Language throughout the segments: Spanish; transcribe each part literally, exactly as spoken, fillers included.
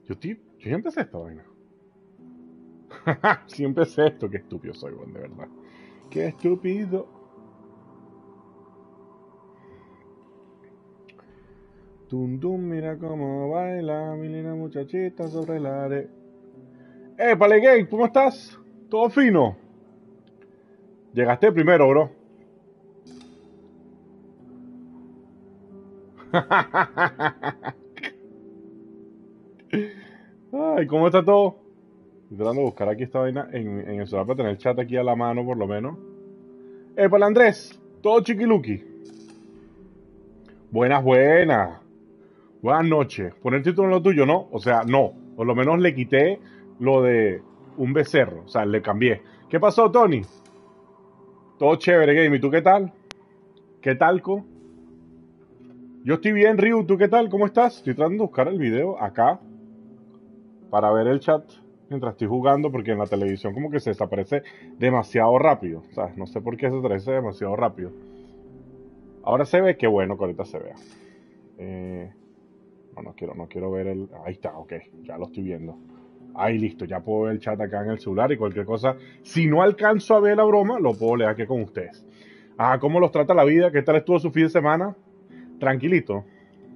Yo, estoy, yo ya empecé esta vaina. Sí empecé esto. Qué estúpido soy, weón, de verdad. Qué estúpido. Tum, tum, mira cómo baila mi linda muchachita sobre el are. ¡Eh, Gay! ¿Cómo estás? ¿Todo fino? Llegaste primero, bro. Ay, ¿cómo está todo? Estoy tratando de buscar aquí esta vaina en, en el celular para tener el chat aquí a la mano, por lo menos. ¡Eh, Andrés! Todo chiquiluki. Buenas, buenas. Buenas noches. Poner título en lo tuyo, ¿no? O sea, no. Por lo menos le quité lo de un becerro. O sea, le cambié. ¿Qué pasó, Tony? Todo chévere, game. ¿Y tú qué tal? ¿Qué talco? Yo estoy bien, Ryu. ¿Tú qué tal? ¿Cómo estás? Estoy tratando de buscar el video acá para ver el chat mientras estoy jugando porque en la televisión como que se desaparece demasiado rápido. O sea, no sé por qué se desaparece demasiado rápido. Ahora se ve, qué bueno que ahorita se vea. Eh, no, no quiero, no quiero ver el... Ahí está, ok. Ya lo estoy viendo. Ahí listo, ya puedo ver el chat acá en el celular y cualquier cosa. Si no alcanzo a ver la broma, lo puedo leer aquí con ustedes. Ah, ¿cómo los trata la vida? ¿Qué tal estuvo su fin de semana? Tranquilito.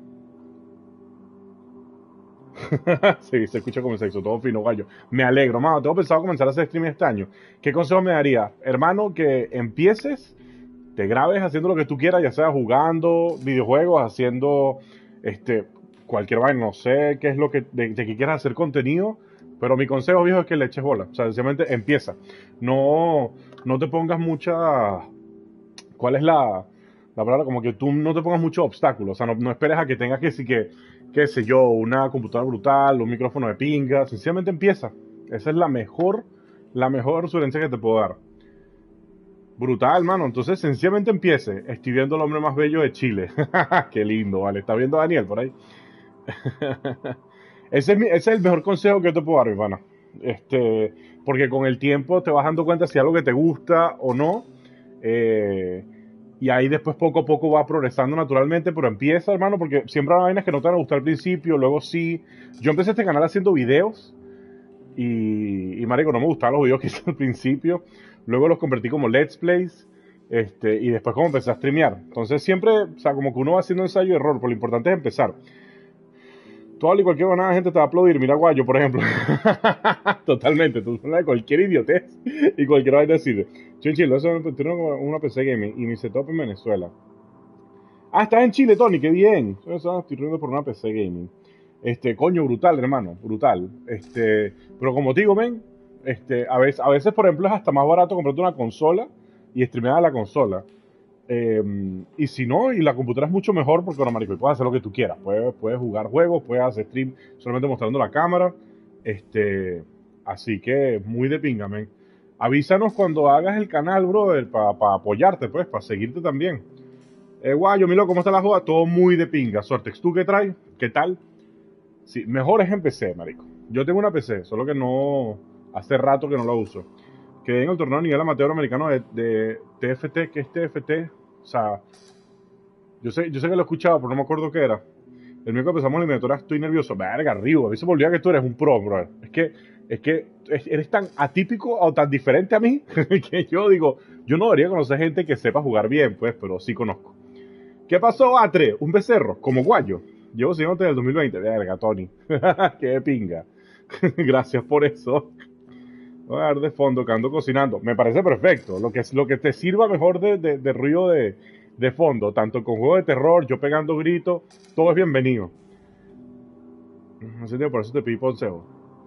Sí, se escucha como el sexo, todo fino, gallo. Me alegro, mano. Tengo pensado comenzar a hacer streaming este año. ¿Qué consejo me daría? Hermano, que empieces, te grabes haciendo lo que tú quieras, ya sea jugando videojuegos, haciendo este cualquier vaina, no sé qué es lo que de, de que quieras hacer contenido, pero mi consejo, viejo, es que le eches bola. O sea, sencillamente empieza. No, no te pongas mucha. ¿Cuál es la, la palabra? Como que tú no te pongas muchos obstáculos. O sea, no, no esperes a que tengas que sí que, qué sé yo, una computadora brutal, un micrófono de pinga. Sencillamente empieza. Esa es la mejor, la mejor sugerencia que te puedo dar. Brutal, mano. Entonces, sencillamente empiece. Estoy viendo el hombre más bello de Chile. Qué lindo, vale. ¿Está viendo a Daniel por ahí? Ese es, mi- ese es el mejor consejo que yo te puedo dar, mi pana. Este, porque con el tiempo te vas dando cuenta si algo que te gusta o no. Eh, y ahí después poco a poco va progresando naturalmente, pero empieza, hermano, porque siempre hay vainas que no te van a gustar al principio, luego sí. Yo empecé este canal haciendo videos y, y marico, no me gustaban los videos que hice al principio. Luego los convertí como Let's Plays. Este, y después como empecé a streamear. Entonces siempre, o sea, como que uno va haciendo ensayo y error, pero lo importante es empezar. Tú hablas y cualquier nada gente te va a aplaudir. Mira Guayo, por ejemplo. Totalmente. Tú hablas de cualquier idiotez y cualquiera va a decir, chinchilo, eso me tengo una P C gaming y mi setup en Venezuela. Ah, estás en Chile, Tony, qué bien. Yo estaba estoy riendo por una P C gaming. Este, coño, brutal, hermano, brutal. Este, pero como te digo, men, este, a veces, a veces, por ejemplo, es hasta más barato comprarte una consola y streamear a la consola. Eh, y si no, y la computadora es mucho mejor porque, bueno, marico, puedes hacer lo que tú quieras. Puedes, puedes jugar juegos, puedes hacer stream solamente mostrando la cámara. Este, así que muy de pinga, men. Avísanos cuando hagas el canal, brother, para pa apoyarte, pues, para seguirte también. Eh, guayo, mi loco, ¿cómo está la joda? Todo muy de pinga. Sortex, ¿tú qué traes? ¿Qué tal? Sí, mejor es en P C, marico. Yo tengo una P C, solo que no. Hace rato que no la uso. Quedé en el torneo a nivel amateur americano de, de T F T. ¿Qué es T F T? O sea, yo sé, yo sé que lo he escuchado, pero no me acuerdo qué era. El mío que empezamos la eliminatoria estoy nervioso. Verga, Rigo. A mí se me olvida que tú eres un pro, bro. Es que, es que eres tan atípico o tan diferente a mí que yo digo, yo no debería conocer gente que sepa jugar bien, pues, pero sí conozco. ¿Qué pasó, Atre? Un becerro, como guayo. Llevo siguiéndote desde el dos mil veinte. Verga, Tony. Qué pinga. Gracias por eso. Voy a ver de fondo que ando cocinando. Me parece perfecto. Lo que, lo que te sirva mejor de, de, de ruido de, de fondo, tanto con juegos de terror, yo pegando gritos, todo es bienvenido. Así que por eso te pido consejo.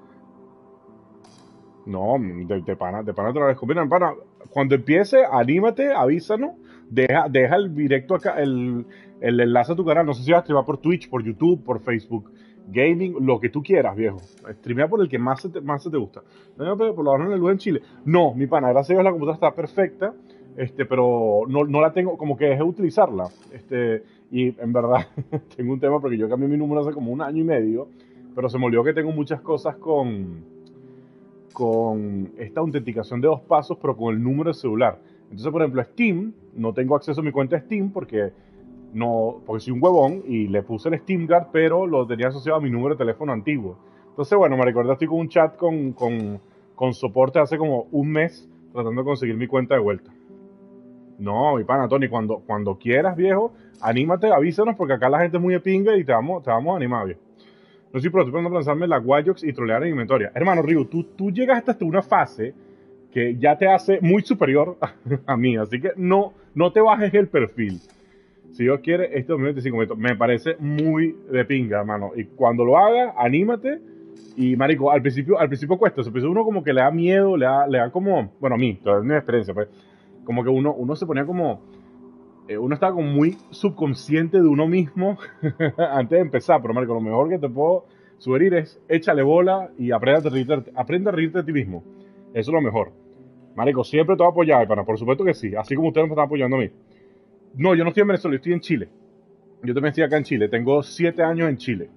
No, de, de pana, de pana te lo agradezco. Mira, pana, cuando empiece, anímate, avísanos, deja, deja el directo acá, el, el enlace a tu canal. No sé si vas a streamar por Twitch, por YouTube, por Facebook Gaming, lo que tú quieras, viejo. Streamea por el que más se te, más se te gusta. No, pero por lo menos en el lugar en Chile. No, mi pana, gracias a Dios la computadora está perfecta, este, pero no, no la tengo, como que dejé de utilizarla. Este, y en verdad tengo un tema porque yo cambié mi número hace como un año y medio, pero se me olvidó que tengo muchas cosas con con esta autenticación de dos pasos, pero con el número de celular. Entonces, por ejemplo, Steam, no tengo acceso a mi cuenta de Steam porque no, porque soy un huevón y le puse el SteamGuard, pero lo tenía asociado a mi número de teléfono antiguo. Entonces, bueno, me recuerdo, estoy con un chat con, con, con soporte hace como un mes tratando de conseguir mi cuenta de vuelta. No, mi pana, Tony, cuando, cuando quieras, viejo, anímate, avísanos, porque acá la gente es muy de pinga y te vamos, te vamos a animar, viejo. No sé, pero estoy pensando lanzarme la Guayox y trolear en inventoria. Hermano, Ryu, tú, tú llegaste hasta una fase que ya te hace muy superior a, a mí, así que no, no te bajes el perfil. Si Dios quiere, este dos mil veinticinco me parece muy de pinga, hermano. Y cuando lo haga, anímate. Y, marico, al principio, al principio cuesta. Al principio uno como que le da miedo, le da, le da como... Bueno, a mí, toda es mi experiencia, pues. Como que uno, uno se ponía como... Eh, uno estaba como muy subconsciente de uno mismo antes de empezar. Pero, marico, lo mejor que te puedo sugerir es échale bola y aprende a reírte, aprende a reírte de ti mismo. Eso es lo mejor. Marico, siempre te voy a apoyar, pana. Por supuesto que sí. Así como ustedes me están apoyando a mí. No, yo no estoy en Venezuela, yo estoy en Chile. Yo también estoy acá en Chile. Tengo siete años en Chile.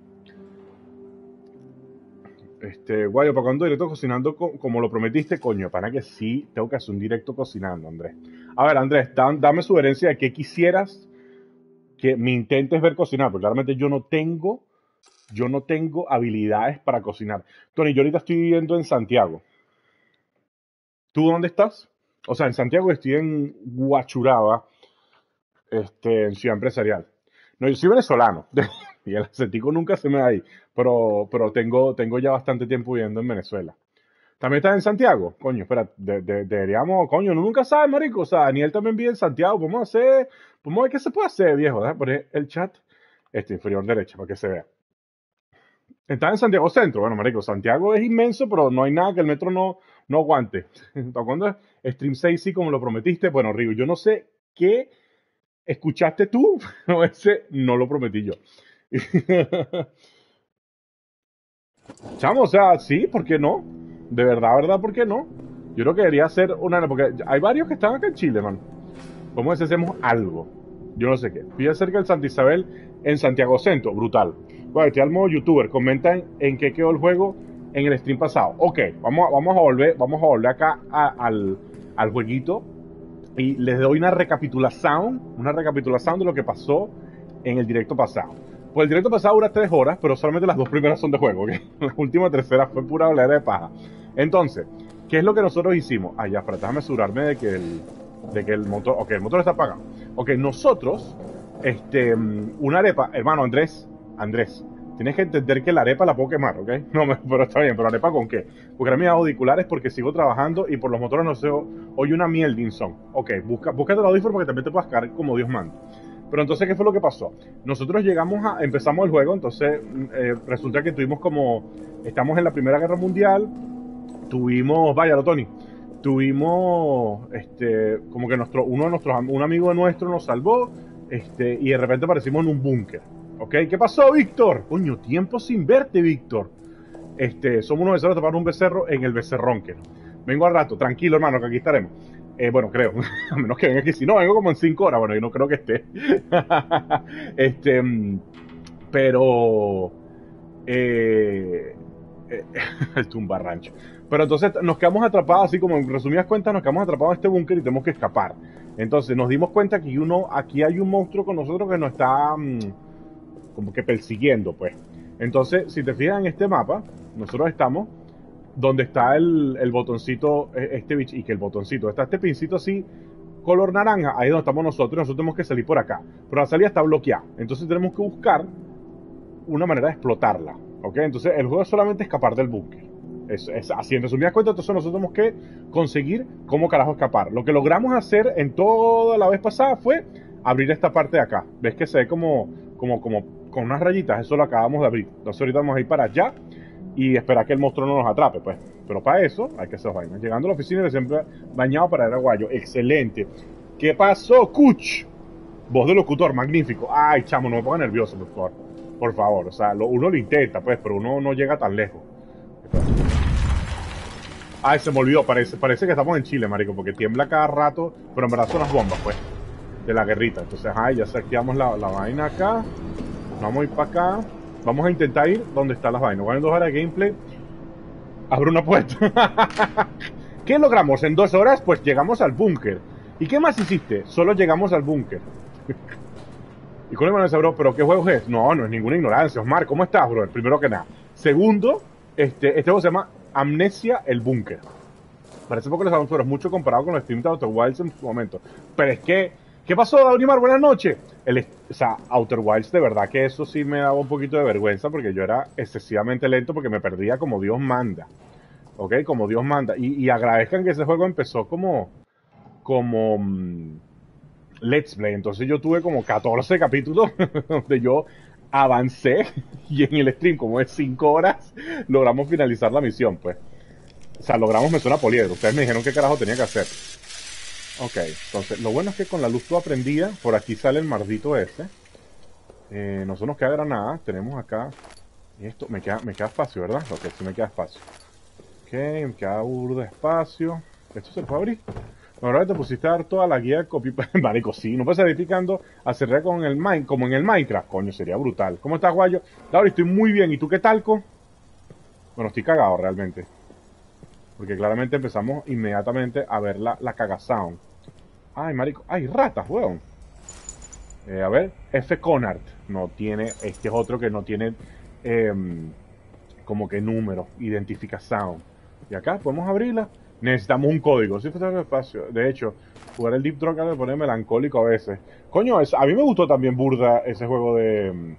Este, guayo, ¿para cuándo directo cocinando co como lo prometiste? Coño, para que sí, tengo que hacer un directo cocinando, Andrés. A ver, Andrés, dan, dame sugerencia de qué quisieras que me intentes ver cocinar, porque claramente yo no tengo, yo no tengo habilidades para cocinar. Tony, yo ahorita estoy viviendo en Santiago. ¿Tú dónde estás? O sea, en Santiago estoy en Guachuraba, este, en Ciudad Empresarial. No, yo soy venezolano y el acentico nunca se me da ahí, pero, pero tengo, tengo ya bastante tiempo viviendo en Venezuela. ¿También estás en Santiago? Coño, espera, de, de, deberíamos, coño, uno nunca sabe, marico, o sea, Daniel también vive en Santiago, podemos hacer, podemos ver qué se puede hacer, viejo, déjame poner el chat, este, inferior derecha, para que se vea. ¿Estás en Santiago Centro? Bueno, marico, Santiago es inmenso, pero no hay nada que el metro no, no aguante. ¿Cuándo es Stream seis sí como lo prometiste? Bueno, Rigo, yo no sé qué escuchaste tú, pero ese no lo prometí yo. Chamo, o sea, sí, ¿por qué no? De verdad, verdad, ¿por qué no? Yo creo que debería ser una... Porque hay varios que están acá en Chile, man. ¿Cómo si hacemos algo? Yo no sé qué. Fui cerca del Santa Isabel en Santiago Centro. Brutal. Bueno, estoy al modo youtuber. Comentan en qué quedó el juego en el stream pasado. Ok, vamos, a- vamos a volver, vamos a volver acá a- al, al jueguito. Y les doy una recapitulación, una recapitulación de lo que pasó en el directo pasado. Pues el directo pasado dura tres horas, pero solamente las dos primeras son de juego, ¿ok? La última tercera fue pura oblera de paja. Entonces, ¿qué es lo que nosotros hicimos? Ah, ya, para déjame asegurarme de que el, de que el motor, ok, el motor está apagado. Ok, nosotros, este, mm, una arepa, hermano Andrés, Andrés, tienes que entender que la arepa la puedo quemar, ¿ok? No, me- pero está bien, pero arepa con qué? Porque ahora mis auriculares porque sigo trabajando y por los motores no se o- oye una mierda son. Ok, busca, búscate el audífono porque también te puedas cargar como Dios manda. Pero entonces, ¿qué fue lo que pasó? Nosotros llegamos a, empezamos el juego, entonces mm, eh, resulta que tuvimos como, estamos en la Primera Guerra Mundial, tuvimos, vaya, Tony, tuvimos, este, como que nuestro, uno de nuestros, am- un amigo nuestro nos salvó, este, y de repente aparecimos en un búnker, ¿ok? ¿Qué pasó, Víctor? Coño, tiempo sin verte, Víctor. Este, somos unos becerros taparon un becerro en el becerrón que vengo al rato, tranquilo, hermano, que aquí estaremos. Eh, bueno, creo, a menos que venga aquí, si no, vengo como en cinco horas, bueno, yo no creo que esté. este, mm, pero, eh, eh, el tumbarrancho. Pero entonces nos quedamos atrapados, así como en resumidas cuentas, nos quedamos atrapados en este búnker y tenemos que escapar. Entonces nos dimos cuenta que uno, aquí hay un monstruo con nosotros que nos está mm, como que persiguiendo, pues. Entonces, si te fijas en este mapa, nosotros estamos donde está el, el botoncito, eh, este bicho, y que el botoncito, está este pincito así, color naranja, ahí es donde estamos nosotros, y nosotros tenemos que salir por acá. Pero la salida está bloqueada, entonces tenemos que buscar una manera de explotarla, ¿ok? Entonces el juego es solamente escapar del búnker. Es, es así, en resumidas cuentas, entonces nosotros tenemos que conseguir cómo carajo escapar. Lo que logramos hacer en toda la vez pasada fue abrir esta parte de acá. ¿Ves que se ve como, como, como con unas rayitas? Eso lo acabamos de abrir. Entonces ahorita vamos a ir para allá y esperar que el monstruo no nos atrape, pues. Pero para eso hay que hacer vainas. Llegando a la oficina, siempre bañado para ir a Guayo. Excelente. ¿Qué pasó, Kuch? Voz de locutor, magnífico. Ay, chamo, no me ponga nervioso, por favor. Por favor, o sea, lo, uno lo intenta, pues, pero uno no llega tan lejos. Ay, se me olvidó, parece, parece que estamos en Chile, marico, porque tiembla cada rato, pero en verdad son las bombas, pues, de la guerrita. Entonces, ay, ya se activamos la, la vaina acá. Vamos a ir para acá. Vamos a intentar ir donde están las vainas. Voy a dos horas de gameplay. Abro una puerta. ¿Qué logramos en dos horas? Pues llegamos al búnker. ¿Y qué más hiciste? Solo llegamos al búnker. Y con el bro, ¿pero qué juego es? No, no es ninguna ignorancia. Osmar, ¿cómo estás, bro? Primero que nada. Segundo, Este, este juego se llama Amnesia el Búnker. Parece poco los aventuras, mucho comparado con los streams de Outer Wilds en su momento. Pero es que, ¿qué pasó, Daurimar? Buenas noches. El, o sea, Outer Wilds, de verdad que eso sí me daba un poquito de vergüenza porque yo era excesivamente lento porque me perdía como Dios manda. ¿Ok? Como Dios manda. Y, y agradezcan que ese juego empezó como, como um, Let's Play. Entonces yo tuve como catorce capítulos donde yo avancé y en el stream, como es cinco horas, logramos finalizar la misión, pues. O sea, logramos me suena poliedro. Ustedes me dijeron qué carajo tenía que hacer. Ok, entonces, lo bueno es que con la luz toda prendida, por aquí sale el mardito ese. Eh, no se nos queda granada. Tenemos acá... Esto, me queda, me queda espacio, ¿verdad? Ok, sí me queda espacio. Ok, me queda burda espacio. ¿Esto se puede abrir? Bueno, ahora te pusiste a dar toda la guía de copy... Marico, sí, no puedes estar edificando hacer con el Mine, como en el Minecraft. Coño, sería brutal. ¿Cómo estás, guayo? Laura, estoy muy bien. ¿Y tú qué talco? Bueno, estoy cagado realmente. Porque claramente empezamos inmediatamente a ver la, la cagasound. Ay, marico. Ay, ratas, weón. Eh, a ver, F. Conart. No tiene, este es otro que no tiene eh, como que número, identificación. Y acá podemos abrirla. Necesitamos un código. Sí, fue el espacio. De hecho, jugar el Deep Rock me pone melancólico a veces. Coño, es, a mí me gustó también burda ese juego de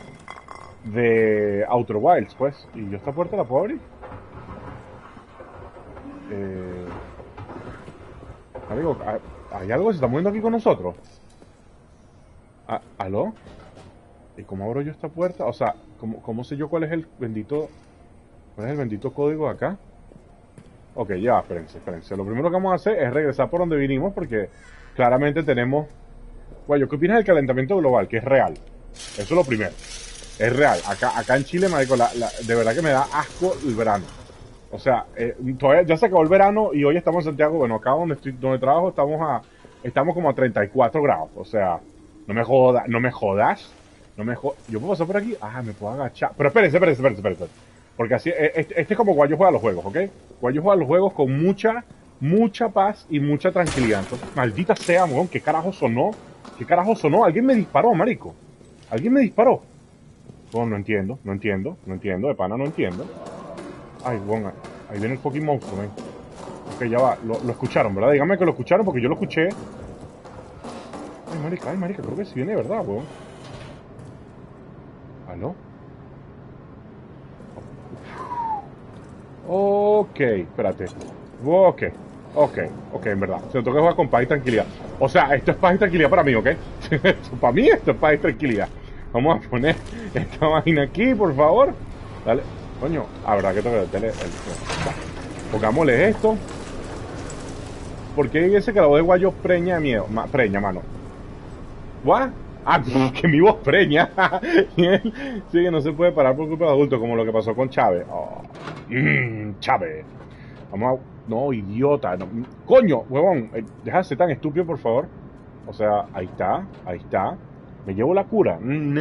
de Outer Wilds, pues. ¿Y yo esta puerta la puedo abrir? Eh, amigo, ¿hay algo que se está moviendo aquí con nosotros? Ah, ¿aló? ¿Y cómo abro yo esta puerta? O sea, ¿cómo, cómo sé yo cuál es el bendito cuál es el bendito código acá? Ok, ya, espérense, espérense. Lo primero que vamos a hacer es regresar por donde vinimos porque claramente tenemos... Bueno, ¿qué opinas del calentamiento global? Que es real. Eso es lo primero. Es real. Acá, acá en Chile, marico, la, la, de verdad que me da asco el verano. O sea, eh, todavía ya se acabó el verano y hoy estamos en Santiago. Bueno, acá donde estoy, donde trabajo estamos a estamos como a treinta y cuatro grados. O sea, no me jodas, no me jodas. No me jodas. Yo puedo pasar por aquí. Ah, me puedo agachar. Pero espérense, espérense, espérense, espérense. Porque así, este, este es como Guayo juega los juegos, ¿ok? Guayo juega los juegos con mucha, mucha paz y mucha tranquilidad. Entonces, maldita sea, weón, ¿qué carajo sonó? ¿Qué carajo sonó? Alguien me disparó, marico. Alguien me disparó. Bueno, no entiendo, no entiendo, no entiendo, de pana no entiendo. Ay, bueno, ahí viene el fucking monstruo, ven. Ok, ya va, lo, lo escucharon, ¿verdad? Dígame que lo escucharon porque yo lo escuché. Ay, marica, ay, marica, creo que sí viene, ¿verdad, weón? ¿Aló? Ok, espérate. Ok, ok, ok, en verdad. Se me toca jugar con paz y tranquilidad. O sea, esto es paz y tranquilidad para mí, ¿ok? Para mí esto es paz y tranquilidad. Vamos a poner esta máquina aquí, por favor. Dale. Coño, ah, verdad que tengo que tele, el, el, pongámosle esto. Porque ese que la voz de Guayo preña de miedo. Ma, preña, mano. ¿What? Ah, que mi voz preña. Sí, que no se puede parar por culpa de adultos, como lo que pasó con Chávez. Oh. Mm, Chávez. Vamos a... No, idiota. No. Coño, huevón. Deja de ser tan estúpido, por favor. O sea, ahí está, ahí está. Me llevo la cura.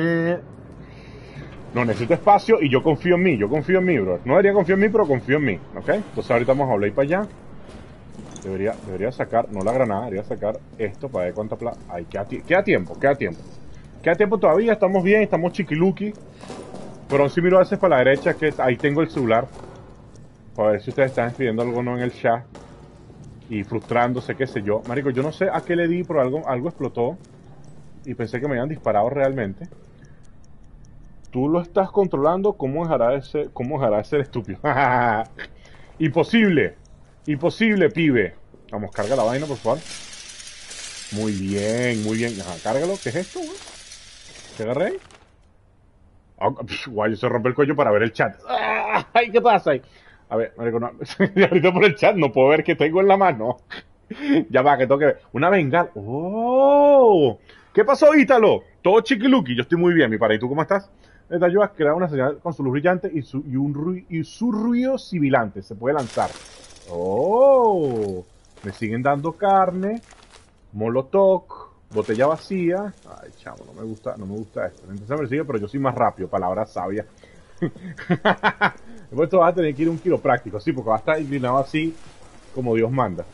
No, necesito espacio y yo confío en mí, yo confío en mí, bro. No debería confiar en mí, pero confío en mí, ¿ok? Entonces ahorita vamos a hablar para allá. Debería, debería sacar, no la granada, debería sacar esto para ver cuánta plata... Ahí, queda, queda tiempo, queda tiempo. Queda tiempo todavía, estamos bien, estamos chiquiluki. Pero si miro a veces para la derecha, que ahí tengo el celular. Para ver si ustedes están escribiendo algo no en el chat. Y frustrándose, qué sé yo. Marico, yo no sé a qué le di, pero algo, algo explotó. Y pensé que me habían disparado realmente. Tú lo estás controlando, ¿cómo dejará de ser, cómo dejará de ser estúpido? Imposible, imposible, pibe. Vamos, carga la vaina, por favor. Muy bien, muy bien. Ajá, cárgalo. ¿Qué es esto, güey? ¿Te agarré ahí? Oh, guay, se rompe el cuello para ver el chat. ¡Ay, qué pasa ahí! A ver, marico, no. Ahorita por el chat no puedo ver qué tengo en la mano. Ya va, que tengo que ver. Una bengala. ¡Oh! ¿Qué pasó, Ítalo? Todo chiquiluki. Yo estoy muy bien, mi padre. ¿Y tú cómo estás? Te ayuda a crear una señal con su luz brillante y su, y, un ru y su ruido sibilante. Se puede lanzar. ¡Oh! Me siguen dando carne. Molotov. Botella vacía. Ay, chamo, no me gusta, no me gusta esto. Entonces me sigue, pero yo soy más rápido. Palabra sabia. Después tú vas a tener que ir a un quiropráctico. Sí, porque va a estar inclinado así como Dios manda.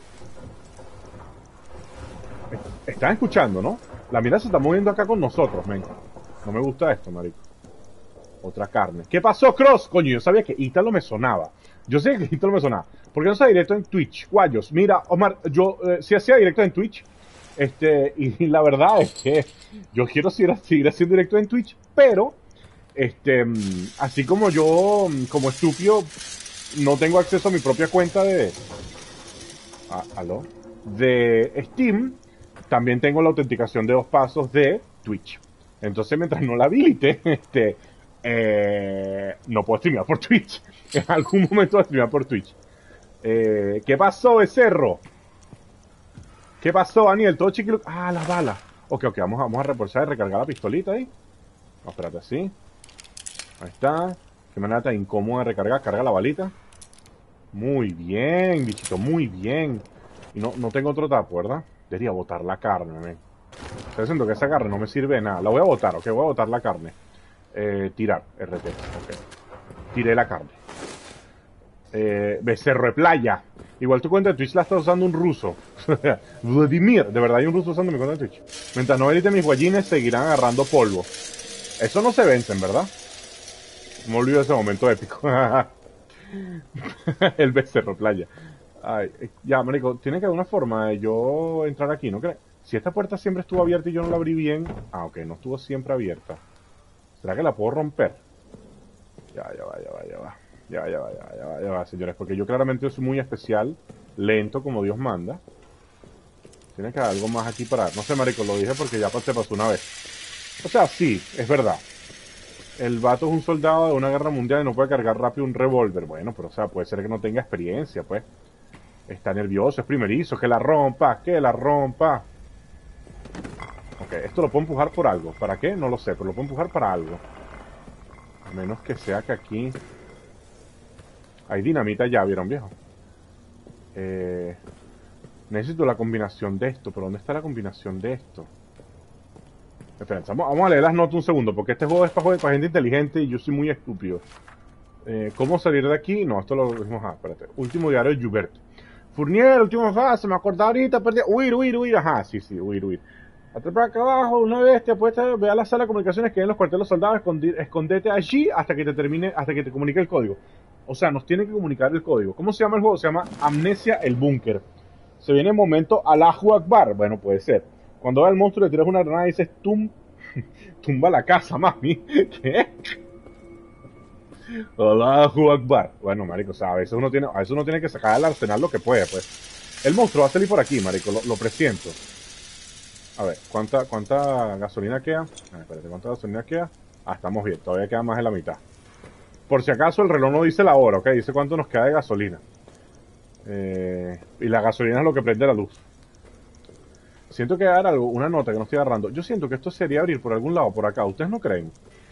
Están escuchando, ¿no? La mira se está moviendo acá con nosotros, men. No me gusta esto, marico. Otra carne. ¿Qué pasó, Cross? Coño, yo sabía que Ítalo me sonaba. Yo sé que Ítalo me sonaba. ¿Por qué no está directo en Twitch? Guayos, mira, Omar, yo eh, sí hacía directo en Twitch. Este, y la verdad es que yo quiero seguir, seguir haciendo directo en Twitch, pero, este, así como yo, como estúpido, no tengo acceso a mi propia cuenta de... Ah, ¿aló? De Steam, también tengo la autenticación de dos pasos de Twitch. Entonces, mientras no la habilite, este, eh, no puedo streamear por Twitch. En algún momento voy a streamear por Twitch. Eh, ¿Qué pasó, Becerro? ¿Qué pasó, Daniel? Todo chiquilo. Ah, las balas. Ok, ok, vamos a, vamos a reforzar y recargar la pistolita ahí. No, espérate, así. Ahí está. Qué manera tan incómoda de recargar. Carga la balita. Muy bien, bichito, muy bien. Y no, no tengo otro tapo, ¿verdad? Debería botar la carne, men. Estoy diciendo que esa carne no me sirve de nada. La voy a botar, ok, voy a botar la carne. Eh, tirar, R T, ok. Tiré la carne. Eh, Becerro de playa. Igual tu cuenta de Twitch la está usando un ruso. Vladimir, de verdad hay un ruso usando mi cuenta de Twitch. Mientras no edite mis guayines, seguirán agarrando polvo. Eso no se vencen, ¿verdad? Me olvido de ese momento épico. El becerro playa. Ay, ya, marico, tiene que haber una forma de yo entrar aquí, ¿no crees? Si esta puerta siempre estuvo abierta y yo no la abrí bien... Ah, ok, no estuvo siempre abierta. ¿Será que la puedo romper? Ya, ya va, ya va, ya va. Ya, ya va, ya va, ya va, ya va, señores. Porque yo claramente soy muy especial, lento como Dios manda. Tiene que haber algo más aquí para... No sé, marico, lo dije porque ya se pasó una vez. O sea, sí, es verdad. El vato es un soldado de una guerra mundial y no puede cargar rápido un revólver. Bueno, pero o sea, puede ser que no tenga experiencia, pues. Está nervioso, es primerizo. Que la rompa, que la rompa. Ok, esto lo puedo empujar por algo. ¿Para qué? No lo sé, pero lo puedo empujar para algo. A menos que sea que aquí... Hay dinamita ya, ¿vieron, viejo? Eh... Necesito la combinación de esto, pero ¿dónde está la combinación de esto? Esperen, vamos, vamos a leer las notas un segundo, porque este juego es para, para gente inteligente y yo soy muy estúpido. Eh, ¿Cómo salir de aquí? No, esto lo dijimos. Ah, espérate. Último diario de Joubert. Fournier, última fase, me acordaba ahorita, perdí. Huir, huir, huir. Ajá, sí, sí, huir, huir. Atrapar acá abajo, una vez te apuesta, ve a la sala de comunicaciones que hay en los cuarteles de los soldados, escondi, escondete allí hasta que te termine, hasta que te comunique el código. O sea, nos tiene que comunicar el código. ¿Cómo se llama el juego? Se llama Amnesia el Búnker. Se viene el momento Allahu Akbar. Bueno, puede ser. Cuando va el monstruo le tiras una granada y dices, tum, tumba la casa, mami. ¿Qué? Allahu Akbar. Bueno, marico, o sea, a veces uno tiene, a veces uno tiene que sacar al arsenal lo que puede, pues. El monstruo va a salir por aquí, marico, lo, lo presiento. A ver, ¿cuánta, cuánta gasolina queda? A ver, espérate, ¿cuánta gasolina queda? Ah, estamos bien, todavía queda más de la mitad. Por si acaso el reloj no dice la hora, ¿ok? Dice cuánto nos queda de gasolina. Eh, y la gasolina es lo que prende la luz. Siento que dar algo, una nota que no estoy agarrando. Yo siento que esto sería abrir por algún lado, por acá. ¿Ustedes no creen?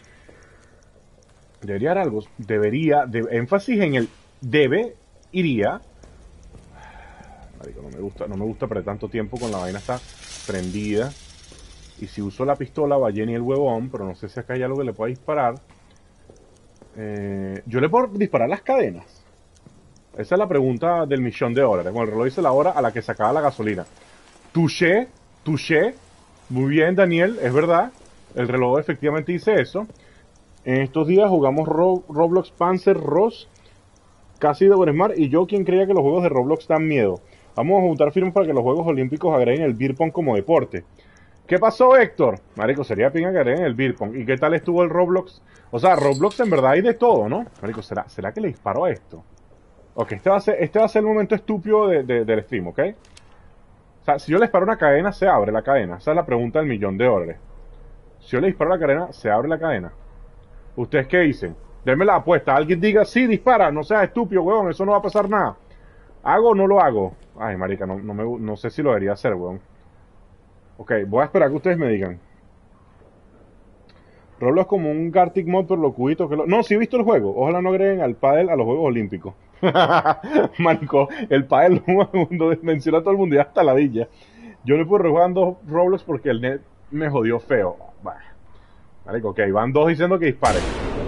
Debería dar algo. Debería, de, énfasis en el debe, iría. Marico, no me gusta, no me gusta perder tanto tiempo con la vaina está prendida. Y si uso la pistola va Jenny el huevón, pero no sé si acá hay algo que le pueda disparar. Eh, yo le puedo disparar las cadenas. Esa es la pregunta del millón de dólares. Bueno, el reloj dice la hora a la que se acaba la gasolina. Touché, touché. Muy bien, Daniel, es verdad. El reloj efectivamente dice eso. En estos días jugamos Ro Roblox Panzer Ross, casi de Boresmar, y yo quien creía que los juegos de Roblox dan miedo. Vamos a juntar firmas para que los Juegos Olímpicos agreguen el beer pong como deporte. ¿Qué pasó, Héctor? Marico, sería pinga que agreguen el beer pong. ¿Y qué tal estuvo el Roblox? O sea, Roblox en verdad hay de todo, ¿no? Marico, ¿será, ¿será que le disparo a esto? Ok, este va a ser, este va a ser el momento estúpido de, de, del stream, ¿ok? O sea, si yo le disparo una cadena, se abre la cadena. Esa es la pregunta del millón de dólares. Si yo le disparo la cadena, se abre la cadena. ¿Ustedes qué dicen? Denme la apuesta. Alguien diga, sí, dispara. No seas estúpido, weón. Eso no va a pasar nada. ¿Hago o no lo hago? Ay, marica, no, no, me, no sé si lo debería hacer, weón. Ok, voy a esperar que ustedes me digan. Roblox es como un Gartic Mod, pero lo cubito que lo... No, sí he visto el juego. Ojalá no agreguen al pádel a los Juegos Olímpicos. Marico, el pádel lo menciona a todo el mundo y hasta la villa. Yo no puedo jugando Roblox porque el net me jodió feo. Bah. Marico, ok, van dos diciendo que disparen.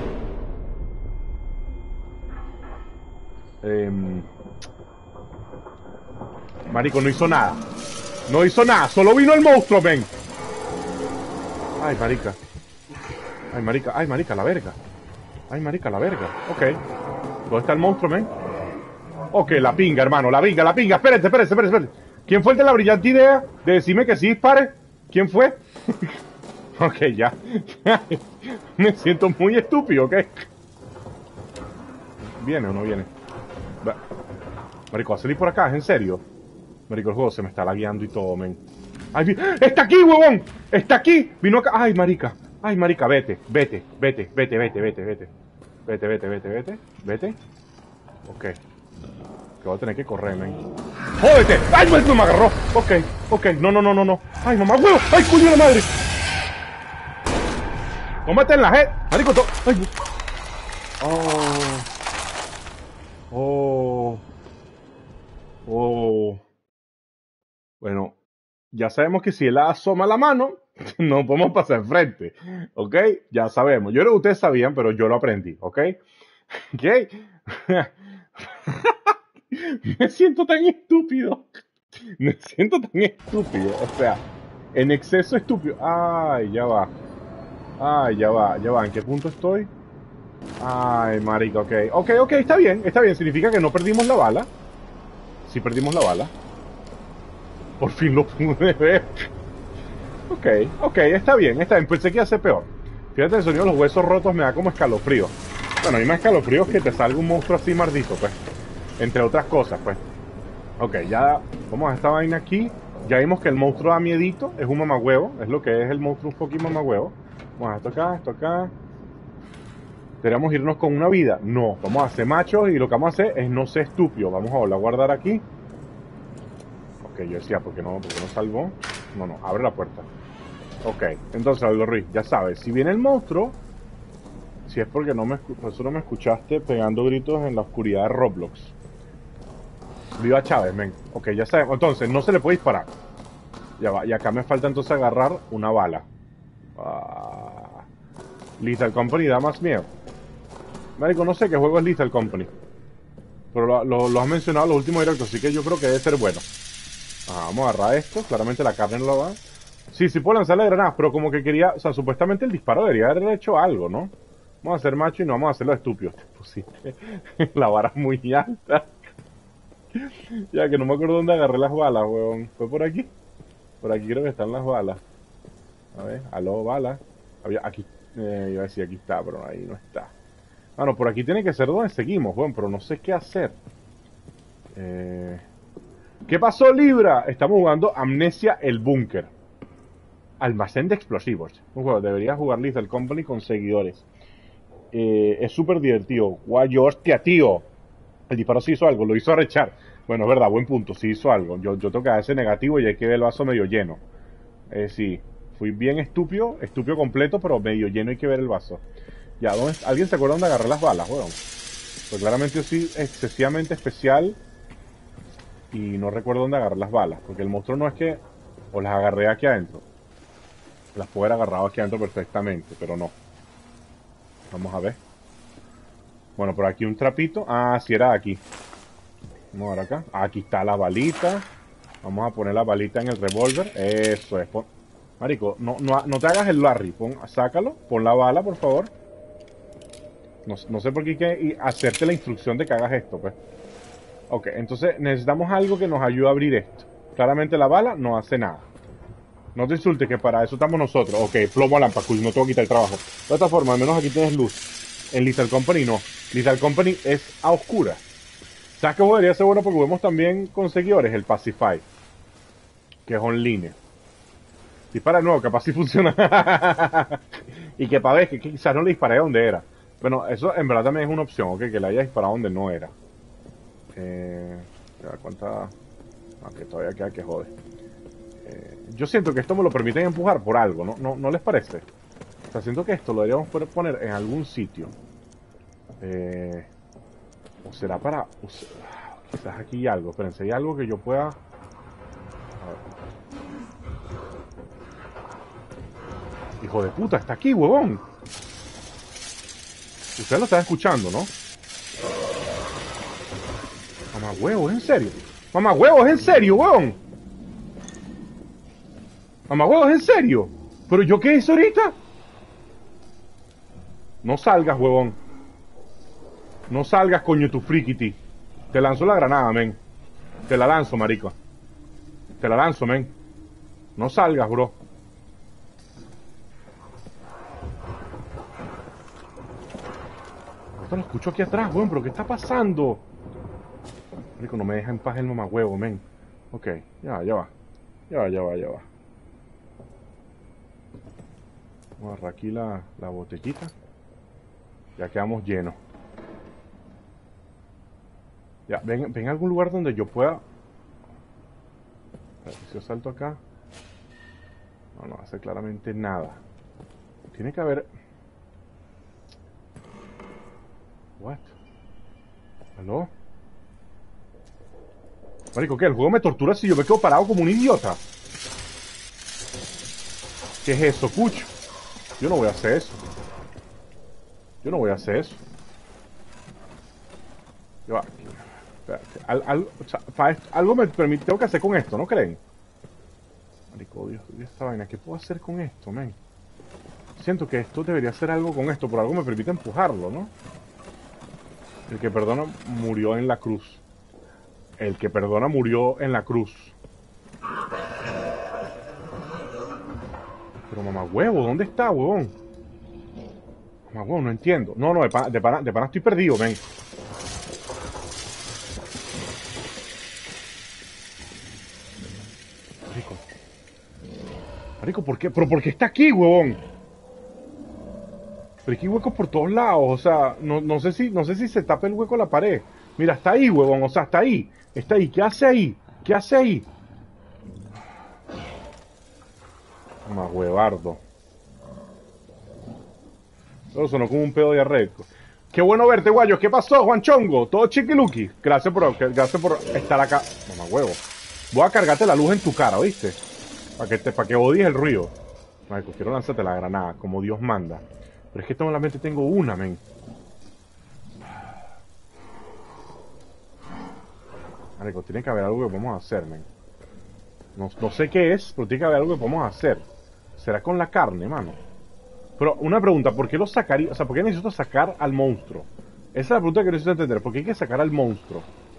Eh... Marico, no hizo nada. No hizo nada, solo vino el monstruo, ven. Ay, marica. Ay, marica, ay, marica, la verga. Ay, marica, la verga. Ok. ¿Dónde está el monstruo, men? Ok, la pinga, hermano, la pinga, la pinga. Espérate, espérate, espérate, espérate. ¿Quién fue el de la brillante idea de decirme que sí dispare? ¿Quién fue? Ok, ya. Me siento muy estúpido, ¿ok? ¿Viene o no viene? Va. Marico, ¿va a salir por acá? ¿Es en serio? Marico, el juego se me está lagueando y todo, men. ¡Ay, vi- ¡Está aquí, huevón! ¡Está aquí! Vino acá. ¡Ay, marica! ¡Ay, marica! Vete, vete, vete, vete, vete, vete, vete. Vete, vete, vete, vete, vete. Ok. Que voy a tener que correr, men. ¡Jódete! ¡Ay, no me agarró! Ok, ok. No, no, no, no, no. ¡Ay, mamá, huevo! ¡Ay, coño de la madre! ¡Tómate en la head! Marico, to... ¡Ay! Oh. Oh. Oh. Bueno, ya sabemos que si él asoma la mano, no podemos pasar enfrente. ¿Ok? Ya sabemos. Yo creo que ustedes sabían, pero yo lo aprendí. ¿Ok? ¿Ok? Me siento tan estúpido. Me siento tan estúpido. O sea, en exceso estúpido. Ay, ya va. Ay, ya va, ya va. ¿En qué punto estoy? Ay, marica, ok. Ok, ok, está bien, está bien. Significa que no perdimos la bala. Sí perdimos la bala. Por fin lo pude ver. Ok, ok, está bien, está bien. Pensé que iba a ser peor. Fíjate, el sonido de los huesos rotos me da como escalofrío. Bueno, a mí me da escalofrío que te salga un monstruo así mardito, pues. Entre otras cosas, pues. Ok, ya vamos a esta vaina aquí. Ya vimos que el monstruo da miedito. Es un mamagüevo. Es lo que es el monstruo, un fucking mamagüevo. Vamos a esto acá, esto acá. ¿Deberíamos irnos con una vida? No, vamos a ser machos y lo que vamos a hacer es no ser estúpido. Vamos a volver a guardar aquí. Ok, yo decía, ¿por qué no, por qué no salvó? No, no, abre la puerta. Ok, entonces, Aldo Ruiz, ya sabes, si viene el monstruo, si es porque no me, por eso no me escuchaste pegando gritos en la oscuridad de Roblox. Viva Chávez, men. Ok, ya sabemos. Entonces, no se le puede disparar. Ya va, y acá me falta entonces agarrar una bala. Ah, Lethal Company da más miedo. Marico, no sé qué juego es Lethal Company. Pero lo, lo, lo has mencionado en los últimos directos, así que yo creo que debe ser bueno. Ajá, vamos a agarrar esto. Claramente la carne no lo va. Sí, sí puedo lanzarle granadas, pero como que quería... O sea, supuestamente el disparo debería haber hecho algo, ¿no? Vamos a ser macho y no vamos a hacerlo estúpido. Pues sí. La vara es muy alta. Ya que no me acuerdo dónde agarré las balas, weón. ¿Fue por aquí? Por aquí creo que están las balas. A ver, aló, balas. Había, aquí, eh, iba a decir aquí está, pero ahí no está. Ah, no, por aquí tiene que ser donde seguimos, weón, pero no sé qué hacer. Eh... ¿Qué pasó, Libra? Estamos jugando Amnesia el Búnker. Almacén de explosivos. Un juego, debería jugar Lethal Company con seguidores. Eh, es súper divertido. Guay, hostia, tío. El disparo sí hizo algo, lo hizo arrechar. Bueno, es verdad, buen punto, sí hizo algo. Yo, yo tengo que dar ese negativo y hay que ver el vaso medio lleno. Eh, sí, fui bien estúpido, estúpido completo, pero medio lleno hay que ver el vaso. Ya, ¿dónde, ¿alguien se acuerda dónde agarré las balas, weón? Pues claramente yo soy excesivamente especial y no recuerdo dónde agarré las balas, porque el monstruo no es que... O las agarré aquí adentro. Las puedo haber agarrado aquí adentro perfectamente, pero no. Vamos a ver. Bueno, por aquí un trapito. Ah, sí era aquí. Vamos a ver acá. Aquí está la balita. Vamos a poner la balita en el revólver. Eso es. Pon... Marico, no, no, no te hagas el Larry. Pon, sácalo. Pon la bala, por favor. No, no sé por qué hay que hacerte la instrucción de que hagas esto, pues. Ok, entonces necesitamos algo que nos ayude a abrir esto. Claramente la bala no hace nada. No te insultes, que para eso estamos nosotros. Ok, plomo a lámpara, no tengo que quitar el trabajo. De otra forma, al menos aquí tienes luz. En Lethal Company no. Lethal Company es a oscuras. ¿Sabes qué podría ser bueno? Porque vemos también con seguidores el Pacify, que es online. Dispara de nuevo, capaz si funciona. Y que para ver que quizás no le disparé donde era. Bueno, eso en verdad también es una opción, ok, que le haya disparado donde no era. Eh, ¿Cuánta? Aunque todavía queda que jode. Eh, yo siento que esto me lo permiten empujar por algo, ¿no? ¿No, no les parece? O sea, siento que esto lo deberíamos poder poner en algún sitio. Eh, o será para... O sea, quizás aquí hay algo. Espérense, hay algo que yo pueda... A ver. Hijo de puta, está aquí, huevón. Ustedes lo están escuchando, ¿no? Mamá huevos, ¿en serio? Mamá huevos, ¿en serio, huevón? Mamá huevos, ¿en serio? ¿Pero yo qué hice ahorita? No salgas, huevón. No salgas, coño, tu frikiti. Te lanzo la granada, men. Te la lanzo, marico. Te la lanzo, men. No salgas, bro. Esto lo escucho aquí atrás, weón, pero ¿qué está pasando? Marico, no me deja en paz el mamagüevo, men. Ok, ya va, ya va. Ya va, ya va, ya va. Vamos a agarrar aquí la, la botellita. Ya quedamos llenos. Ya, ven, ven a algún lugar donde yo pueda... A ver, si yo salto acá... No, no hace claramente nada. Tiene que haber... What? ¿Aló? Marico, ¿qué? ¿El juego me tortura si yo me quedo parado como un idiota? ¿Qué es eso, cucho? Yo no voy a hacer eso. Yo no voy a hacer eso. Yo, espérate, al, al, o sea, para esto, algo me permite, tengo que hacer con esto, ¿no creen? Marico, Dios, Dios, esta vaina, ¿qué puedo hacer con esto, men? Siento que esto debería hacer algo con esto, por algo me permite empujarlo, ¿no? El que perdona murió en la cruz. El que perdona murió en la cruz. Pero mamá huevo, ¿dónde está, huevón? Mamá huevo, no entiendo. No, no, de pana, de pana, de pana estoy perdido, men. Marico. Marico, ¿por qué? ¿Pero por qué está aquí, huevón? Pero aquí hay huecos por todos lados, o sea, no, no sé si, no sé si se tapa el hueco en la pared. Mira, está ahí, huevón, o sea, está ahí. Está ahí, ¿qué hace ahí? ¿Qué hace ahí? Mamá huevardo. Eso sonó como un pedo de arreco. Qué bueno verte, guayos. ¿Qué pasó, Juan Chongo? Todo chiquiluki. Gracias por, gracias por estar acá. Mamá huevo. Voy a cargarte la luz en tu cara, ¿oíste? Para que, te, para que odies el ruido. Marico, quiero lanzarte la granada, como Dios manda. Pero es que solamente tengo una, men. Marico, tiene que haber algo que podamos hacer, men. No, no sé qué es, pero tiene que haber algo que podamos hacer. ¿Será con la carne, mano? Pero una pregunta, ¿por qué lo sacaría? O sea, ¿por qué necesito sacar al monstruo? Esa es la pregunta que necesito entender. ¿Por qué hay que sacar al monstruo?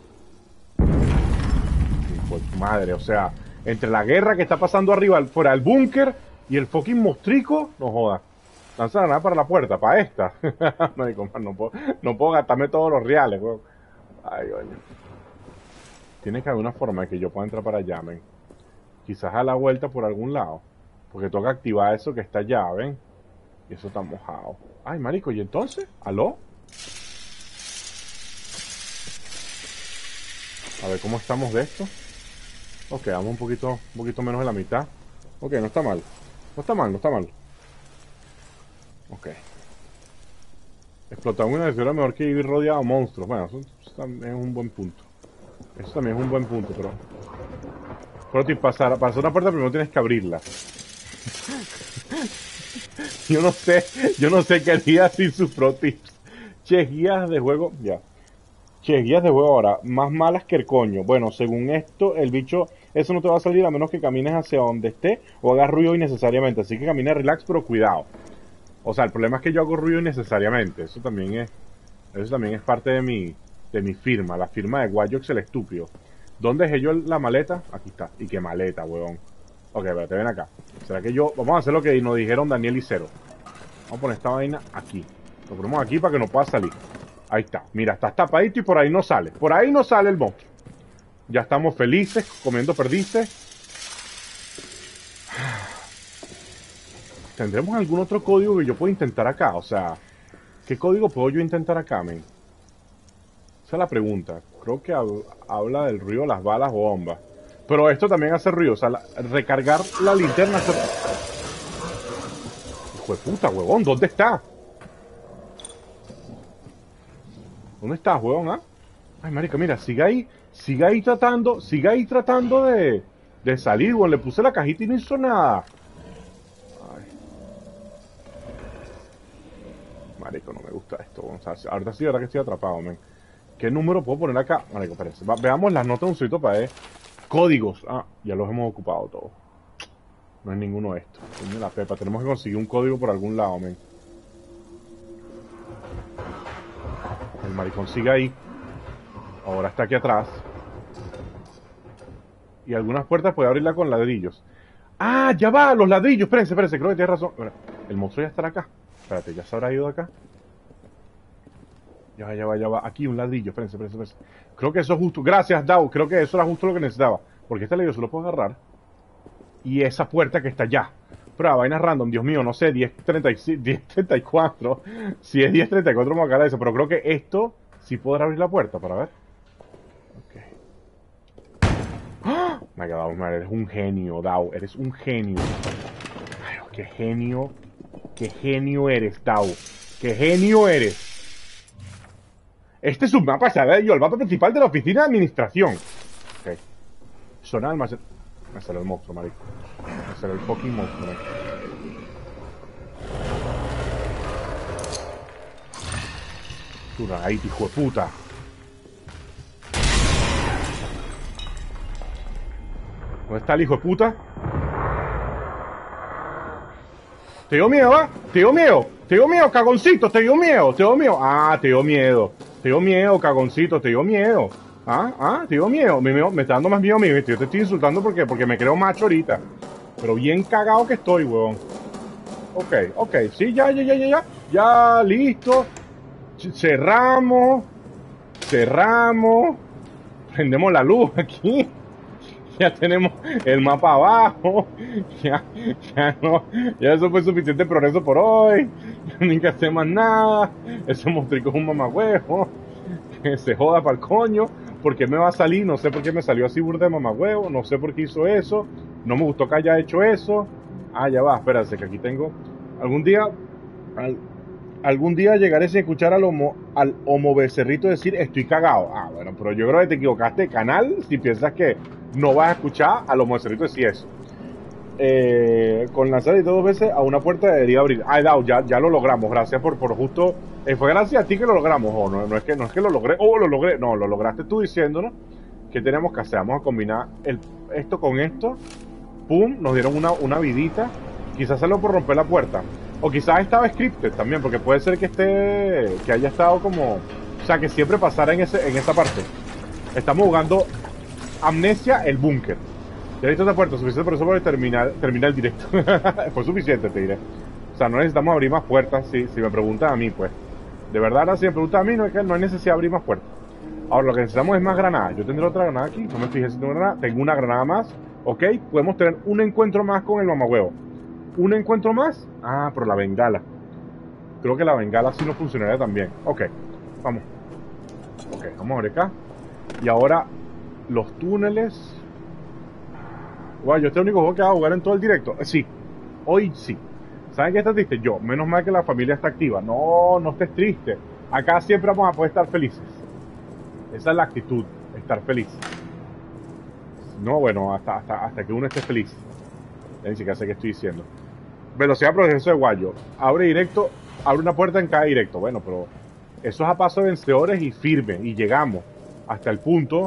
Hijo de tu madre, o sea, entre la guerra que está pasando arriba, fuera del búnker, y el fucking mostrico, no jodas. Lanza la nada para la puerta, para esta. Marico, man, no puedo, no puedo gastarme todos los reales, weón. Ay, coño. Tiene que haber una forma de que yo pueda entrar para allá, men. Quizás a la vuelta por algún lado. Porque toca activar eso que está allá, ¿ven? Y eso está mojado. Ay, marico, ¿y entonces? ¿Aló? A ver cómo estamos de esto. Ok, vamos un poquito, un poquito menos de la mitad. Ok, no está mal. No está mal, no está mal. Ok. Explotar una desviación es mejor que vivir rodeado de monstruos. Bueno, eso, eso también es un buen punto. Eso también es un buen punto, pero... Pero para pasar, para hacer una puerta primero tienes que abrirla. Yo no sé, yo no sé qué haría sin sus pro tips. Che, guías de juego, ya. Che, guías de juego ahora, más malas que el coño. Bueno, según esto, el bicho, eso no te va a salir a menos que camines hacia donde esté o hagas ruido innecesariamente. Así que camina relax, pero cuidado. O sea, el problema es que yo hago ruido innecesariamente. Eso también es, eso también es parte de mi, de mi firma, la firma de Guayox el estúpido. ¿Dónde dejé yo la maleta? Aquí está. ¿Y qué maleta, huevón? Ok, espérate, ven acá. ¿Será que yo...? Vamos a hacer lo que nos dijeron Daniel y Cero. Vamos a poner esta vaina aquí. Lo ponemos aquí para que no pueda salir. Ahí está. Mira, está tapadito y por ahí no sale. Por ahí no sale el monstruo. Ya estamos felices, comiendo perdices. ¿Tendremos algún otro código que yo pueda intentar acá? O sea, ¿qué código puedo yo intentar acá, men? Esa es la pregunta. Creo que habla del ruido de las balas o bombas. Pero esto también hace ruido. O sea, la, recargar la linterna hace... Hijo de puta, huevón. ¿Dónde está? ¿Dónde estás, huevón, ah? Ay, marica, mira. Sigue ahí. Sigue ahí tratando... Sigue ahí tratando de... De salir, huevón. Le puse la cajita y no hizo nada. Ay. Marico, no me gusta esto, huevón. O sea, ahorita sí, ahora que estoy atrapado, men. ¿Qué número puedo poner acá? Marico, parece. Va, veamos las notas de un sitio para ver. Códigos. Ah, ya los hemos ocupado todos. No es ninguno de estos. Coño la pepa. Tenemos que conseguir un código por algún lado, men. El maricón sigue ahí. Ahora está aquí atrás. Y algunas puertas puede abrirla con ladrillos. ¡Ah! ¡Ya va! ¡Los ladrillos! Espérense, espérense, creo que tienes razón. El monstruo ya estará acá. Espérate, ¿ya se habrá ido de acá? Ya va, ya va, ya va. Aquí un ladrillo, espérense, espérense, espérense. Creo que eso es justo. Gracias, Dao. Creo que eso era justo lo que necesitaba. Porque este ladrillo se lo puedo agarrar. Y esa puerta que está allá. Pero vainas random, Dios mío, no sé, diez treinta y cuatro. Si es diez treinta y cuatro me va a caer eso. Pero creo que esto sí podrá abrir la puerta, para ver. Ok. ¡Ah! Me ha quedado mal, eres un genio, Dao. Eres un genio. Ay, qué genio. Qué genio eres, Dao. Qué genio eres. Este es un mapa, ¿sabes? Yo, el mapa principal de la oficina de administración. Ok. Zona almacén. Me sale el monstruo, marico. Me sale el fucking monstruo, marico. Tú, ahí, hijo de puta. ¿Dónde está el hijo de puta? ¿Te dio miedo, ah? ¿Te dio miedo? ¿Te dio miedo, cagoncito? ¿Te dio miedo? ¿Te dio miedo? Ah, te dio miedo. Te dio miedo, cagoncito. Te dio miedo. Ah, ah, te dio miedo. Me, me, me está dando más miedo a mí. Yo te estoy insultando porque, porque me creo macho ahorita. Pero bien cagado que estoy, huevón. Ok, ok. Sí, ya, ya, ya, ya, ya. Ya, listo. Cerramos. Cerramos. Prendemos la luz aquí. Ya tenemos el mapa abajo. Ya, ya no. Ya eso fue suficiente progreso por hoy. Ya ni que hacer más nada. Ese monstruo es un mamagüevo. Que se joda para el coño. ¿Por qué me va a salir? No sé por qué me salió así burda de mamagüevo. No sé por qué hizo eso. No me gustó que haya hecho eso. Ah, ya va, espérate, que aquí tengo. Algún día. Al, algún día llegaré sin escuchar al homo, al homo becerrito decir estoy cagado. Ah, bueno, pero yo creo que te equivocaste de canal si piensas que no vas a escuchar al homo becerrito decir eso. Eh, con lanzar y dos veces a una puerta debería abrir. Ah, Dao, ya, ya lo logramos. Gracias por, por justo. Eh, fue gracias a ti que lo logramos. Oh, no, no es que no es que lo logré. Oh, lo logré. No, lo lograste tú diciéndonos que tenemos que hacer. Vamos a combinar el, esto con esto. Pum, nos dieron una, una vidita. Quizás salió por romper la puerta. O quizás estaba scripted también, porque puede ser que esté, que haya estado como, o sea, que siempre pasara en ese, en esa parte. Estamos jugando Amnesia, el búnker. Ya visto esta puerta, suficiente por eso para terminar, terminar el directo. Fue suficiente, te diré. O sea, no necesitamos abrir más puertas, si, si me preguntan a mí, pues. De verdad, ahora si me preguntan a mí, no es que no hay necesidad de abrir más puertas. Ahora, lo que necesitamos es más granadas. Yo tendré otra granada aquí, no me fijé si tengo una granada. Tengo una granada más, ok. Podemos tener un encuentro más con el mamagüevo. ¿Un encuentro más? Ah, pero la bengala. Creo que la bengala sí no funcionaría también. Ok, vamos. Ok, vamos a ver acá. Y ahora, los túneles. Wow, yo este es el único juego que va a jugar en todo el directo. Sí, hoy sí. ¿Saben qué está triste? Yo, menos mal que la familia está activa. No, no estés triste. Acá siempre vamos a poder estar felices. Esa es la actitud, estar feliz. No, bueno, hasta, hasta, hasta que uno esté feliz. Ya ni siquiera sé qué estoy diciendo. Velocidad de progreso de Guayo. Abre directo, abre una puerta en cada directo. Bueno, pero eso es a paso de vencedores y firme. Y llegamos hasta el punto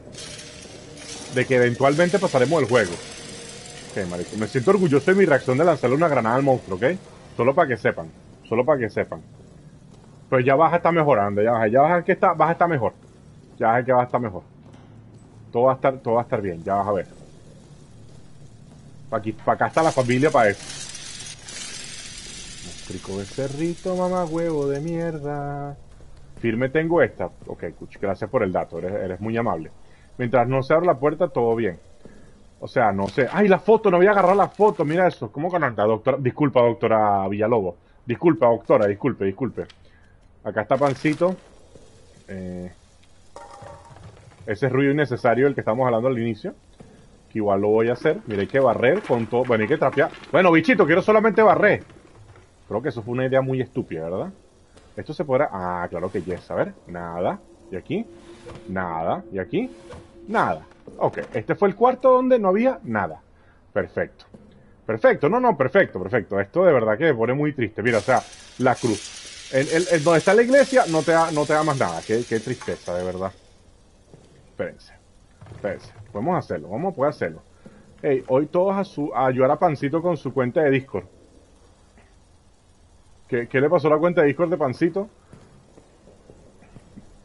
de que eventualmente pasaremos el juego. Ok, marico. Me siento orgulloso de mi reacción de lanzarle una granada al monstruo, ¿ok? Solo para que sepan. Solo para que sepan. Pues ya vas a estar mejorando. Ya vas a, ya vas a, que está, vas a estar mejor. Ya vas a que vas a estar mejor. Todo va a estar, todo va a estar bien. Ya vas a ver. Para aquí, para acá está la familia para eso. Trico becerrito, mamá huevo de mierda. Firme tengo esta. Ok, Cuch, gracias por el dato, eres, eres muy amable. Mientras no se abra la puerta, todo bien. O sea, no sé. ¡Ay, la foto! No voy a agarrar la foto, mira eso. ¿Cómo conecta, doctora? Disculpa, doctora Villalobos. Disculpa, doctora, disculpe, disculpe. Acá está Pancito. Eh, ese es ruido innecesario del que estamos hablando al inicio. Que igual lo voy a hacer. Mira, hay que barrer con todo. Bueno, hay que trapear. Bueno, bichito, quiero solamente barrer. Creo que eso fue una idea muy estúpida, ¿verdad? Esto se podrá... Ah, claro que yes. A ver, nada. ¿Y aquí? Nada. ¿Y aquí? Nada. Ok, este fue el cuarto donde no había nada. Perfecto. Perfecto, no, no, perfecto, perfecto. Esto de verdad que me pone muy triste. Mira, o sea, la cruz. El, el, el donde está la iglesia no te da, no te da más nada. Qué, qué tristeza, de verdad. Espérense. Espérense. Podemos hacerlo, vamos a poder hacerlo. Hey, hoy todos a, su, a ayudar a Pancito con su cuenta de Discord. ¿Qué, ¿Qué le pasó a la cuenta de Discord de Pancito?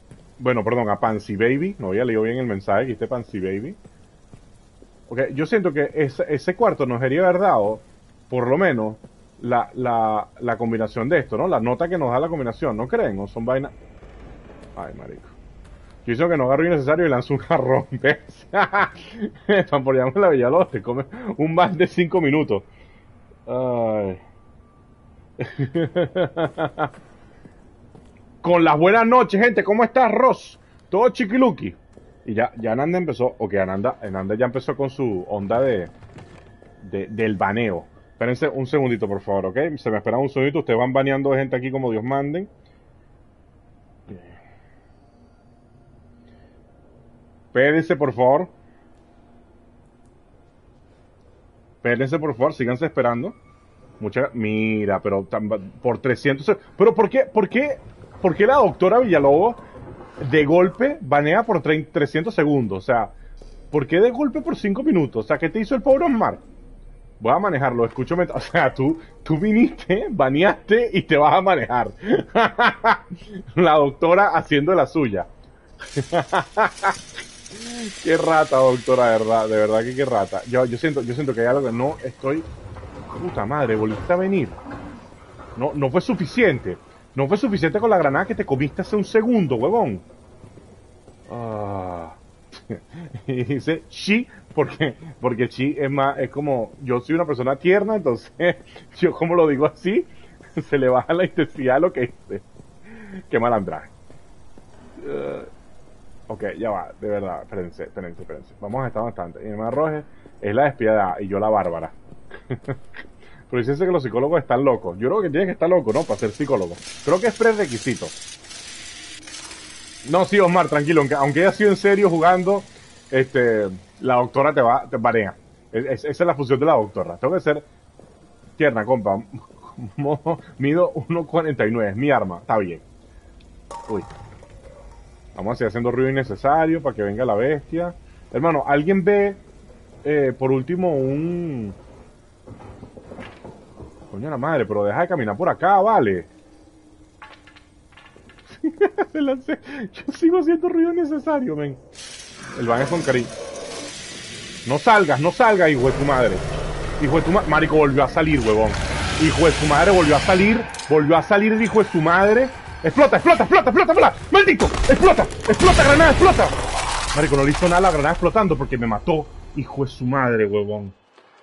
Bueno, perdón, a Pansy Baby. No había leído bien el mensaje que dice Pansy Baby. Ok, yo siento que ese, ese cuarto nos debería haber dado, por lo menos, la, la, la combinación de esto, ¿no? La nota que nos da la combinación, ¿no creen? ¿O son vainas? Ay, marico. Yo hice que no agarro innecesario y lanzo un jarrón, ¿ves? Están por llamarme la Villalobos, te come un más de cinco minutos. Ay. Con las buenas noches, gente. ¿Cómo estás, Ross? Todo chiquiluki. Y ya, ya Ananda empezó, ok, Ananda, Ananda ya empezó con su onda de, de del baneo. Espérense un segundito, por favor, ok. Se me esperan un segundito. Ustedes van baneando gente aquí como Dios manden. Espérense, por favor. Espérense, por favor. Síganse esperando. Mucha, mira, pero por trescientos. Pero ¿por qué, por qué, por qué la doctora Villalobos de golpe banea por trescientos segundos? O sea, ¿por qué de golpe por cinco minutos? O sea, ¿qué te hizo el pobre Osmar? Voy a manejarlo, escúchame. O sea, tú, tú viniste, baneaste y te vas a manejar. La doctora haciendo la suya. Qué rata, doctora, de verdad, de verdad que qué rata. Yo, yo siento, yo siento que hay algo que no estoy. Puta madre, volviste a venir. No, no fue suficiente. No fue suficiente con la granada que te comiste hace un segundo, huevón. Ah. Y dice chi, porque, porque chi es más, es como, yo soy una persona tierna, entonces, yo como lo digo así, se le baja la intensidad a lo que dice. Qué malandraje. Uh, ok, ya va, de verdad, espérense, espérense, espérense. Vamos a estar bastante. Y el más roje es la despiadada y yo la bárbara. Pero dicen que los psicólogos están locos. Yo creo que tienes que estar loco, ¿no? Para ser psicólogo. Creo que es prerequisito. No, sí, Osmar, tranquilo. Aunque, aunque haya sido en serio jugando, este, la doctora te va, te barea. Es, es, esa es la función de la doctora. Tengo que ser tierna, compa. Mido uno cuarenta y nueve. Es mi arma. Está bien. Uy. Vamos a seguir haciendo ruido innecesario para que venga la bestia. Hermano, ¿alguien ve, eh, por último, un... Coño la madre, pero deja de caminar por acá, vale. Yo sigo haciendo ruido innecesario, men. El van es con cariño. No salgas, no salgas, hijo de tu madre. Hijo de tu madre. Marico, volvió a salir, huevón. Hijo de tu madre, volvió a salir. Volvió a salir el hijo de su madre. Explota, explota, explota, explota, explota. ¡Maldito! ¡Explota! ¡Explota, granada, explota! Marico, no le hizo nada a la granada explotando porque me mató. Hijo de su madre, huevón.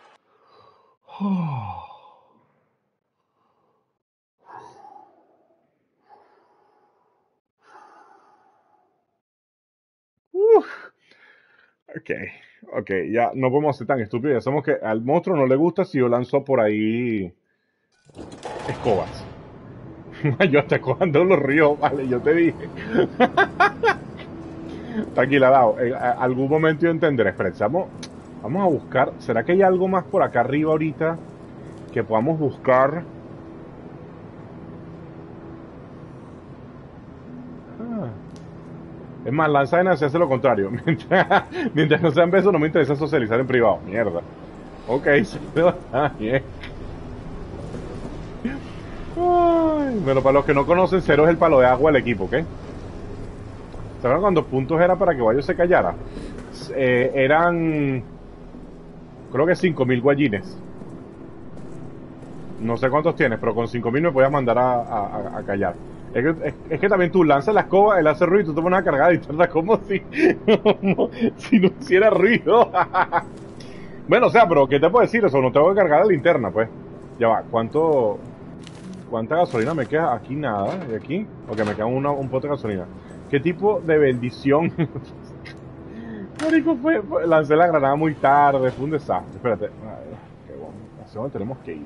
Oh. Uf. Ok, ok, ya no podemos ser tan estúpidos. Ya sabemos que al monstruo no le gusta si yo lanzo por ahí escobas. Yo hasta cuando los ríos, vale, yo te dije. Tranquila, Dao, en algún momento yo entenderé. Espérense, vamos, vamos a buscar. ¿Será que hay algo más por acá arriba ahorita que podamos buscar? Ah. Es más, lanza se hace lo contrario. Mientras, mientras no sean besos, no me interesa socializar en privado. Mierda. Ok, está bien. Ay, bueno, para los que no conocen, cero es el palo de agua del equipo, ¿ok? ¿Saben cuántos puntos era para que Guayo se callara? Eh, eran... Creo que cinco mil guayines. No sé cuántos tienes, pero con cinco mil me podías mandar a, a, a callar. Es que, es, es que también tú lanzas la escoba, él hace ruido y tú te pones a cargar y tardas como si, como si no hiciera ruido. Bueno, o sea, pero ¿qué te puedo decir? Eso no tengo que cargar la linterna, pues. Ya va, ¿cuánto... ¿Cuánta gasolina me queda? Aquí nada, ¿y aquí? Ok, me queda una, un pote de gasolina. ¿Qué tipo de bendición? Marico, fue, fue, lancé la granada muy tarde, fue un desastre. Espérate, ay, qué bueno, hacia dónde tenemos que ir.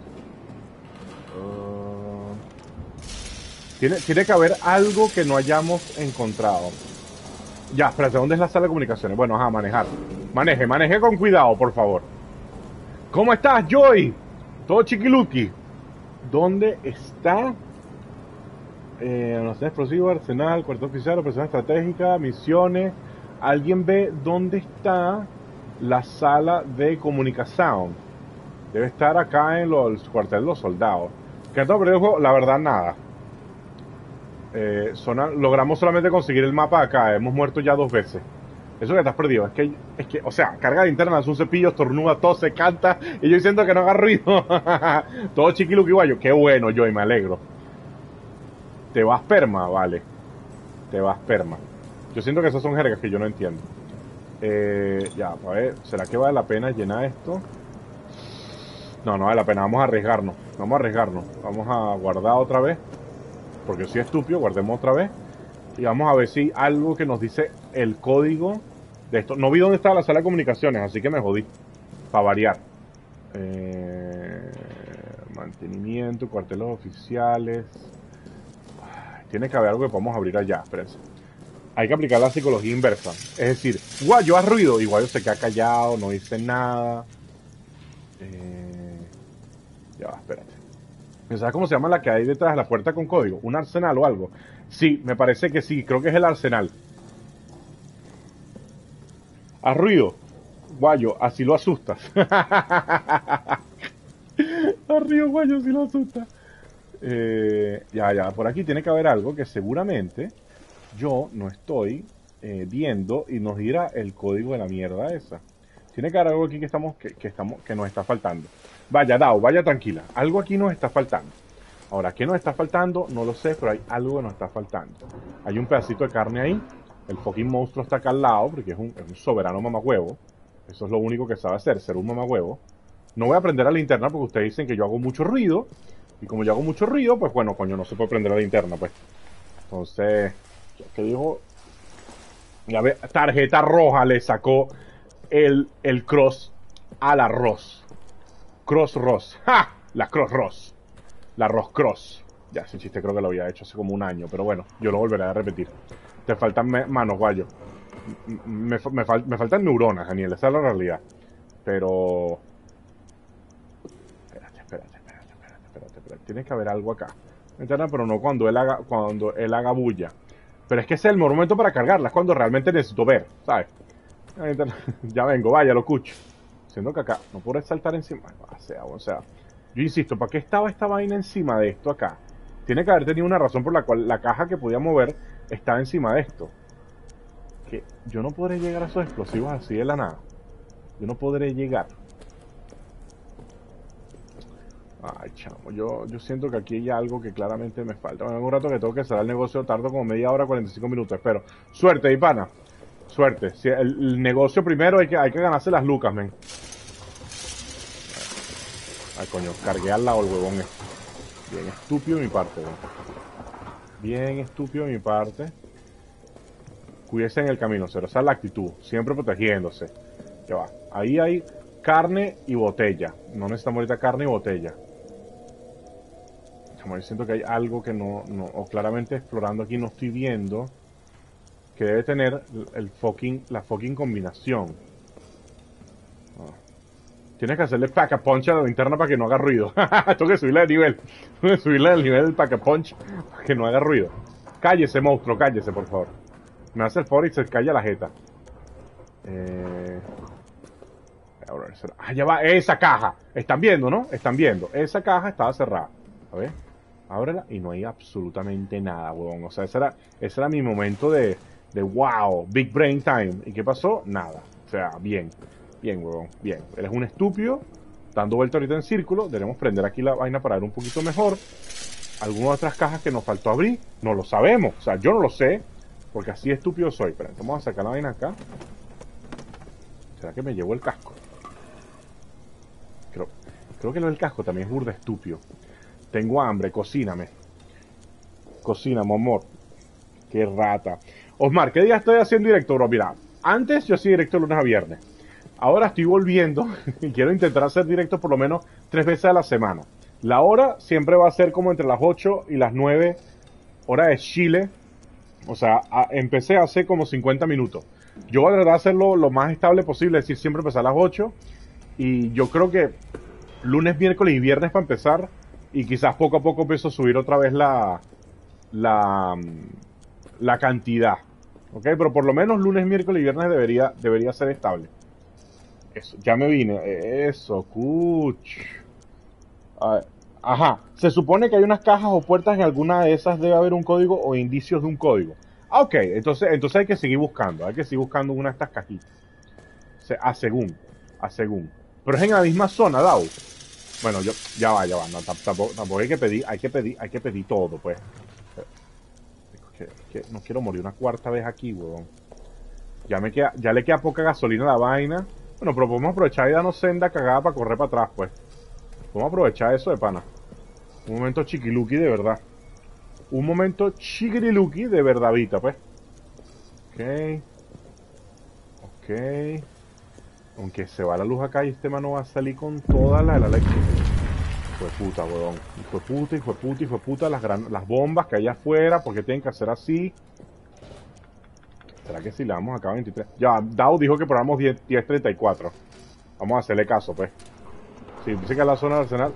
Uh, tiene, tiene que haber algo que no hayamos encontrado. Ya, espérate, ¿dónde es la sala de comunicaciones? Bueno, ajá, manejar. Maneje, maneje con cuidado, por favor. ¿Cómo estás, Joy? Todo chiquiluki. ¿Dónde está? Eh, almacén explosivo, arsenal, cuartel oficial, operación estratégica, misiones. ¿Alguien ve dónde está la sala de comunicación? Debe estar acá en los, el cuartel de los soldados. ¿Qué tal perdido el juego? La verdad, nada. Eh, zona, logramos solamente conseguir el mapa acá. Hemos muerto ya dos veces. Eso que te has perdido. Es que, es que, o sea, carga de interna, es un cepillo, estornuda, tose, canta. Y yo siento que no haga ruido. Todo chiquiluqui guayo. Qué bueno, Joy, me alegro. Te vas perma, vale. Te vas perma. Yo siento que esas son jergas que yo no entiendo. Eh, ya, a ver, ¿será que vale la pena llenar esto? No, no vale la pena, vamos a arriesgarnos. Vamos a arriesgarnos. Vamos a guardar otra vez. Porque soy estúpido, guardemos otra vez. Y vamos a ver si algo que nos dice el código de esto. No vi dónde estaba la sala de comunicaciones, así que me jodí. Para variar. Eh, mantenimiento, cuarteles oficiales. Tiene que haber algo que podamos abrir allá, espérense. Hay que aplicar la psicología inversa. Es decir, Guayo, haz ruido. Y Guayo se queda callado, no dice nada. Eh, ya va, espérate. ¿Sabes cómo se llama la que hay detrás de la puerta con código? ¿Un arsenal o algo? Sí, me parece que sí. Creo que es el arsenal. Haz ruido. Guayo, así lo asustas. Haz ruido, Guayo, así lo asustas. Eh, ya, ya. Por aquí tiene que haber algo que seguramente yo no estoy eh, viendo y nos dirá el código de la mierda esa. Tiene que haber algo aquí que estamos que, que estamos que nos está faltando. Vaya, Dao, vaya tranquila. Algo aquí nos está faltando. Ahora, ¿qué nos está faltando? No lo sé, pero hay algo que nos está faltando. Hay un pedacito de carne ahí. El fucking monstruo está acá al lado, porque es un, es un soberano mamahuevo. Eso es lo único que sabe hacer, ser un mamahuevo. No voy a prender la linterna porque ustedes dicen que yo hago mucho ruido. Y como yo hago mucho ruido, pues bueno, coño, no se puede prender la linterna, pues. Entonces, ¿qué dijo? Ya ve, tarjeta roja le sacó el, el cross al arroz. Cross Ross. ¡Ja! La Cross Ross. La Ross Cross. Ya, ese chiste creo que lo había hecho hace como un año, pero bueno, yo lo volveré a repetir. Te faltan manos, Guayo. Me, me, fal me faltan neuronas, Daniel, esa es la realidad. Pero... Espérate, espérate, espérate, espérate, espérate, espérate. Tiene que haber algo acá. Interna, pero no cuando él haga, cuando él haga bulla. Pero es que ese es el momento para cargarla, es cuando realmente necesito ver, ¿sabes? Ya vengo, vaya, lo escucho. Siendo que acá no puedo saltar encima. O sea, o sea, yo insisto, ¿para qué estaba esta vaina encima de esto acá? Tiene que haber tenido una razón por la cual la caja que podía mover estaba encima de esto. Que yo no podré llegar a esos explosivos así de la nada. Yo no podré llegar. Ay, chamo, yo, yo siento que aquí hay algo que claramente me falta. Bueno, en un rato que tengo que cerrar el negocio, tardo como media hora, cuarenta y cinco minutos, espero. Suerte, y pana. Suerte. Si el, el negocio primero hay que, hay que ganarse las lucas, men. Ay, coño, cargué al lado el huevón este. Bien estúpido de mi parte, ¿no? Bien estúpido de mi parte. Cuídese en el camino, cero. Esa es la actitud. Siempre protegiéndose. Ya va. Ahí hay carne y botella. No necesitamos ahorita carne y botella. Como yo siento que hay algo que no, no... O claramente explorando aquí no estoy viendo... Que debe tener el fucking, la fucking combinación. Oh. Tienes que hacerle pack a punch a la linterna para que no haga ruido. Tengo que subirle de nivel. Tengo que subirle el nivel del pack a punch para que no haga ruido. Cállese, monstruo, cállese, por favor. Me hace el favor y se calla la jeta. Eh... Ah, ya va, esa caja. Están viendo, ¿no? Están viendo. Esa caja estaba cerrada. A ver, ábrela y no hay absolutamente nada, huevón. O sea, ese era, ese era mi momento de... De wow, big brain time. ¿Y qué pasó? Nada. O sea, bien. Bien, huevón. Bien. Eres un estúpido. Dando vuelta ahorita en círculo. Debemos prender aquí la vaina para ver un poquito mejor. Algunas otras cajas que nos faltó abrir. No lo sabemos. O sea, yo no lo sé. Porque así estúpido soy. Pero vamos a sacar la vaina acá. ¿Será que me llevó el casco? Creo, creo que lo del casco también es burda estúpido. Tengo hambre. Cocíname. Cocíname, amor. Qué rata. Osmar, ¿qué día estoy haciendo directo, bro? Mira, antes yo hacía directo lunes a viernes. Ahora estoy volviendo y quiero intentar hacer directo por lo menos tres veces a la semana. La hora siempre va a ser como entre las ocho y las nueve, hora de Chile. O sea, a, empecé hace como cincuenta minutos. Yo voy a tratar de hacerlo lo más estable posible, es decir, siempre empezar a las ocho. Y yo creo que lunes, miércoles y viernes para empezar. Y quizás poco a poco empiezo a subir otra vez la... La... La cantidad. Ok, pero por lo menos lunes, miércoles y viernes debería, debería ser estable. Eso, ya me vine. Eso, cuch. A ver, Ajá, se supone que hay unas cajas o puertas, en alguna de esas debe haber un código o indicios de un código. Ah, ok, entonces, entonces hay que seguir buscando, hay que seguir buscando una de estas cajitas. O sea, a según, a según. Pero es en la misma zona, Dao. Bueno, yo, ya va, ya va, no, tampoco, tampoco hay que pedir, hay que pedir, hay que pedir todo, pues. Es que, es que no quiero morir una cuarta vez aquí, huevón. Ya me queda, ya le queda poca gasolina a la vaina. Bueno, pero podemos aprovechar y darnos senda cagada para correr para atrás, pues. Vamos a aprovechar eso de pana. Un momento chiquiluki de verdad. Un momento chiquiriluki de verdadita, pues. Ok. Ok. Aunque se va la luz acá y este mano va a salir con toda la de la eléctrica. Hijo de puta, weón. Hijo de puta, hijo de puta, hijo de puta. Las, gran, las bombas que hay afuera, porque tienen que hacer así. ¿Será que si le damos acá veintitrés? Ya, Dow dijo que probamos diez treinta y cuatro. Vamos a hacerle caso, pues. Sí, dice que es la zona del arsenal.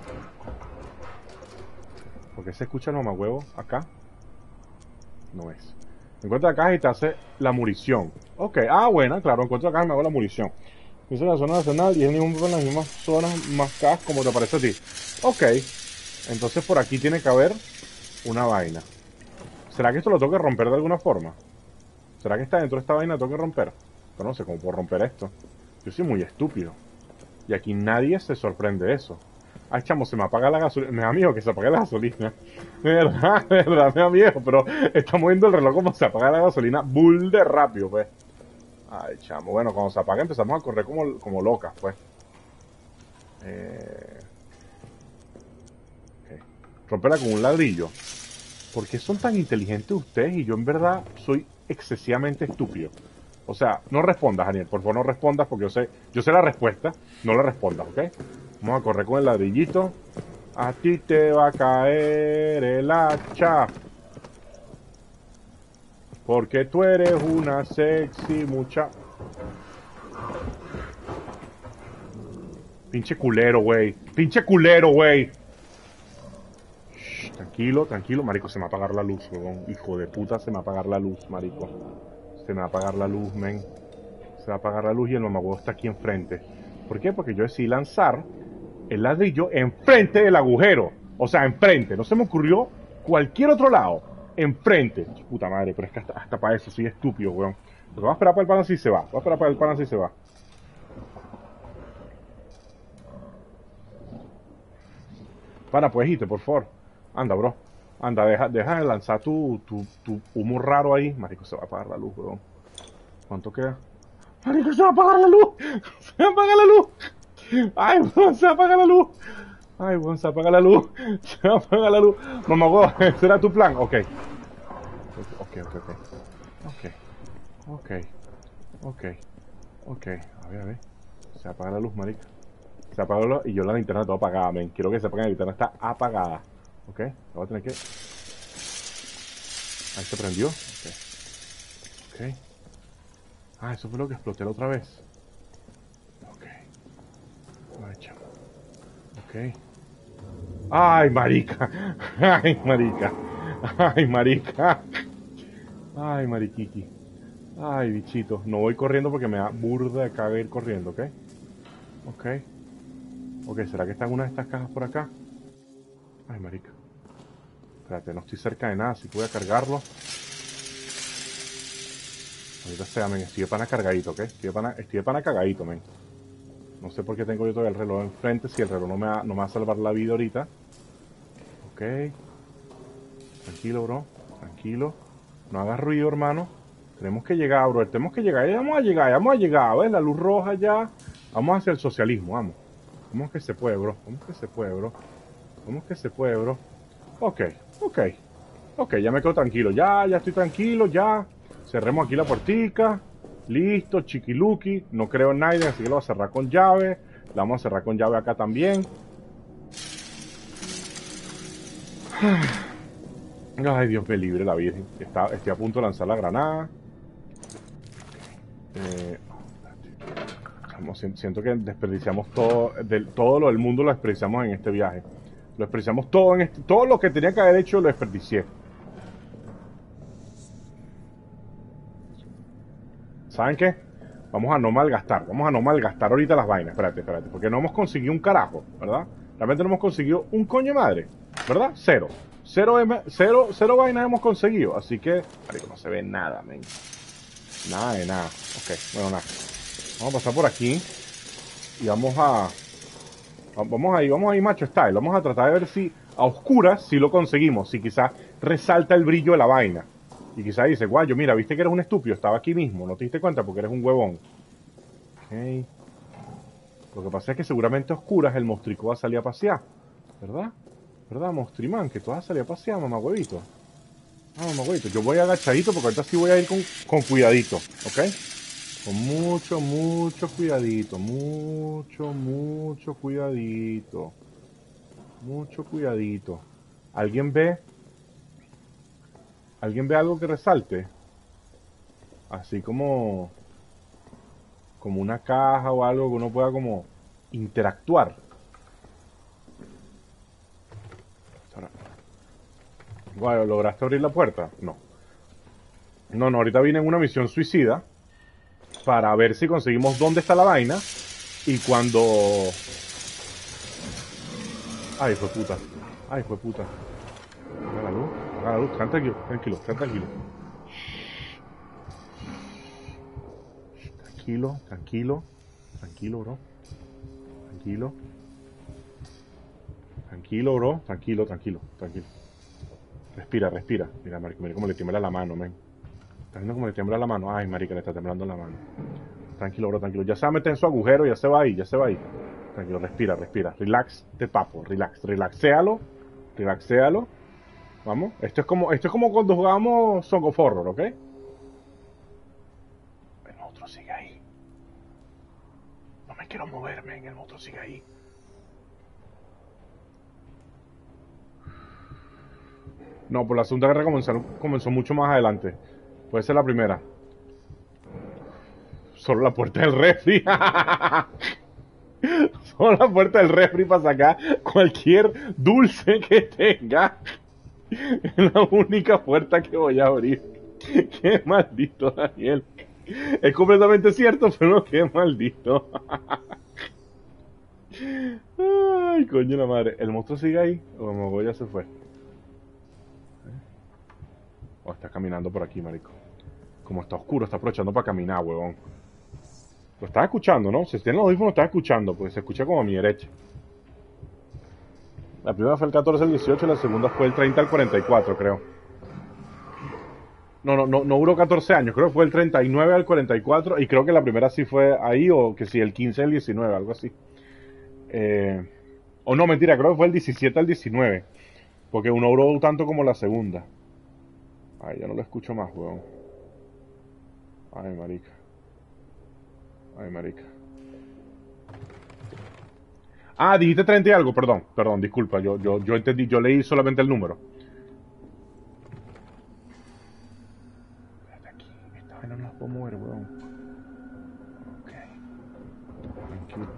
¿Por qué se escucha el mamahuevo acá? No es. Encuentra la caja y te hace la munición. Ok, ah, buena, claro, encuentro la caja y me hago la munición. Dice la zona nacional y es ningún en las mismas zonas más cajas como te parece a ti. Ok, entonces por aquí tiene que haber una vaina. ¿Será que esto lo tengo que romper de alguna forma? ¿Será que está dentro de esta vaina tengo que romper? Pero no sé cómo puedo romper esto. Yo soy muy estúpido. Y aquí nadie se sorprende de eso. Ay, chamo, se me apaga la gasolina. Me da miedo que se apague la gasolina. De verdad, de verdad, me da miedo. Pero estamos viendo el reloj como se apaga la gasolina. Bull de rápido, pues. Ay, chamo. Bueno, cuando se apaga empezamos a correr como, como locas, pues. Eh... Okay. Romperla con un ladrillo. ¿Por qué son tan inteligentes ustedes y yo en verdad soy excesivamente estúpido? O sea, no respondas, Daniel. Por favor, no respondas porque yo sé, yo sé la respuesta. No la respondas, ¿ok? Vamos a correr con el ladrillito. A ti te va a caer el hacha. Porque tú eres una sexy mucha... Pinche culero, güey. Pinche culero, güey. Tranquilo, tranquilo. Marico, se me va a apagar la luz, weón. Hijo de puta, se me va a apagar la luz, marico. Se me va a apagar la luz, men. Se va a apagar la luz y el mamagüevo está aquí enfrente. ¿Por qué? Porque yo decidí lanzar el ladrillo enfrente del agujero. O sea, enfrente. No se me ocurrió cualquier otro lado. Enfrente. Puta madre, pero es que hasta, hasta para eso soy estúpido, weón. Pero voy a esperar para el pan así se va. Voy a esperar para el pan así se va. Para, pues, hijito, por favor. Anda, bro. Anda, deja, deja de lanzar tu, tu, tu humo raro ahí. Marico, se va a apagar la luz, weón. ¿Cuánto queda? Marico, se va a apagar la luz. Se va a apagar la luz. Ay, weón, se va a apagar la luz. Ay, weón, se apaga la luz. Se va a apagar la luz. Mamá, weón, ¿ese era tu plan? Ok. Ok, ok, ok. Ok. Ok. Ok. Ok. A ver, a ver. Se apaga la luz, marica. Se apaga la luz y yo la linterna está apagada, men. Quiero que sepan que la linterna está apagada. Ok. La voy a tener que... Ahí se prendió. Ok. Ok. Ah, eso fue lo que exploté la otra vez. Ok. Ay, chamo. Ok. Ay, marica. Ay, marica. Ay, marica. Ay, mariquiqui. Ay, bichito. No voy corriendo porque me da burda de caga ir corriendo, ¿ok? Ok. Ok, ¿será que está en una de estas cajas por acá? Ay, marica. Espérate, no estoy cerca de nada, si voy a cargarlo. Ahorita sea, men, estoy de pana cargadito, ¿ok? Estoy de pana, estoy de pana cagadito, men. No sé por qué tengo yo todavía el reloj enfrente, si el reloj no me va, no me va a salvar la vida ahorita. Ok. Tranquilo, bro. Tranquilo. No hagas ruido, hermano. Tenemos que llegar, bro. Tenemos que llegar. Ya vamos a llegar, ya vamos a llegar. ¿Ves? La luz roja ya. Vamos hacia el socialismo, vamos. Vamos que se puede, bro. Vamos que se puede, bro. Vamos que se puede, bro. Ok, ok. Ok, ya me quedo tranquilo. Ya, ya estoy tranquilo, ya. Cerremos aquí la puertica. Listo, chiquiluki. No creo en nadie, así que lo voy a cerrar con llave. La vamos a cerrar con llave acá también. Ay, Dios me libre la Virgen. Está, estoy a punto de lanzar la granada. Eh, siento que desperdiciamos todo, del, todo lo del mundo lo desperdiciamos en este viaje. Lo desperdiciamos todo en este, todo lo que tenía que haber hecho lo desperdicié. ¿Saben qué? Vamos a no malgastar, vamos a no malgastar ahorita las vainas, espérate, espérate, porque no hemos conseguido un carajo, ¿verdad? Realmente no hemos conseguido un coño de madre, ¿verdad? Cero. Cero, M, cero, cero vainas hemos conseguido. Así que, marico, no se ve nada, men. Nada de nada. Ok, bueno, nada. Vamos a pasar por aquí. Y vamos a... Vamos ahí, vamos ahí, macho style. Vamos a tratar de ver si a oscuras si lo conseguimos. Si quizás resalta el brillo de la vaina. Y quizás dice, guayo, mira, viste que eres un estúpido. Estaba aquí mismo. No te diste cuenta porque eres un huevón. Ok. Lo que pasa es que seguramente a oscuras el monstruico va a salir a pasear. ¿Verdad? ¿Verdad, monstrimán? Que tú vas a salir a pasear, mamá huevito. Ah, mamá huevito. Yo voy agachadito porque ahorita sí voy a ir con, con cuidadito. ¿Ok? Con mucho, mucho cuidadito. Mucho, mucho cuidadito. Mucho cuidadito. ¿Alguien ve? ¿Alguien ve algo que resalte? Así como... Como una caja o algo que uno pueda como interactuar. Bueno, ¿lograste abrir la puerta? No. No, no, ahorita viene en una misión suicida para ver si conseguimos dónde está la vaina y cuando... Ay, fue puta. Ay, fue puta. Apaga la luz, apaga la luz. Están tranquilo, tranquilo, están tranquilo. Tranquilo, tranquilo. Tranquilo, bro. Tranquilo. Tranquilo, bro. Tranquilo, tranquilo, tranquilo. Respira, respira. Mira, marico, mira cómo le tiembla la mano, men. ¿Estás viendo cómo le tiembla la mano? Ay, marica, le está temblando la mano. Tranquilo, bro, tranquilo. Ya se va a meter en su agujero, ya se va ahí, ya se va ahí. Tranquilo, respira, respira. Relax, te papo, relax, relaxéalo. Relaxéalo. Vamos. Esto es como, esto es como cuando jugábamos Song of Horror, ¿ok? El monstruo sigue ahí. No me quiero moverme, el monstruo sigue ahí. No, por la Segunda Guerra comenzó, comenzó mucho más adelante. Puede ser la primera. Solo la puerta del refri. Solo la puerta del refri para sacar cualquier dulce que tenga. Es la única puerta que voy a abrir. Qué maldito, Daniel. Es completamente cierto, pero qué maldito. Ay, coño la madre. ¿El monstruo sigue ahí? O Mogo ya se fue. O está caminando por aquí, marico. Como está oscuro, está aprovechando para caminar, huevón. Lo estás escuchando, ¿no? Si tiene los audífonos, lo estás escuchando, porque se escucha como a mi derecha. La primera fue el catorce al dieciocho y la segunda fue el treinta al cuarenta y cuatro, creo. No, no, no, no duró catorce años, creo que fue el treinta y nueve al cuarenta y cuatro y creo que la primera sí fue ahí, o que sí, el quince al diecinueve, algo así. Eh, o no, mentira, creo que fue el diecisiete al diecinueve, porque uno duró tanto como la segunda. Ay, ya no lo escucho más, weón. Ay, marica. Ay, marica. Ah, dijiste treinta y algo, perdón, perdón, disculpa, yo, yo, yo entendí, yo leí solamente el número. Espérate aquí, esta vaina no las puedo mover, weón. Ok. Tranquilo.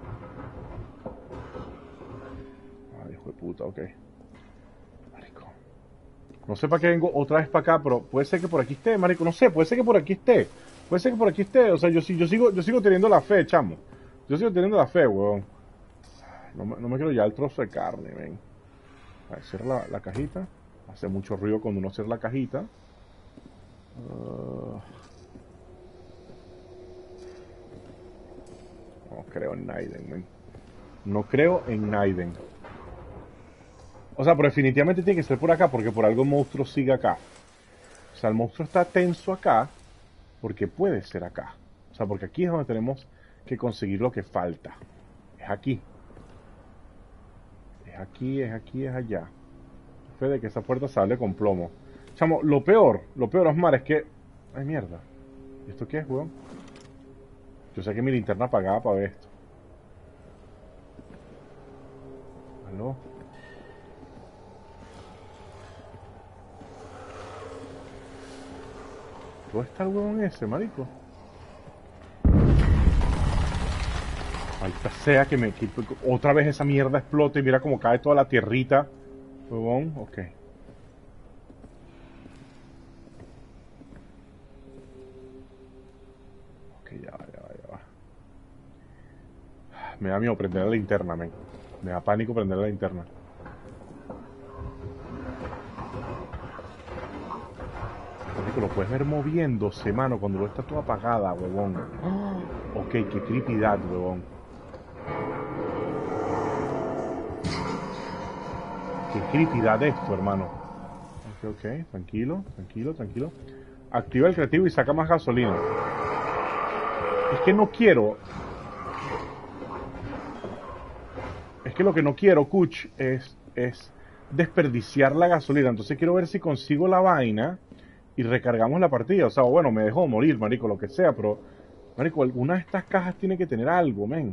Ay, hijo de puta, ok. Marico. No sé para qué vengo otra vez para acá, pero puede ser que por aquí esté, marico, no sé, puede ser que por aquí esté. Puede ser que por aquí esté, o sea, yo, yo, sigo, yo sigo teniendo la fe, chamo. Yo sigo teniendo la fe, weón. No, me- no me quiero ya el trozo de carne, ven. A ver, cierra la, la cajita. Hace mucho ruido cuando uno cierra la cajita. Uh, no creo en Naiden, men. No creo en Naiden. O sea, pero definitivamente tiene que ser por acá, porque por algo el monstruo sigue acá. O sea, el monstruo está tenso acá, porque puede ser acá. O sea, porque aquí es donde tenemos que conseguir lo que falta. Es aquí. Es aquí, es aquí, es allá. Fe de que esa puerta sale con plomo. Chamo, lo peor, lo peor, Osmar, es que... Ay, mierda. ¿Y esto qué es, weón? Yo saqué mi linterna apagada para ver esto. ¿Aló? ¿Dónde está el huevón ese, marico? Maldita sea que me... que otra vez esa mierda explota y mira cómo cae toda la tierrita. Huevón, ok. Ok, ya va, ya va, ya va. Me da miedo prender la linterna, men. Me da pánico prender la linterna. Marico, lo puedes ver moviéndose, mano, cuando lo está todo apagada, huevón. Oh, ok, qué creepidad, huevón. Qué creepidad esto, hermano. Ok, ok, tranquilo, tranquilo, tranquilo. Activa el creativo y saca más gasolina. Es que no quiero... Es que lo que no quiero, Kuch, es, es desperdiciar la gasolina. Entonces quiero ver si consigo la vaina y recargamos la partida. O sea, bueno, me dejó morir, marico, lo que sea, pero... Marico, alguna de estas cajas tiene que tener algo, men.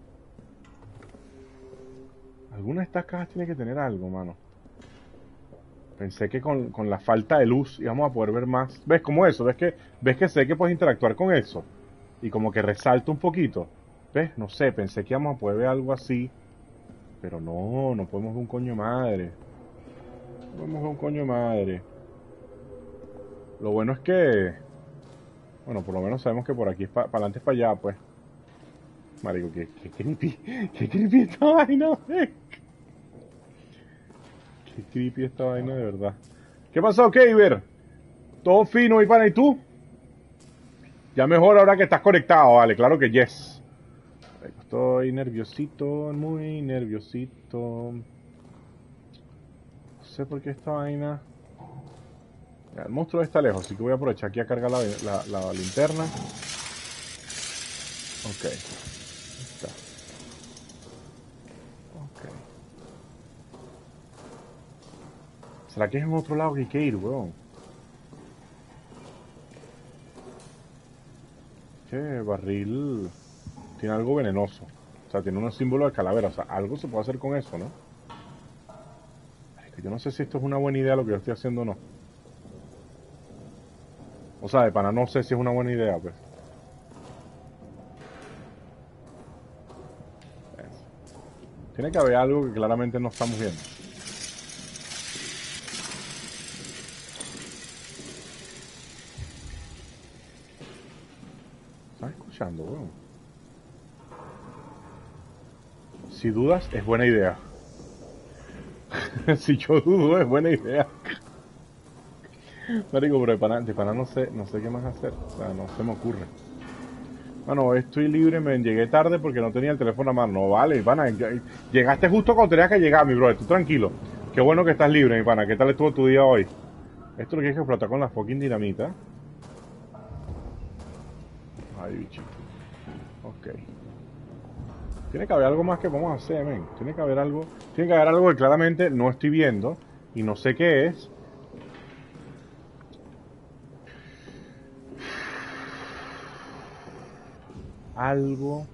Alguna de estas cajas tiene que tener algo, mano. Pensé que con, con la falta de luz íbamos a poder ver más. ¿Ves como eso? ¿Ves que, ves que sé que puedes interactuar con eso? Y como que resalta un poquito. ¿Ves? No sé, pensé que íbamos a poder ver algo así. Pero no, no podemos ver un coño madre. No podemos ver un coño madre. Lo bueno es que... Bueno, por lo menos sabemos que por aquí es para pa adelante es para allá, pues. Marico, qué, qué creepy. Qué creepy esta vaina, wey. Qué creepy esta vaina, de verdad. ¿Qué pasó, Keiber? ¿Todo fino, mi pana? ¿Y tú? Ya mejor ahora que estás conectado, vale. Claro que yes. Estoy nerviosito, muy nerviosito. No sé por qué esta vaina... Ya, el monstruo está lejos, así que voy a aprovechar aquí a cargar la, la, la linterna. Ok. Está. Ok. ¿Será que es en otro lado que hay que ir, weón? Que barril tiene algo venenoso. O sea, tiene un símbolo de calavera. O sea, algo se puede hacer con eso, ¿no? Es que yo no sé si esto es una buena idea lo que yo estoy haciendo o no. O sea, de pana no sé si es una buena idea, pues. Tiene que haber algo que claramente no estamos viendo. ¿Estás escuchando, weón? Si dudas, es buena idea. Si yo dudo, es buena idea. Marico, pero de pana, de pana no sé, no sé qué más hacer. O sea, no se me ocurre. Bueno, estoy libre, me llegué tarde porque no tenía el teléfono a mano. No vale, mi pana. Llegaste justo cuando tenías que llegar, mi brother. Tú tranquilo. Qué bueno que estás libre, mi pana. ¿Qué tal estuvo tu día hoy? Esto lo que hay que explotar con la fucking dinamita. Ay, bicho. Ok. Tiene que haber algo más que vamos a hacer, men. Tiene que haber algo. Tiene que haber algo que claramente no estoy viendo y no sé qué es. Algo.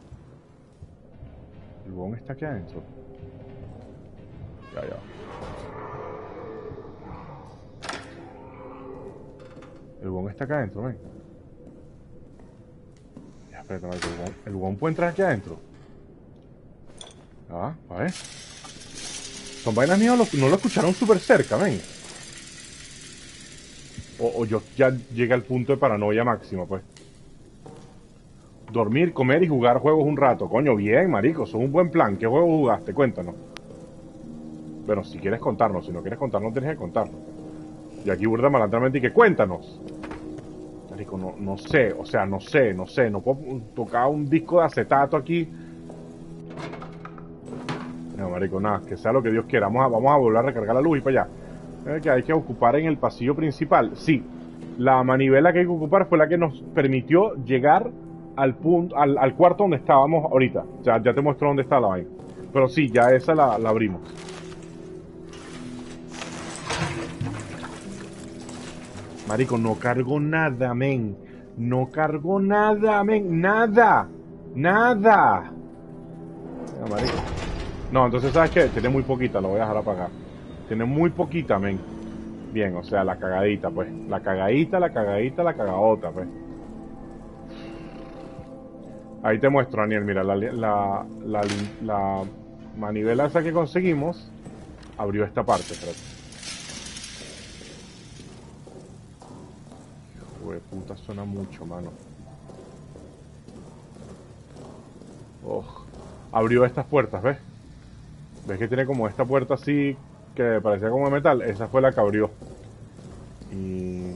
El huevón está aquí adentro. Ya, ya. El huevón está acá adentro, men. Ya, espérate, el huevón, el huevón puede entrar aquí adentro. Ah, a ver. Son vainas mías, no lo escucharon súper cerca, men. O, o yo ya llegué al punto de paranoia máxima, pues. Dormir, comer y jugar juegos un rato. Coño, bien, marico, eso es un buen plan. ¿Qué juego jugaste? Cuéntanos. Bueno, si quieres contarnos, si no quieres contarnos, tienes que contarnos. Y aquí burda malandramente y que cuéntanos. Marico, no, no sé, o sea, no sé, no sé, no puedo tocar un disco de acetato aquí. No, marico, nada, que sea lo que Dios quiera. Vamos a, vamos a volver a recargar la luz y para allá. Eh, que hay que ocupar en el pasillo principal. Sí, la manivela que hay que ocupar fue la que nos permitió llegar al punto, al, al cuarto donde estábamos ahorita. O sea, ya te muestro dónde está la vaina. Pero sí, ya esa la, la abrimos. Marico, no cargo nada, men. No cargo nada, men. Nada. Nada. No, marico. No, entonces, ¿sabes qué? Tiene muy poquita, lo voy a dejar apagar. Tiene muy poquita, men. Bien, o sea, la cagadita, pues. La cagadita, la cagadita, la cagadota, pues. Ahí te muestro, Daniel, mira, la, la, la, la manivela esa que conseguimos abrió esta parte, espérate. Hijo de puta, suena mucho, mano. Oh, abrió estas puertas, ¿ves? ¿Ves que tiene como esta puerta así que parecía como de metal? Esa fue la que abrió. Y...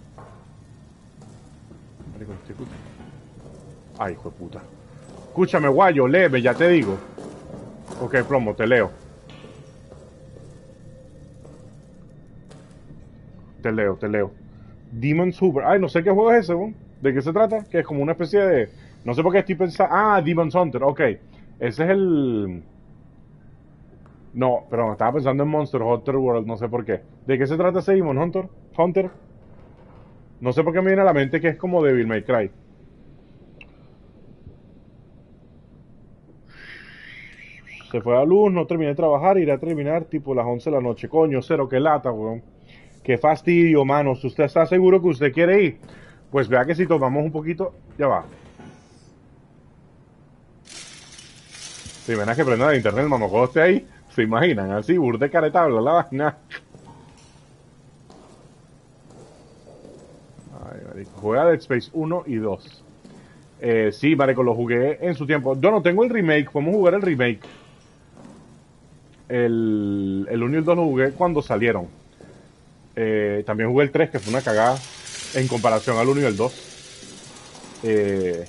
Marico, estoy escuchando. Ay, hijo de puta. Escúchame, guayo, léeme, ya te digo. Ok, plomo, te leo. Te leo, te leo. Demon's Hoover. Ay, no sé qué juego es ese, ¿no? ¿De qué se trata? Que es como una especie de... No sé por qué estoy pensando... Ah, Demon's Hunter, ok. Ese es el... No, pero estaba pensando en Monster Hunter World, no sé por qué. ¿De qué se trata ese Demon Hunter? Hunter. No sé por qué me viene a la mente que es como Devil May Cry. Se fue a la luz, no terminé de trabajar, iré a terminar tipo las once de la noche. Coño, cero, qué lata, weón. Qué fastidio, mano. Si usted está seguro que usted quiere ir, pues vea que si tomamos un poquito, ya va. Si ven a que prenda de internet, el mamacodo esté ahí, se imaginan, así, burde caretable, la vaina. Ay, marico. Juega Dead Space uno y dos. Eh, sí, marico, lo jugué en su tiempo. Yo no tengo el remake, podemos jugar el remake. El, el uno y el dos lo jugué cuando salieron. Eh, también jugué el tres, que fue una cagada en comparación al uno y el dos. Eh,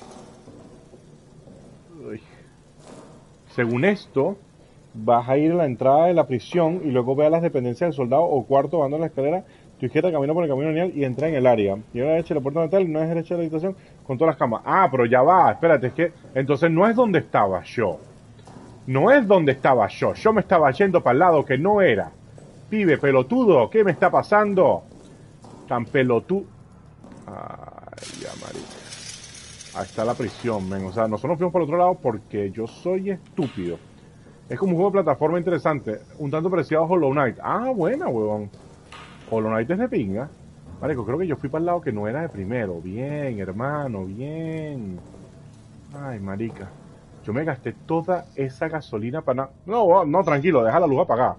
según esto, vas a ir a la entrada de la prisión y luego ve a las dependencias del soldado o cuarto, bajando la escalera. Tu izquierda camina por el camino lineal y entra en el área. Y a la derecha la puerta de hotel, no es derecha de la habitación con todas las camas. Ah, pero ya va, espérate, es que entonces no es donde estaba yo. No es donde estaba yo. Yo me estaba yendo para el lado que no era. Pibe, pelotudo, ¿qué me está pasando? Tan pelotudo. Ay, ya, marica. Ahí está la prisión, men. O sea, nosotros fuimos por el otro lado porque yo soy estúpido. Es como un juego de plataforma interesante. Un tanto parecido a Hollow Knight. Ah, buena, huevón. Hollow Knight es de pinga. Marico, creo que yo fui para el lado que no era de primero. Bien, hermano, bien. Ay, marica. Yo me gasté toda esa gasolina para nada. No, no, tranquilo, deja la luz apagada.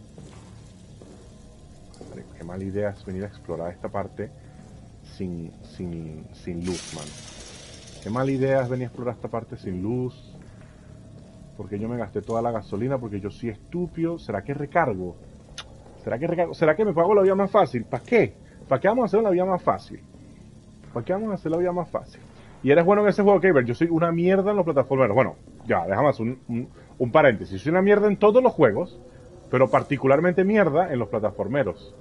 Marico, qué mala idea es venir a explorar esta parte sin, sin, sin luz, mano. Qué mala idea es venir a explorar esta parte sin luz. Porque yo me gasté toda la gasolina, porque yo soy estúpido. ¿Será que recargo? ¿Será que recargo? ¿Será que me pago la vida más fácil? ¿Para qué? ¿Para qué vamos a hacer la vida más fácil? ¿Para qué vamos a hacer la vida más fácil? Y eres bueno en ese juego, Kaber. Yo soy una mierda en los plataformeros. Bueno, ya, déjame hacer un, un, un paréntesis. Soy una mierda en todos los juegos, pero particularmente mierda en los plataformeros.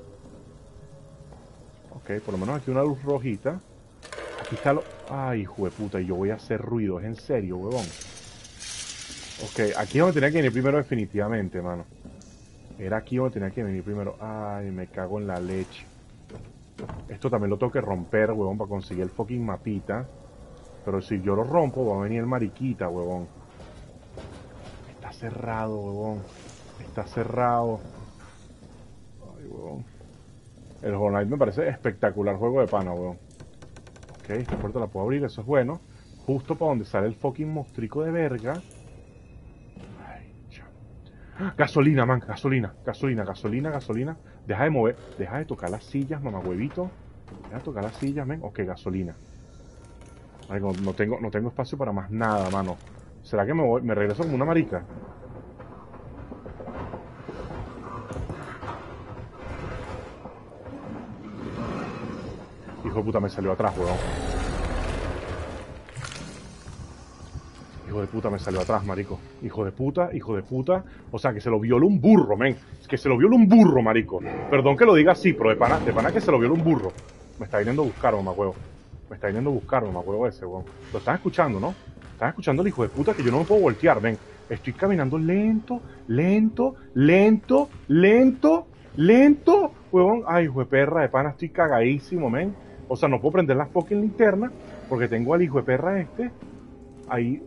Ok, por lo menos aquí una luz rojita. Aquí está lo... Ay, hijo de puta, y yo voy a hacer ruido. ¿Es en serio, huevón? Ok, aquí es donde tenía que venir primero definitivamente, mano. Era aquí donde tenía que venir primero. Ay, me cago en la leche. Esto también lo tengo que romper, huevón, para conseguir el fucking mapita. Pero si yo lo rompo, va a venir el mariquita, huevón. Está cerrado, huevón. Está cerrado. Ay, huevón. El Hollow Knight me parece espectacular juego de pana, huevón. Ok, esta puerta la puedo abrir, eso es bueno. Justo para donde sale el fucking mostrico de verga. Ay, chao. Gasolina, man, gasolina, gasolina, gasolina, gasolina. Deja de mover, deja de tocar las sillas, mamá huevito. Deja de tocar las sillas, men. Ok, gasolina. Ay, no, no tengo, no tengo espacio para más nada, mano. ¿Será que me voy, me regreso como una marica? Hijo de puta, me salió atrás, weón. Hijo de puta, me salió atrás, marico. Hijo de puta, hijo de puta. O sea, que se lo violó un burro, men. Es que se lo violó un burro, marico. Perdón que lo diga así, pero de pana, de pana que se lo violó un burro. Me está viniendo a buscar, mamá huevo. Me está viniendo a buscar, mamá huevo ese, weón. Lo están escuchando, ¿no? Están escuchando el hijo de puta que yo no me puedo voltear, ven. Estoy caminando lento, lento, lento, lento, lento, huevón. Ay, hijo de perra, de pana, estoy cagadísimo, men. O sea, no puedo prender la fucking linterna porque tengo al hijo de perra este ahí.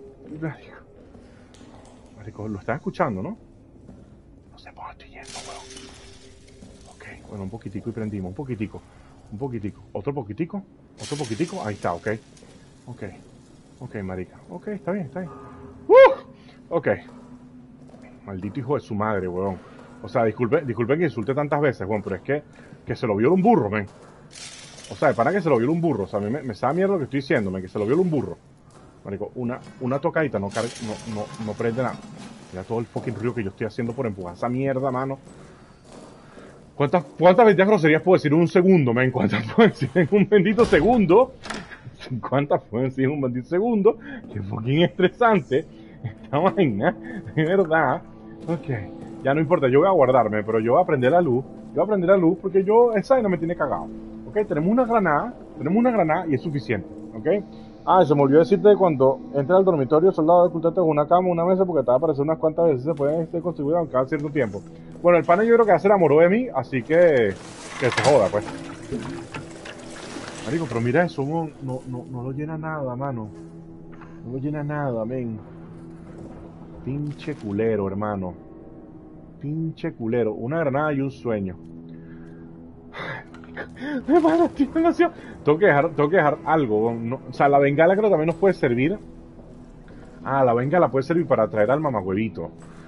Marico, lo están escuchando, ¿no? No sé por dónde estoy yendo, huevón. Ok, bueno, un poquitico y prendimos, un poquitico. Un poquitico, otro poquitico, otro poquitico. Ahí está, ok. Ok, ok, marica. Ok, está bien, está bien. ¡Uh! Ok. Maldito hijo de su madre, weón. O sea, disculpen, disculpen que insulte tantas veces, weón, pero es que, que se lo viola un burro, men. O sea, para que se lo viola un burro. O sea, a mí me, me sabe mierda lo que estoy diciendo, men, que se lo viola un burro. Marico, una, una tocadita no, carga, no, no, no prende nada. Mira todo el fucking ruido que yo estoy haciendo por empujar esa mierda, mano. ¿Cuántas, cuántas benditas groserías puedo decir en un segundo, men? ¿Cuántas puedo decir en un bendito segundo? ¿Cuántas puedo decir en un bendito segundo? Qué fucking estresante esta vaina, de verdad. Ok, ya no importa, yo voy a guardarme, pero yo voy a prender la luz. Yo voy a prender la luz porque yo, esa vaina me tiene cagado. Ok, tenemos una granada, tenemos una granada y es suficiente, ok. Ah, se me olvidó decirte, cuando entra al dormitorio, soldado, ocultarte con una cama, una mesa, porque te va a aparecer unas cuantas veces, se pueden este, construir aunque cada cierto tiempo. Bueno, el pana yo creo que ya se enamoró de mí, así que que se joda, pues. Marico, pero mira eso, no, no, no, no lo llena nada, mano. No lo llena nada, men. Pinche culero, hermano. Pinche culero. Una granada y un sueño. Hermano, estoy demasiado... Tengo que dejar, tengo que dejar algo. No, o sea, la bengala creo que también nos puede servir. Ah, la bengala puede servir para atraer al mamagüevito.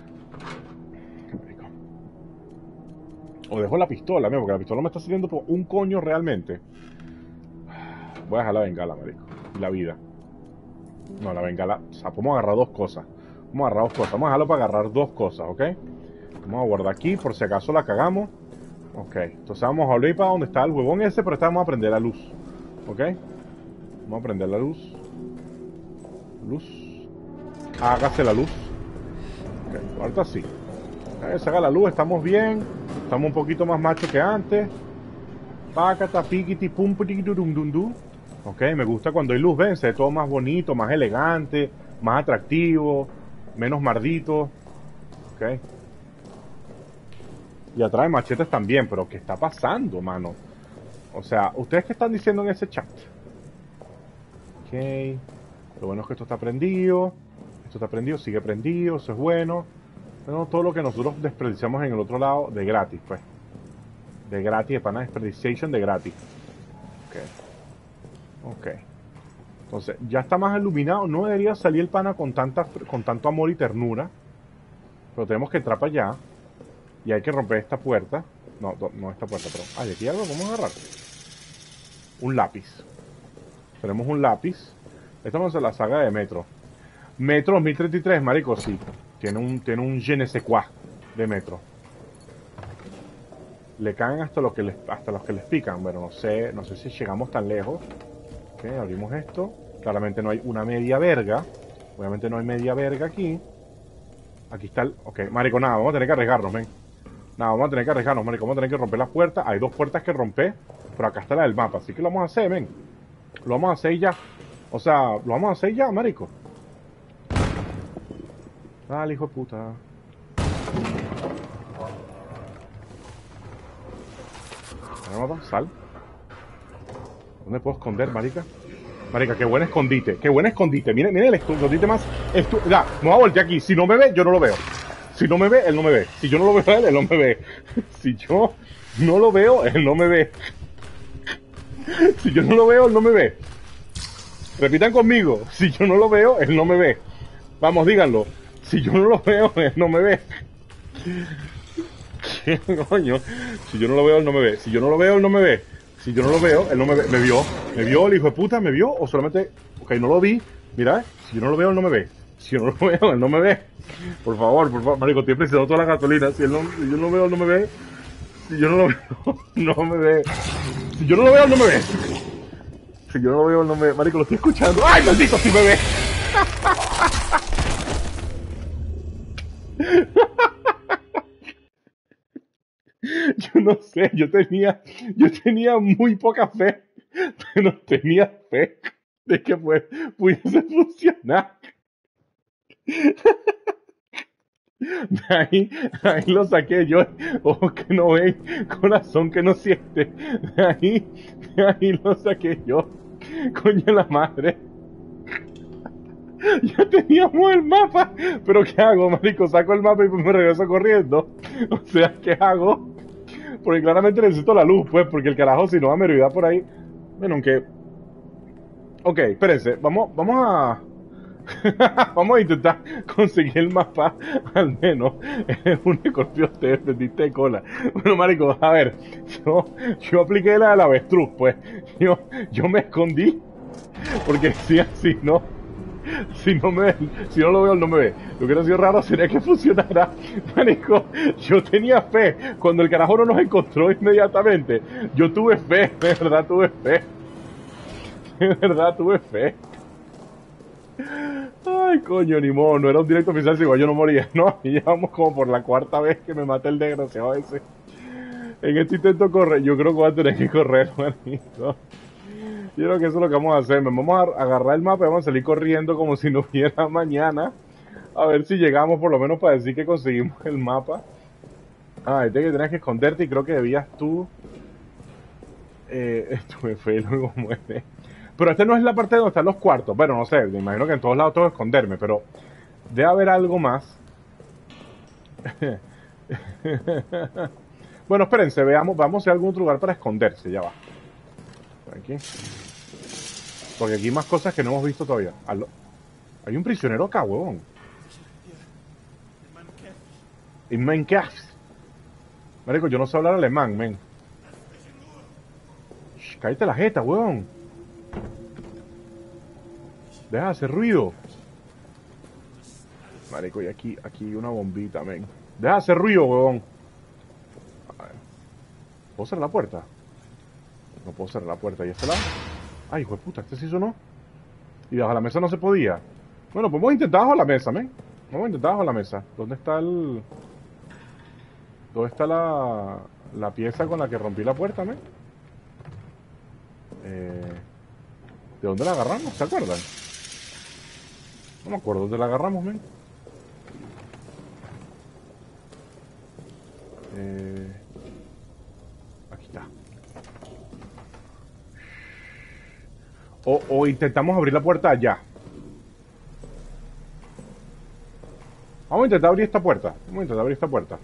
O dejo la pistola, porque la pistola me está sirviendo por un coño realmente. Voy a dejar la bengala, marico. Y la vida. No, la bengala... O sea, podemos agarrar dos cosas. Vamos a agarrar dos cosas. Vamos a dejarlo para agarrar dos cosas, ¿ok? Vamos a guardar aquí por si acaso la cagamos. Ok. Entonces vamos a volver para donde está el huevón ese, pero esta vamos a prender la luz. ¿Ok? Vamos a prender la luz. Luz. Hágase la luz. Ok, ahorita sí. Okay, se haga la luz, estamos bien. Estamos un poquito más machos que antes. Pacata, piquiti, pum, dum, dum, dum. Ok, me gusta cuando hay luz, ven, se ve todo más bonito, más elegante, más atractivo, menos mardito. Ok. Y atrae machetes también, pero ¿qué está pasando, mano? O sea, ¿ustedes qué están diciendo en ese chat? Ok. Lo bueno es que esto está prendido. Esto está prendido, sigue prendido, eso es bueno. Pero todo lo que nosotros desperdiciamos en el otro lado, de gratis, pues. De gratis, de pana, desperdiciation de gratis. Ok. Ok. Entonces, ya está más iluminado. No debería salir el pana con, tanta, con tanto amor y ternura. Pero tenemos que entrar para allá. Y hay que romper esta puerta. No, no esta puerta, pero... Ay, aquí algo vamos a agarrar. Un lápiz. Tenemos un lápiz. Estamos en la saga de Metro. Metro dos mil treinta y tres, marico, sí. Tiene un, tiene un je ne sais quoi de Metro. Le caen hasta, lo que les, hasta los que les pican. Bueno, no sé, no sé si llegamos tan lejos. Ok, abrimos esto. Claramente no hay una media verga. Obviamente no hay media verga aquí. Aquí está el... Ok, marico, nada, vamos a tener que arriesgarnos, ven. Nada, vamos a tener que arriesgarnos, marico. Vamos a tener que romper las puertas. Hay dos puertas que romper. Pero acá está la del mapa. Así que lo vamos a hacer, ven. Lo vamos a hacer ya. O sea, lo vamos a hacer ya, marico. Dale, hijo de puta. Sal. ¿Dónde puedo esconder, marica? Marica, qué buen escondite. Qué buen escondite. Miren, miren el escondite más... Estu... Ya, me voy a voltear aquí. Si no me ve, yo no lo veo. Si no me ve, él no me ve. Si yo no lo veo a él, él no me ve. Si yo no lo veo, él no me ve. Si yo no lo veo, él no me ve. Repitan conmigo. Si yo no lo veo, él no me ve. Vamos, díganlo. Si yo no lo veo, él no me ve. ¿Qué coño? Si yo no lo veo, él no me ve. Si yo no lo veo, él no me ve. Si yo no lo veo, él no me ve. ¿Me vio? ¿Me vio el hijo de puta? ¿Me vio? O solamente... Ok, no lo vi. Mira, ¿eh? Si yo no lo veo, él no me ve. Si yo no lo veo, él no me ve. Por favor, por favor. Marico, estoy precisando toda la gasolina. Si, él no, si yo no lo veo, él no me ve. Si yo no lo veo, no me ve. Si yo no lo veo, él no me ve. Si yo no lo veo, él no me ve. Marico, lo estoy escuchando. ¡Ay, maldito, sí me ve! Yo no sé, yo tenía, yo tenía muy poca fe, pero tenía fe de que pues, pudiese funcionar. De ahí, ahí lo saqué yo, ojo que no ven, corazón que no siente. De ahí, de ahí lo saqué yo, coño la madre. Ya teníamos el mapa, pero ¿qué hago, marico? Saco el mapa y pues me regreso corriendo. O sea, ¿qué hago? Porque claramente necesito la luz, pues, porque el carajo si no va a merodear por ahí. Bueno, aunque... Ok, espérense, vamos, vamos a... vamos a intentar conseguir el mapa, al menos, en un escorpión te vendiste de cola. Bueno, marico, a ver, yo, yo apliqué la del avestruz, pues. Yo, yo me escondí, porque si así no... Si no me si no lo veo, él no me ve. Lo que hubiera sido raro sería que funcionara. Marico, yo tenía fe. Cuando el carajo no nos encontró inmediatamente, yo tuve fe, de verdad tuve fe. De verdad tuve fe. Ay, coño, ni modo, no era un directo oficial, si igual yo no moría, ¿no? Y llevamos como por la cuarta vez que me mata el desgraciado ese. En este intento correr, yo creo que voy a tener que correr, manito. Yo creo que eso es lo que vamos a hacer. Vamos a agarrar el mapa y vamos a salir corriendo como si no hubiera mañana. A ver si llegamos por lo menos para decir que conseguimos el mapa. Ah, este que tenías que esconderte y creo que debías tú... Eh, estuve feo y luego muere. Pero esta no es la parte donde están los cuartos. Bueno, no sé, me imagino que en todos lados tengo que esconderme, pero... Debe haber algo más. Bueno, espérense, veamos, vamos a algún otro lugar para esconderse, ya va. Aquí. Porque aquí hay más cosas que no hemos visto todavía. Hay un prisionero acá, huevón. En Minecraft. Marico, yo no sé hablar alemán, men. Shh, cállate la jeta, huevón. Deja de hacer ruido. Marico, y aquí, aquí una bombita, men. Deja de hacer ruido, huevón. A ver. ¿Puedo cerrar la puerta? No puedo cerrar la puerta. ¿Y este lado? Ay, hijo de puta, este sí sonó. Y bajo la mesa no se podía. Bueno, pues vamos a intentar bajo la mesa, men. Vamos a intentar bajo la mesa. ¿Dónde está el...? ¿Dónde está la... la pieza con la que rompí la puerta, men? Eh... ¿De dónde la agarramos? ¿Se acuerdan? No me acuerdo dónde la agarramos, men. Eh... Aquí está. O, o intentamos abrir la puerta allá. Vamos a intentar abrir esta puerta. Vamos a intentar abrir esta puerta.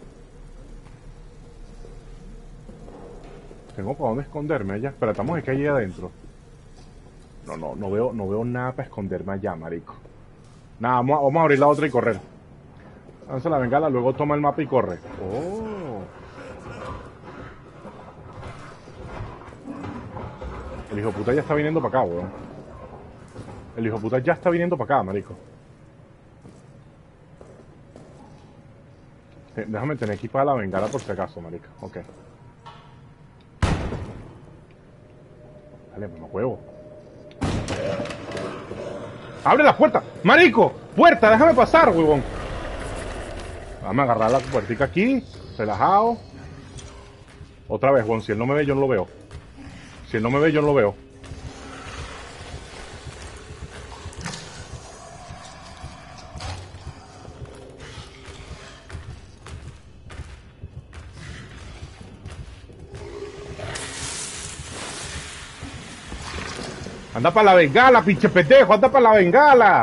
Tengo para dónde esconderme allá. Espera, estamos aquí allá adentro. No, no, no veo, no veo nada para esconderme allá, marico. Nada, vamos a, vamos a abrir la otra y correr. Lanza la bengala, luego toma el mapa y corre. Oh. El hijo de puta ya está viniendo para acá, weón. El hijo de puta ya está viniendo para acá, marico. Eh, déjame tener equipada la bengala por si acaso, marico. Ok. Dale, pues no juego. ¡Abre la puerta! ¡Marico! ¡Puerta! ¡Déjame pasar, huevón! Vamos a agarrar la puertica aquí. Relajado. Otra vez, huevón. Si él no me ve, yo no lo veo. Si él no me ve, yo no lo veo. Anda para la bengala, pinche pendejo, anda para la bengala.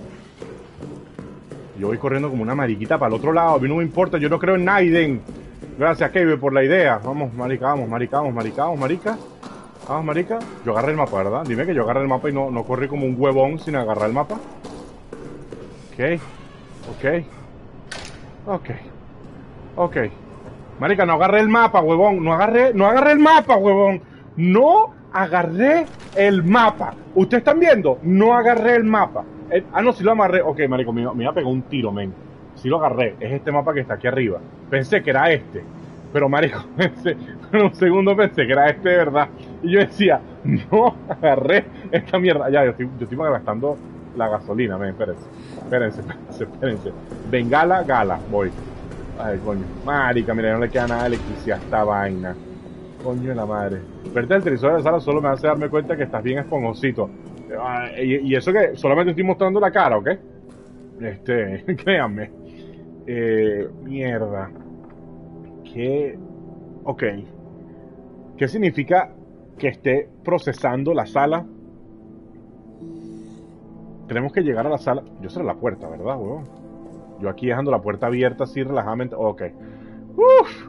Yo voy corriendo como una mariquita para el otro lado. A mí no me importa, yo no creo en Naiden. Gracias, Kevin, por la idea. Vamos, marica, vamos, marica, vamos, marica, vamos, marica. Vamos, marica. Yo agarré el mapa, ¿verdad? Dime que yo agarré el mapa y no, no corrí como un huevón sin agarrar el mapa. Ok, ok. Ok. Ok. Marica, no agarré el mapa, huevón. No agarré, no agarré el mapa, huevón. No agarré el mapa. ¿Ustedes están viendo? No agarré el mapa. El, ah, no, sí lo agarré. Ok, marico, me, me iba a pegar un tiro, men. Sí lo agarré. Es este mapa que está aquí arriba. Pensé que era este. Pero, marico, pensé, por un segundo pensé que era este de verdad. Y yo decía, no agarré esta mierda. Ya, yo estoy, yo estoy gastando la gasolina, men. Espérense. Espérense, espérense, espérense. Bengala, gala. Voy. Ay, coño. Marica, mira, no le queda nada de electricidad a esta vaina. Coño de la madre. Verte el televisor de la sala solo me hace darme cuenta que estás bien esponjosito. Y, y eso que solamente estoy mostrando la cara, ¿ok? Este, créanme. Eh, mierda. ¿Qué? Ok. ¿Qué significa que esté procesando la sala? Tenemos que llegar a la sala. Yo cerré la puerta, ¿verdad, huevón? Yo aquí dejando la puerta abierta así relajadamente. Ok. Uff.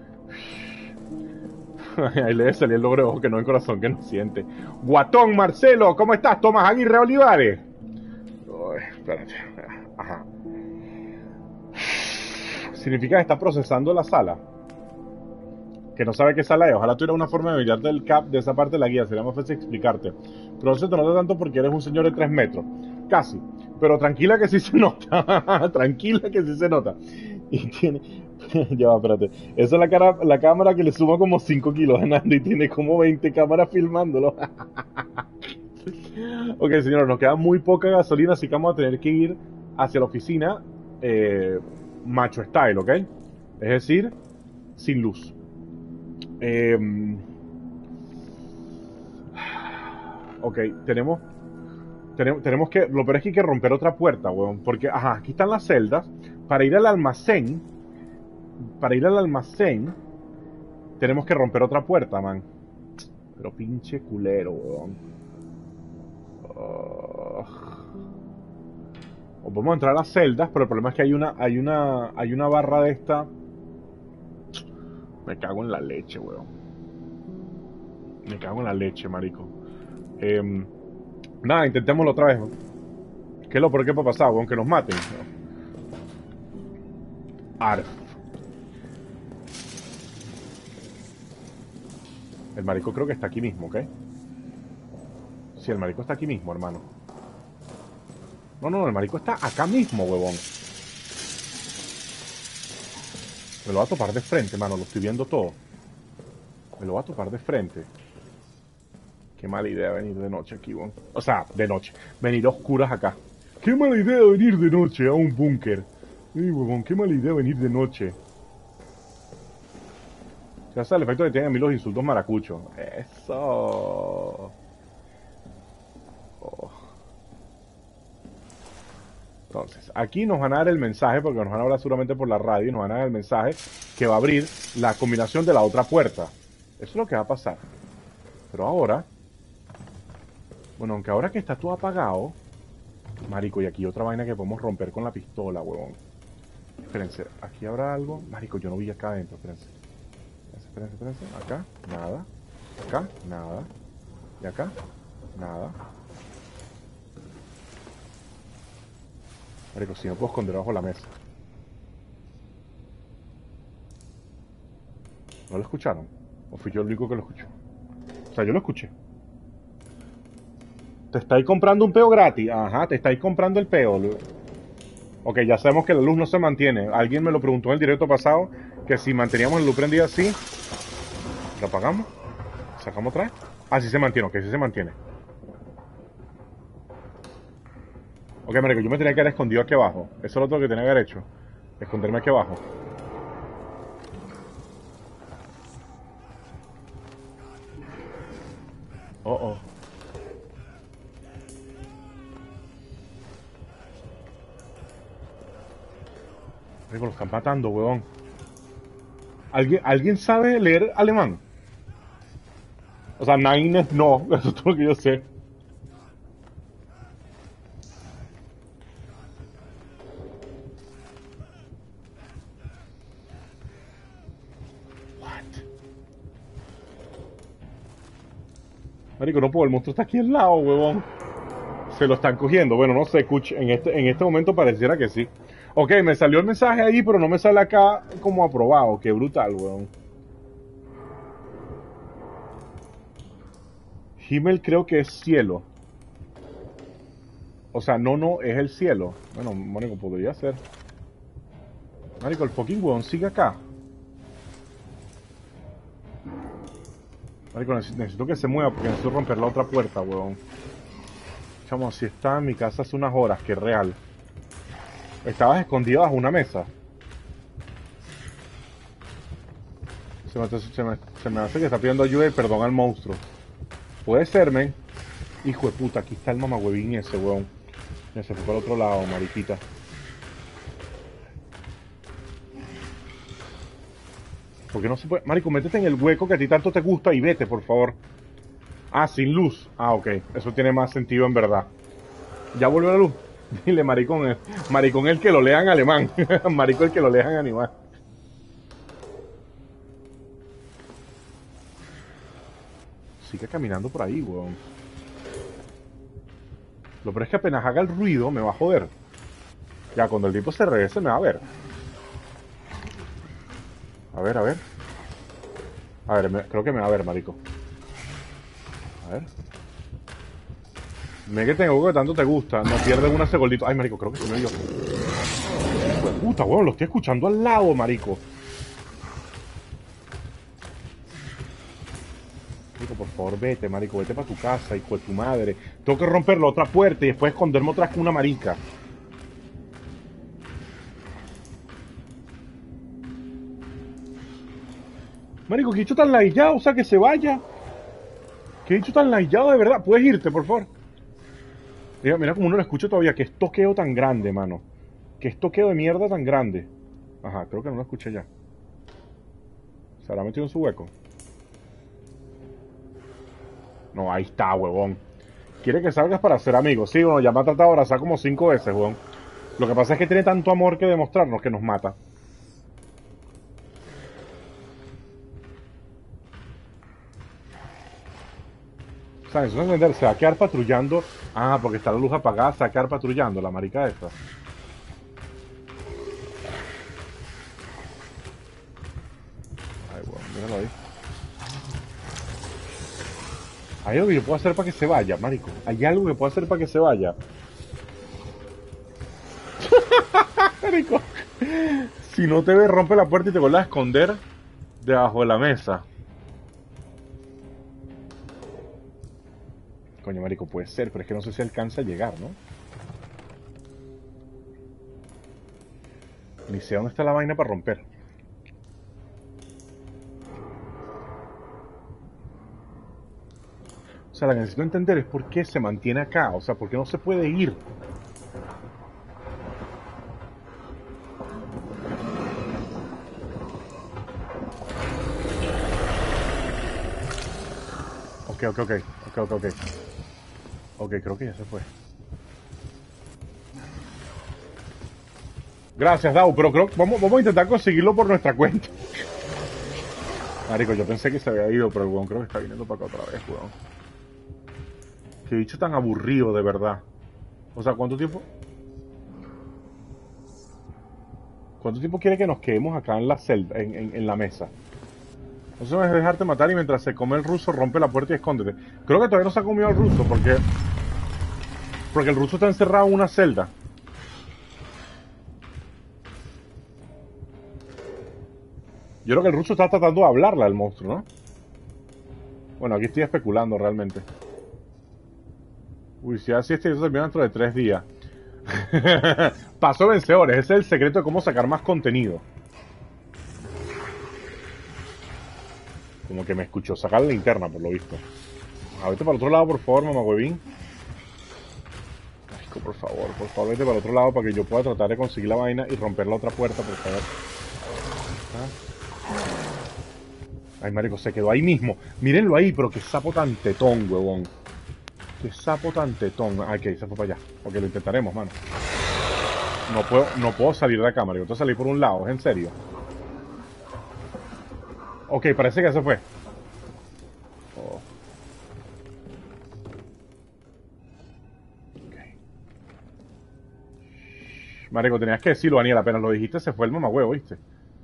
Ahí le salí el logro de ojo que no hay corazón que no siente. Guatón Marcelo, ¿cómo estás? Tomás Aguirre Olivares. Uy, espérate. Ajá. Significa que está procesando la sala. Que no sabe qué sala es. Ojalá tuviera una forma de mirarte el cap de esa parte de la guía. Sería más fácil explicarte. Pero no se te nota tanto porque eres un señor de tres metros. Casi. Pero tranquila que sí se nota. Tranquila que sí se nota. Y tiene... Ya va, espérate. Esa es la, cara, la cámara que le suma como cinco kilos a Nando y tiene como veinte cámaras filmándolo. Ok, señores, nos queda muy poca gasolina, así que vamos a tener que ir hacia la oficina eh, macho style, ¿ok? Es decir, sin luz. Eh, ok, tenemos, tenemos, tenemos que... Lo peor es que hay que romper otra puerta, weón. Porque, ajá, aquí están las celdas. Para ir al almacén, para ir al almacén, tenemos que romper otra puerta, man. Pero pinche culero, weón. Uh, o podemos entrar a las celdas, pero el problema es que hay una, hay una, hay una barra de esta. Me cago en la leche, weón. Me cago en la leche, marico. Eh, nada, intentémoslo otra vez, weón. ¿Qué es lo peor que puede pasar, weón? Que nos maten. Arf. El marico creo que está aquí mismo, ¿ok? Sí, el marico está aquí mismo, hermano. No, no, el marico está acá mismo, huevón. Me lo va a topar de frente, mano. Lo estoy viendo todo. Me lo va a topar de frente. Qué mala idea venir de noche aquí, huevón. O sea, de noche. Venir a oscuras acá. Qué mala idea venir de noche a un búnker. Sí, huevón, qué mala idea venir de noche. Se hace el efecto que tienen a mí los insultos maracuchos. Eso. Oh. Entonces, aquí nos van a dar el mensaje, porque nos van a hablar seguramente por la radio, y nos van a dar el mensaje que va a abrir la combinación de la otra puerta. Eso es lo que va a pasar. Pero ahora... Bueno, aunque ahora que está todo apagado... Marico, y aquí otra vaina que podemos romper con la pistola, huevón. Espérense, aquí habrá algo... Marico, yo no vi acá adentro, espérense. Espérense, espérense, acá, nada. Acá, nada. Y acá, nada. Marico, si no puedo esconder bajo la mesa. ¿No lo escucharon? ¿O fui yo el único que lo escuchó? O sea, yo lo escuché. Te estáis comprando un peo gratis. Ajá, te estáis comprando el peo. Ok, ya sabemos que la luz no se mantiene. Alguien me lo preguntó en el directo pasado, que si manteníamos la luz prendida así, lo apagamos, sacamos otra vez. Ah, sí se mantiene, ok, sí se mantiene. Ok, marico, yo me tenía que haber escondido aquí abajo. Eso es lo otro que tenía que haber hecho. Esconderme aquí abajo. Oh, oh. Marico, los están matando, huevón. ¿Alguien, ¿Alguien sabe leer alemán? O sea, Nine no, eso es todo lo que yo sé. Marico, no puedo, el monstruo está aquí al lado, huevón. Se lo están cogiendo. Bueno, no sé, escuche, en este, en este momento pareciera que sí. Ok, me salió el mensaje ahí, pero no me sale acá como aprobado. Qué brutal, weón. Himmel creo que es cielo. O sea, no, no, es el cielo. Bueno, Mónico, podría ser. Marico, el fucking weón sigue acá. Marico, necesito que se mueva porque necesito romper la otra puerta, weón. Chamo, si está en mi casa hace unas horas, que es real. Estabas escondido bajo una mesa. Se me, se, me, se me hace que está pidiendo ayuda y perdón al monstruo. Puede ser, men. Hijo de puta, aquí está el mamagüevín ese, weón. Ya se fue para el otro lado, mariquita. Porque no se puede... Marico, métete en el hueco que a ti tanto te gusta y vete, por favor. Ah, sin luz. Ah, ok. Eso tiene más sentido en verdad. ¿Ya volvió la luz? Dile, maricón. El, maricón el que lo lea en alemán. Maricón el que lo lea en animal. Sigue caminando por ahí, weón. Lo peor es que apenas haga el ruido me va a joder. Ya, cuando el tipo se regrese me va a ver. A ver, a ver. A ver, me, creo que me va a ver, marico. A ver. Me que tengo que tanto te gusta. No pierdes una segundito. Ay, marico, creo que se me dio. Pues puta, weón, lo estoy escuchando al lado, marico. Marico, por favor, vete, marico, vete para tu casa, hijo de tu madre. Tengo que romper la otra puerta y después esconderme otra vez con una marica. Marico, que dicho tan laillado, o sea, que se vaya. Que dicho tan laillado, de verdad. Puedes irte, por favor. Mira, mira como uno lo escucha todavía. Que estoqueo tan grande, mano. Que estoqueo de mierda tan grande. Ajá, creo que no lo escuché ya. ¿Se habrá metido en su hueco? No, ahí está, huevón. Quiere que salgas para ser amigos. Sí, bueno, ya me ha tratado de abrazar como cinco veces, huevón. Lo que pasa es que tiene tanto amor que demostrarnos que nos mata. ¿Sabes? Eso es entender, se va a quedar patrullando. Ah, porque está la luz apagada, se va a quedar patrullando la marica esta. Ay, huevón, míralo ahí. Hay algo que yo puedo hacer para que se vaya, marico. Hay algo que puedo hacer para que se vaya. Marico. Si no te ve, rompe la puerta y te vuelve a esconder debajo de la mesa. Coño, marico, puede ser, pero es que no sé si alcanza a llegar, ¿no? Ni sé dónde está la vaina para romper. O sea, lo que necesito entender es por qué se mantiene acá. O sea, por qué no se puede ir. Ok, ok, ok. Ok, ok, ok. Ok, creo que ya se fue. Gracias, Dau, pero creo vamos, vamos a intentar conseguirlo por nuestra cuenta. Marico, yo pensé que se había ido, pero el weón creo que está viniendo para acá otra vez, weón. Qué bicho tan aburrido, de verdad. O sea, ¿cuánto tiempo? ¿Cuánto tiempo quiere que nos quedemos acá en la celda, en, en, en la mesa? No se me dejes dejarte matar y mientras se come el ruso rompe la puerta y escóndete. Creo que todavía no se ha comido el ruso porque... Porque el ruso está encerrado en una celda. Yo creo que el ruso está tratando de hablarle al monstruo, ¿no? Bueno, aquí estoy especulando realmente. Uy, si así este termina dentro de tres días. Paso vencedores, ese es el secreto de cómo sacar más contenido. Como que me escuchó sacar la linterna, por lo visto. A vete para el otro lado, por favor, mamá huevín. Ay, por favor, por favor, vete para el otro lado para que yo pueda tratar de conseguir la vaina y romper la otra puerta, por favor. Ay, marico, se quedó ahí mismo. Mírenlo ahí, pero qué sapo tan tetón, huevón. Qué sapo tan tetón. Ay, que se fue para allá. Ok, lo intentaremos, mano. No puedo, no puedo salir de acá, marico. Tengo que salir por un lado, ¿es en serio? Ok, parece que se fue. Oh. Okay. Marico, tenías que decirlo, Daniel. Apenas lo dijiste, se fue el mamagüevo, ¿viste?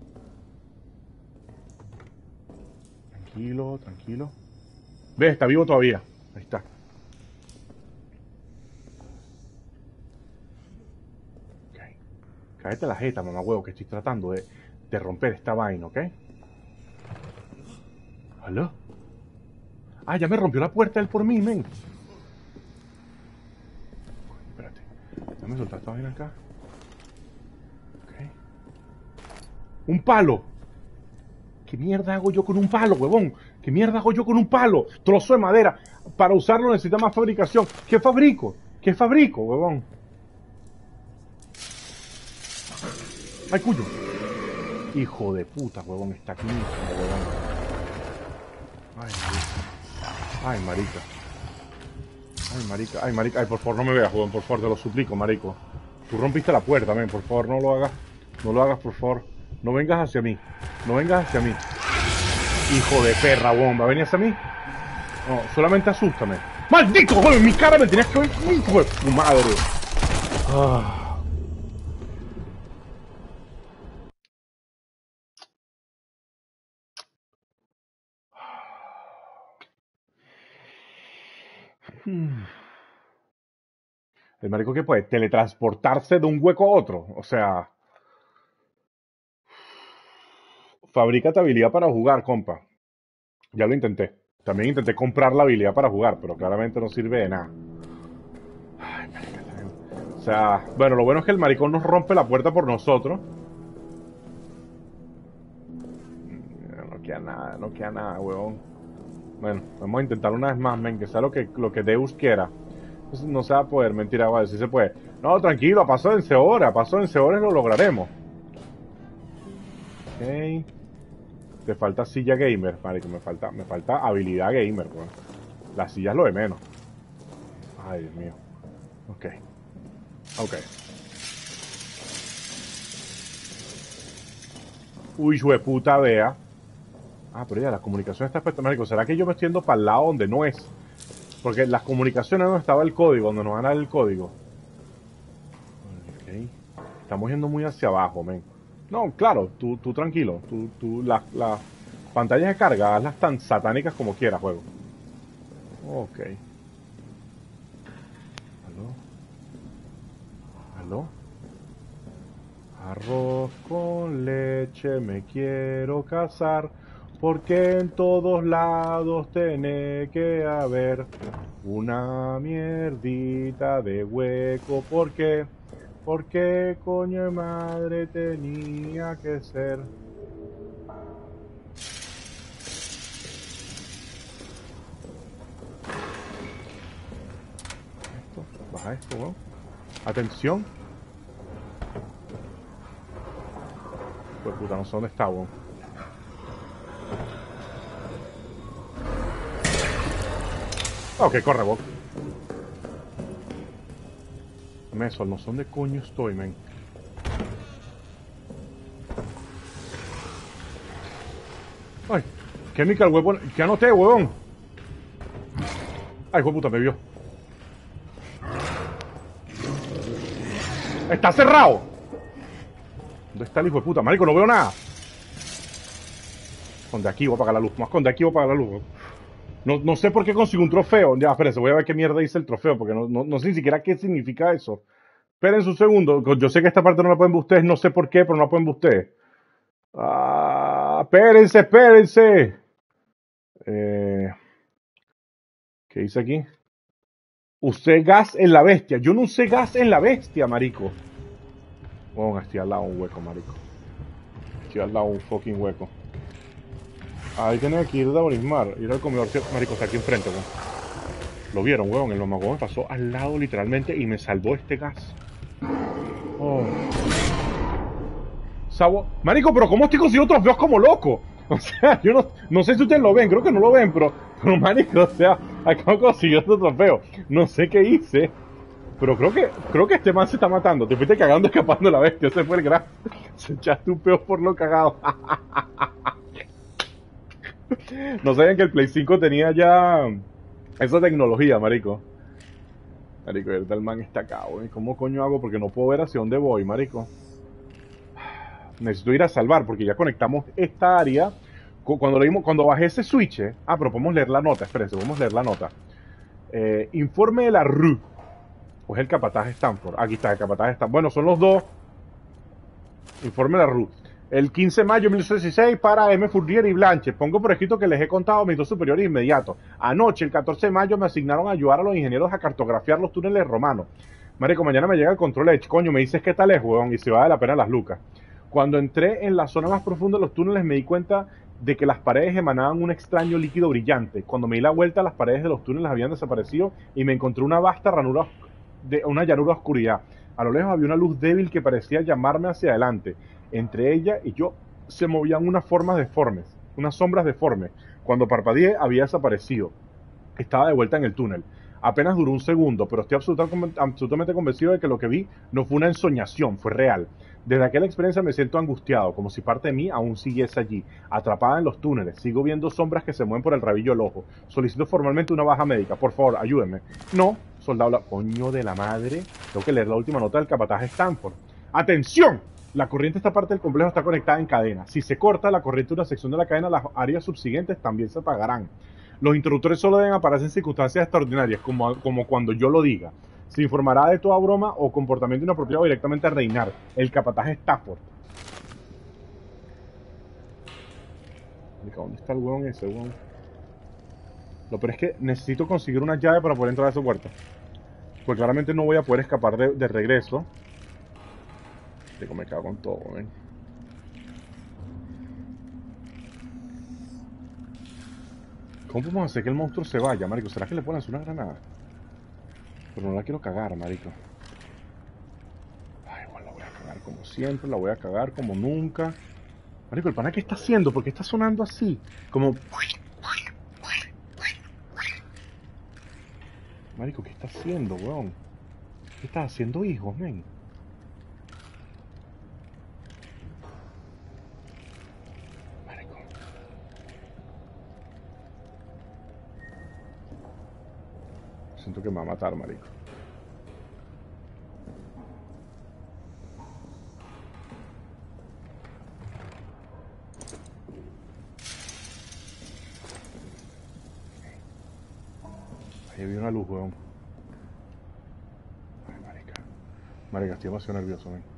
Tranquilo, tranquilo. Ve, está vivo todavía. Ahí está. Ok. Cállate la jeta, mamagüevo, que estoy tratando de, de romper esta vaina, ¿ok? ¿Aló? Ah, ya me rompió la puerta él por mí, men. Espérate. Déjame soltar esta vaina acá. Ok. ¡Un palo! ¿Qué mierda hago yo con un palo, huevón? ¿Qué mierda hago yo con un palo? Trozo de madera. Para usarlo necesita más fabricación. ¿Qué fabrico? ¿Qué fabrico, huevón? ¡Ay, cuyo! Hijo de puta, huevón. Está aquí mismo, huevón. Ay, marica. Ay, marica. Ay, marica. Ay, marica. Ay, por favor, no me veas, huevón. Por favor, te lo suplico, marico. Tú rompiste la puerta, men. Por favor, no lo hagas. No lo hagas, por favor. No vengas hacia mí. No vengas hacia mí. Hijo de perra, huevón. ¿Va a venir hacia mí? No, solamente asústame. ¡Maldito, joder! En mi cara me tenías que ver. ¡Hijo de tu madre! Ah. Hmm. El marico que puede teletransportarse de un hueco a otro. O sea, fabrícate habilidad para jugar, compa. Ya lo intenté. También intenté comprar la habilidad para jugar, pero claramente no sirve de nada. Ay, marica, o sea, bueno, lo bueno es que el maricón nos rompe la puerta por nosotros. No queda nada, no queda nada, huevón. Bueno, vamos a intentar una vez más, men, que sea lo que, lo que Deus quiera. No se va a poder, mentira, vale, sí se puede. No, tranquilo, pasó en horas, pasó en horas y lo lograremos. Ok. Te falta silla gamer, marico, me falta, me falta habilidad gamer, pues. La silla es lo de menos. Ay, Dios mío. Ok. Ok. Uy, hijo de puta, vea. Ah, pero ya, la comunicación está espectacular, marico. ¿Será que yo me estoy yendo para el lado donde no es? Porque las comunicaciones no estaba el código, donde nos van a dar el código. Ok. Estamos yendo muy hacia abajo, men. No, claro, tú, tú tranquilo. Tú, tú, las la pantallas de carga, hazlas tan satánicas como quieras, juego. Ok. ¿Aló? ¿Aló? Arroz con leche me quiero casar, porque en todos lados tiene que haber una mierdita de hueco. ¿Por qué? ¿Por qué coño de madre tenía que ser? Esto, baja esto, ¿no? Atención. Pues puta, no sé dónde está, weón. Ok, corre, weón. Dame eso, no sé dónde coño estoy, men. Ay, chemical weapon. ¿Qué anoté, weón? Ay, hijo de puta, me vio. ¡Está cerrado! ¿Dónde está el hijo de puta? Marico, no veo nada. Con de aquí voy a apagar la luz. Más con de aquí voy a apagar la luz. No, no sé por qué consigo un trofeo. Ya, espérense, voy a ver qué mierda dice el trofeo. Porque no, no, no sé ni siquiera qué significa eso. Espérense un segundo. Yo sé que esta parte no la pueden ver ustedes. No sé por qué, pero no la pueden ver ustedes. Ah, espérense, espérense. Eh, ¿Qué dice aquí? Usé gas en la bestia. Yo no usé gas en la bestia, marico. Bueno, estoy al lado de un hueco, marico. Estoy al lado de un fucking hueco. Ahí tiene que ir a Borismar, ir al comedor, marico, está aquí enfrente, weón. Lo vieron, weón, el mamagón me pasó al lado literalmente y me salvó este gas. Oh. Sabo... Marico, pero ¿cómo estoy consiguiendo trofeos como loco? O sea, yo no, no sé si ustedes lo ven, creo que no lo ven, pero, pero marico, o sea, acabo de conseguir otro trofeo. No sé qué hice, pero creo que, creo que este man se está matando. Te fuiste cagando escapando de la bestia, ese fue el gran. Se echaste un peo por lo cagado. No sabían que el Play cinco tenía ya esa tecnología, marico. Marico, el tal man está acá, güey. ¿Cómo coño hago? Porque no puedo ver hacia dónde voy, marico. Necesito ir a salvar, porque ya conectamos esta área. Cuando, leímos, cuando bajé ese switch, eh, ah, pero podemos leer la nota, espérense, vamos a leer la nota. Eh, informe de la R U. Pues el capataz Stanford. Aquí está, el capataz Stanford. Bueno, son los dos. Informe de la R U. El quince de mayo de mil novecientos dieciséis para M. Fournier y Blanche. Pongo por escrito que les he contado a mis dos superiores inmediatos. Anoche, el catorce de mayo, me asignaron a ayudar a los ingenieros a cartografiar los túneles romanos. Marico, mañana me llega el control Edge. Coño, me dices qué tal es, weón, y si vale la pena las lucas. Cuando entré en la zona más profunda de los túneles me di cuenta de que las paredes emanaban un extraño líquido brillante. Cuando me di la vuelta, las paredes de los túneles habían desaparecido y me encontré una vasta ranura de una llanura de oscuridad. A lo lejos había una luz débil que parecía llamarme hacia adelante. Entre ella y yo se movían unas formas deformes, unas sombras deformes. Cuando parpadeé había desaparecido. Estaba de vuelta en el túnel. Apenas duró un segundo, pero estoy absolutamente, absolutamente convencido de que lo que vi no fue una ensoñación, fue real. Desde aquella experiencia me siento angustiado, como si parte de mí aún siguiese allí, atrapada en los túneles. Sigo viendo sombras que se mueven por el rabillo del ojo. Solicito formalmente una baja médica. Por favor, ayúdenme. No, soldado, la... coño de la madre. Tengo que leer la última nota del capataz Stanford. ¡Atención! La corriente de esta parte del complejo está conectada en cadena. Si se corta la corriente de una sección de la cadena, las áreas subsiguientes también se apagarán. Los interruptores solo deben aparecer en circunstancias extraordinarias, como, como cuando yo lo diga. Se informará de toda broma o comportamiento inapropiado directamente a Reinar, el capataz Stafford. ¿Dónde está el huevón ese, huevón? Lo peor es que necesito conseguir una llave para poder entrar a esa puerta. Pues claramente no voy a poder escapar de, de regreso. Digo, me cago con todo, ven. ¿Cómo podemos hacer que el monstruo se vaya, marico? ¿Será que le ponen una granada? Pero no la quiero cagar, marico. Ay, igual la voy a cagar como siempre, la voy a cagar como nunca. Marico, ¿el pana qué está haciendo? ¿Por qué está sonando así? Como... Marico, ¿qué está haciendo, weón? ¿Qué estás haciendo, hijos, men? Marico. Siento que me va a matar, marico. Ahí vi una luz, weón. Ay, marica. Marica, estoy demasiado nervioso, men.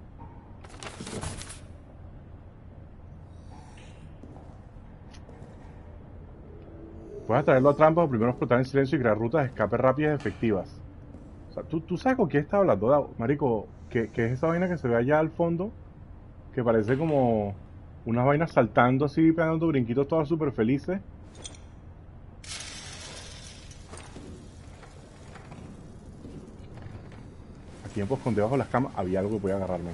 Puedes atraerlo a trampas o primero explotar en silencio y crear rutas de escape rápidas y efectivas. O sea, ¿tú, tú sabes con quién está hablando, marico? ¿Qué, qué es esa vaina que se ve allá al fondo? Que parece como unas vainas saltando así, pegando brinquitos todas súper felices. Aquí en escondí bajo las camas había algo que podía agarrarme.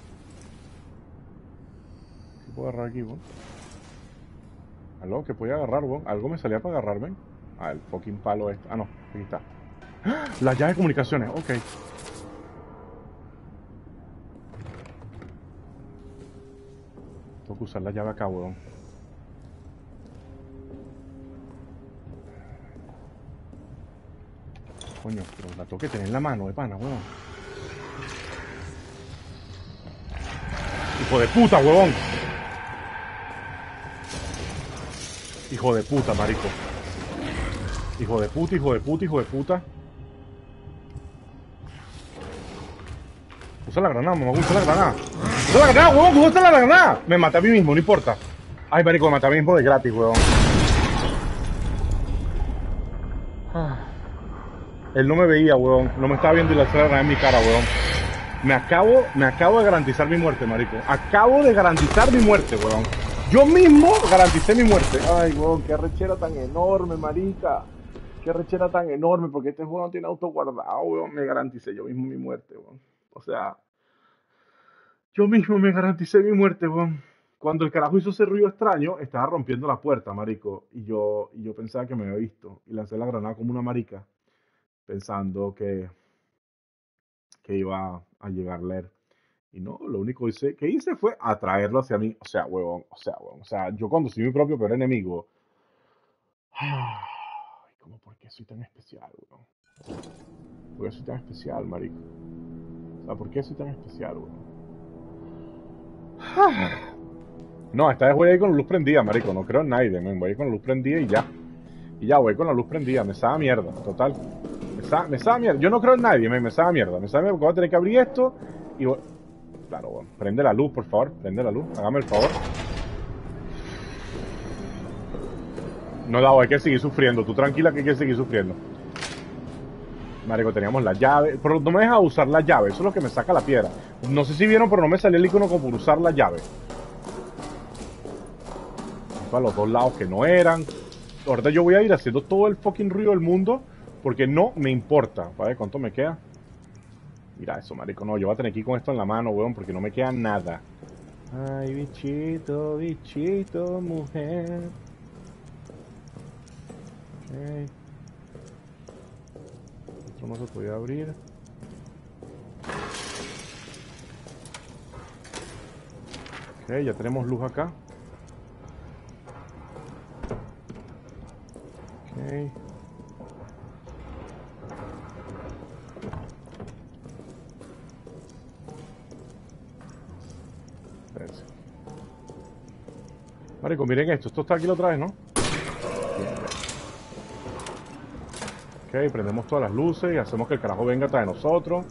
¿Qué puedo agarrar aquí, weón? ¿Algo que podía agarrar, weón? ¿Algo me salía para agarrarme? Ah, el fucking palo este. Ah, no, aquí está. ¡Ah! La llave de comunicaciones, ok. Tengo que usar la llave acá, weón. Coño, pero la tengo que tener en la mano, de pana, weón. Hijo de puta, huevón. Hijo de puta, marico. Hijo de puta, hijo de puta, hijo de puta. Usa la granada, mamá, usa la granada. Usa la granada, huevón, usa la granada. Me maté a mí mismo, no importa. Ay, marico, me maté a mí mismo de gratis, huevón. Él no me veía, huevón. No me estaba viendo y la granada en mi cara, huevón. Me acabo, me acabo de garantizar mi muerte, marico. Acabo de garantizar mi muerte, weón. Yo mismo garanticé mi muerte. Ay, weón, qué rechera tan enorme, marica. Qué rechera tan enorme, porque este juego no tiene auto guardado, weón. Me garanticé yo mismo mi muerte, weón. O sea, yo mismo me garanticé mi muerte, weón. Cuando el carajo hizo ese ruido extraño, estaba rompiendo la puerta, marico. Y yo, y yo pensaba que me había visto. Y lancé la granada como una marica, pensando que, que iba a llegar a leer. Y no, lo único que hice, que hice fue atraerlo hacia mí. O sea, huevón, o sea, huevón. O sea, yo cuando soy mi propio peor enemigo. Ay, ¿cómo por qué soy tan especial, huevón? ¿Por qué soy tan especial, marico? O sea, ¿por qué soy tan especial, huevón? No, esta vez voy a ir con la luz prendida, marico. No creo en nadie, man. Voy a ir con la luz prendida y ya. Y ya, voy con la luz prendida. Me sabe mierda, total. Me sabe, me sabe mierda. Yo no creo en nadie, man. Me sabe mierda. Me sabe mierda porque voy a tener que abrir esto y voy... Claro, bueno. Prende la luz, por favor. Prende la luz. Hágame el favor. No, no, hay que seguir sufriendo. Tú tranquila que hay que seguir sufriendo. Marico, teníamos la llave. Pero no me deja usar la llave. Eso es lo que me saca la piedra. No sé si vieron, pero no me salió el icono como por usar la llave. Para los dos lados que no eran. Ahorita yo voy a ir haciendo todo el fucking ruido del mundo. Porque no me importa. A ver cuánto me queda. Mira eso, marico. No, yo voy a tener que ir con esto en la mano, weón, porque no me queda nada. Ay, bichito, bichito, mujer. Ok. Esto no se podía abrir. Ok, ya tenemos luz acá. Ok. Marico, miren esto. Esto está aquí la otra vez, ¿no? Bien, bien. Ok, prendemos todas las luces y hacemos que el carajo venga atrás de nosotros.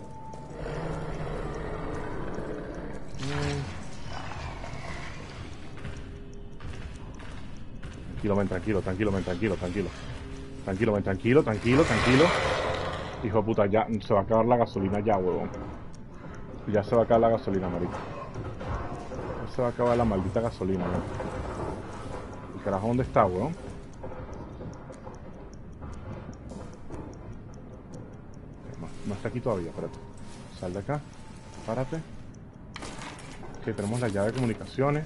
Tranquilo, men, tranquilo, tranquilo, men, tranquilo, tranquilo. Tranquilo, men, tranquilo, tranquilo, tranquilo. Hijo de puta, ya se va a acabar la gasolina ya, huevón. Ya se va a acabar la gasolina, marico. Ya se va a acabar la maldita gasolina, man. ¿El carajo dónde está, huevón? No, no está aquí todavía, espérate. Sal de acá. Párate. Ok, tenemos la llave de comunicaciones.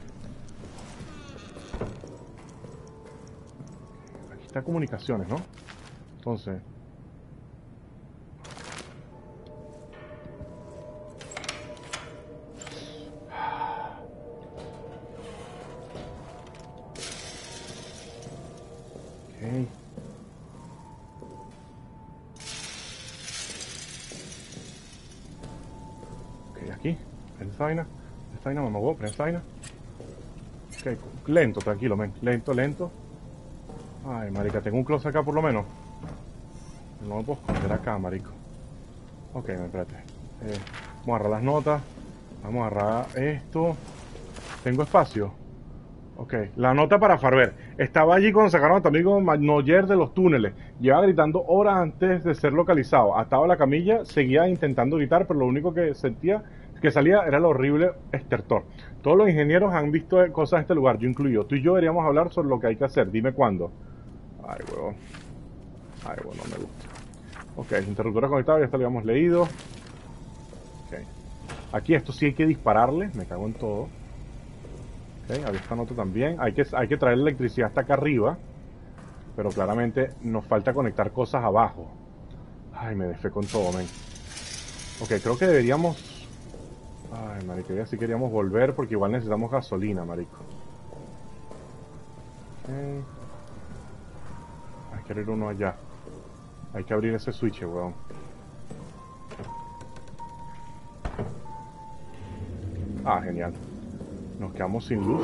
Aquí está comunicaciones, ¿no? Entonces... Ok. Ok, aquí. Prende esa vaina. Prende esa vaina, mamá, huevo. Prende esa vaina. Ok, lento, tranquilo, men. Lento, lento. Ay, marica, tengo un close acá por lo menos. No me puedo esconder acá, marico. Ok, me espérate. Eh, vamos a agarrar las notas. Vamos a agarrar esto. ¿Tengo espacio? Ok, la nota para Farber. Estaba allí cuando sacaron a tu amigo Noyer de los túneles. Llevaba gritando horas antes de ser localizado. Atado a la camilla, seguía intentando gritar, pero lo único que sentía, que salía, era el horrible estertor. Todos los ingenieros han visto cosas en este lugar, yo incluido. Tú y yo deberíamos hablar sobre lo que hay que hacer. Dime cuándo. Ay, huevón. Ay, huevón, no me gusta. Ok, interruptores conectados, ya esto lo habíamos leído. Ok. Aquí esto sí hay que dispararle, me cago en todo. Ok, había esta nota también. Hay que, hay que traer la electricidad hasta acá arriba. Pero claramente nos falta conectar cosas abajo. Ay, me desfé con todo, men. Ok, creo que deberíamos... Ay, marico, ya sí queríamos volver porque igual necesitamos gasolina, marico. Ok. Hay que abrir uno allá. Hay que abrir ese switch, weón. Ah, genial. Nos quedamos sin luz.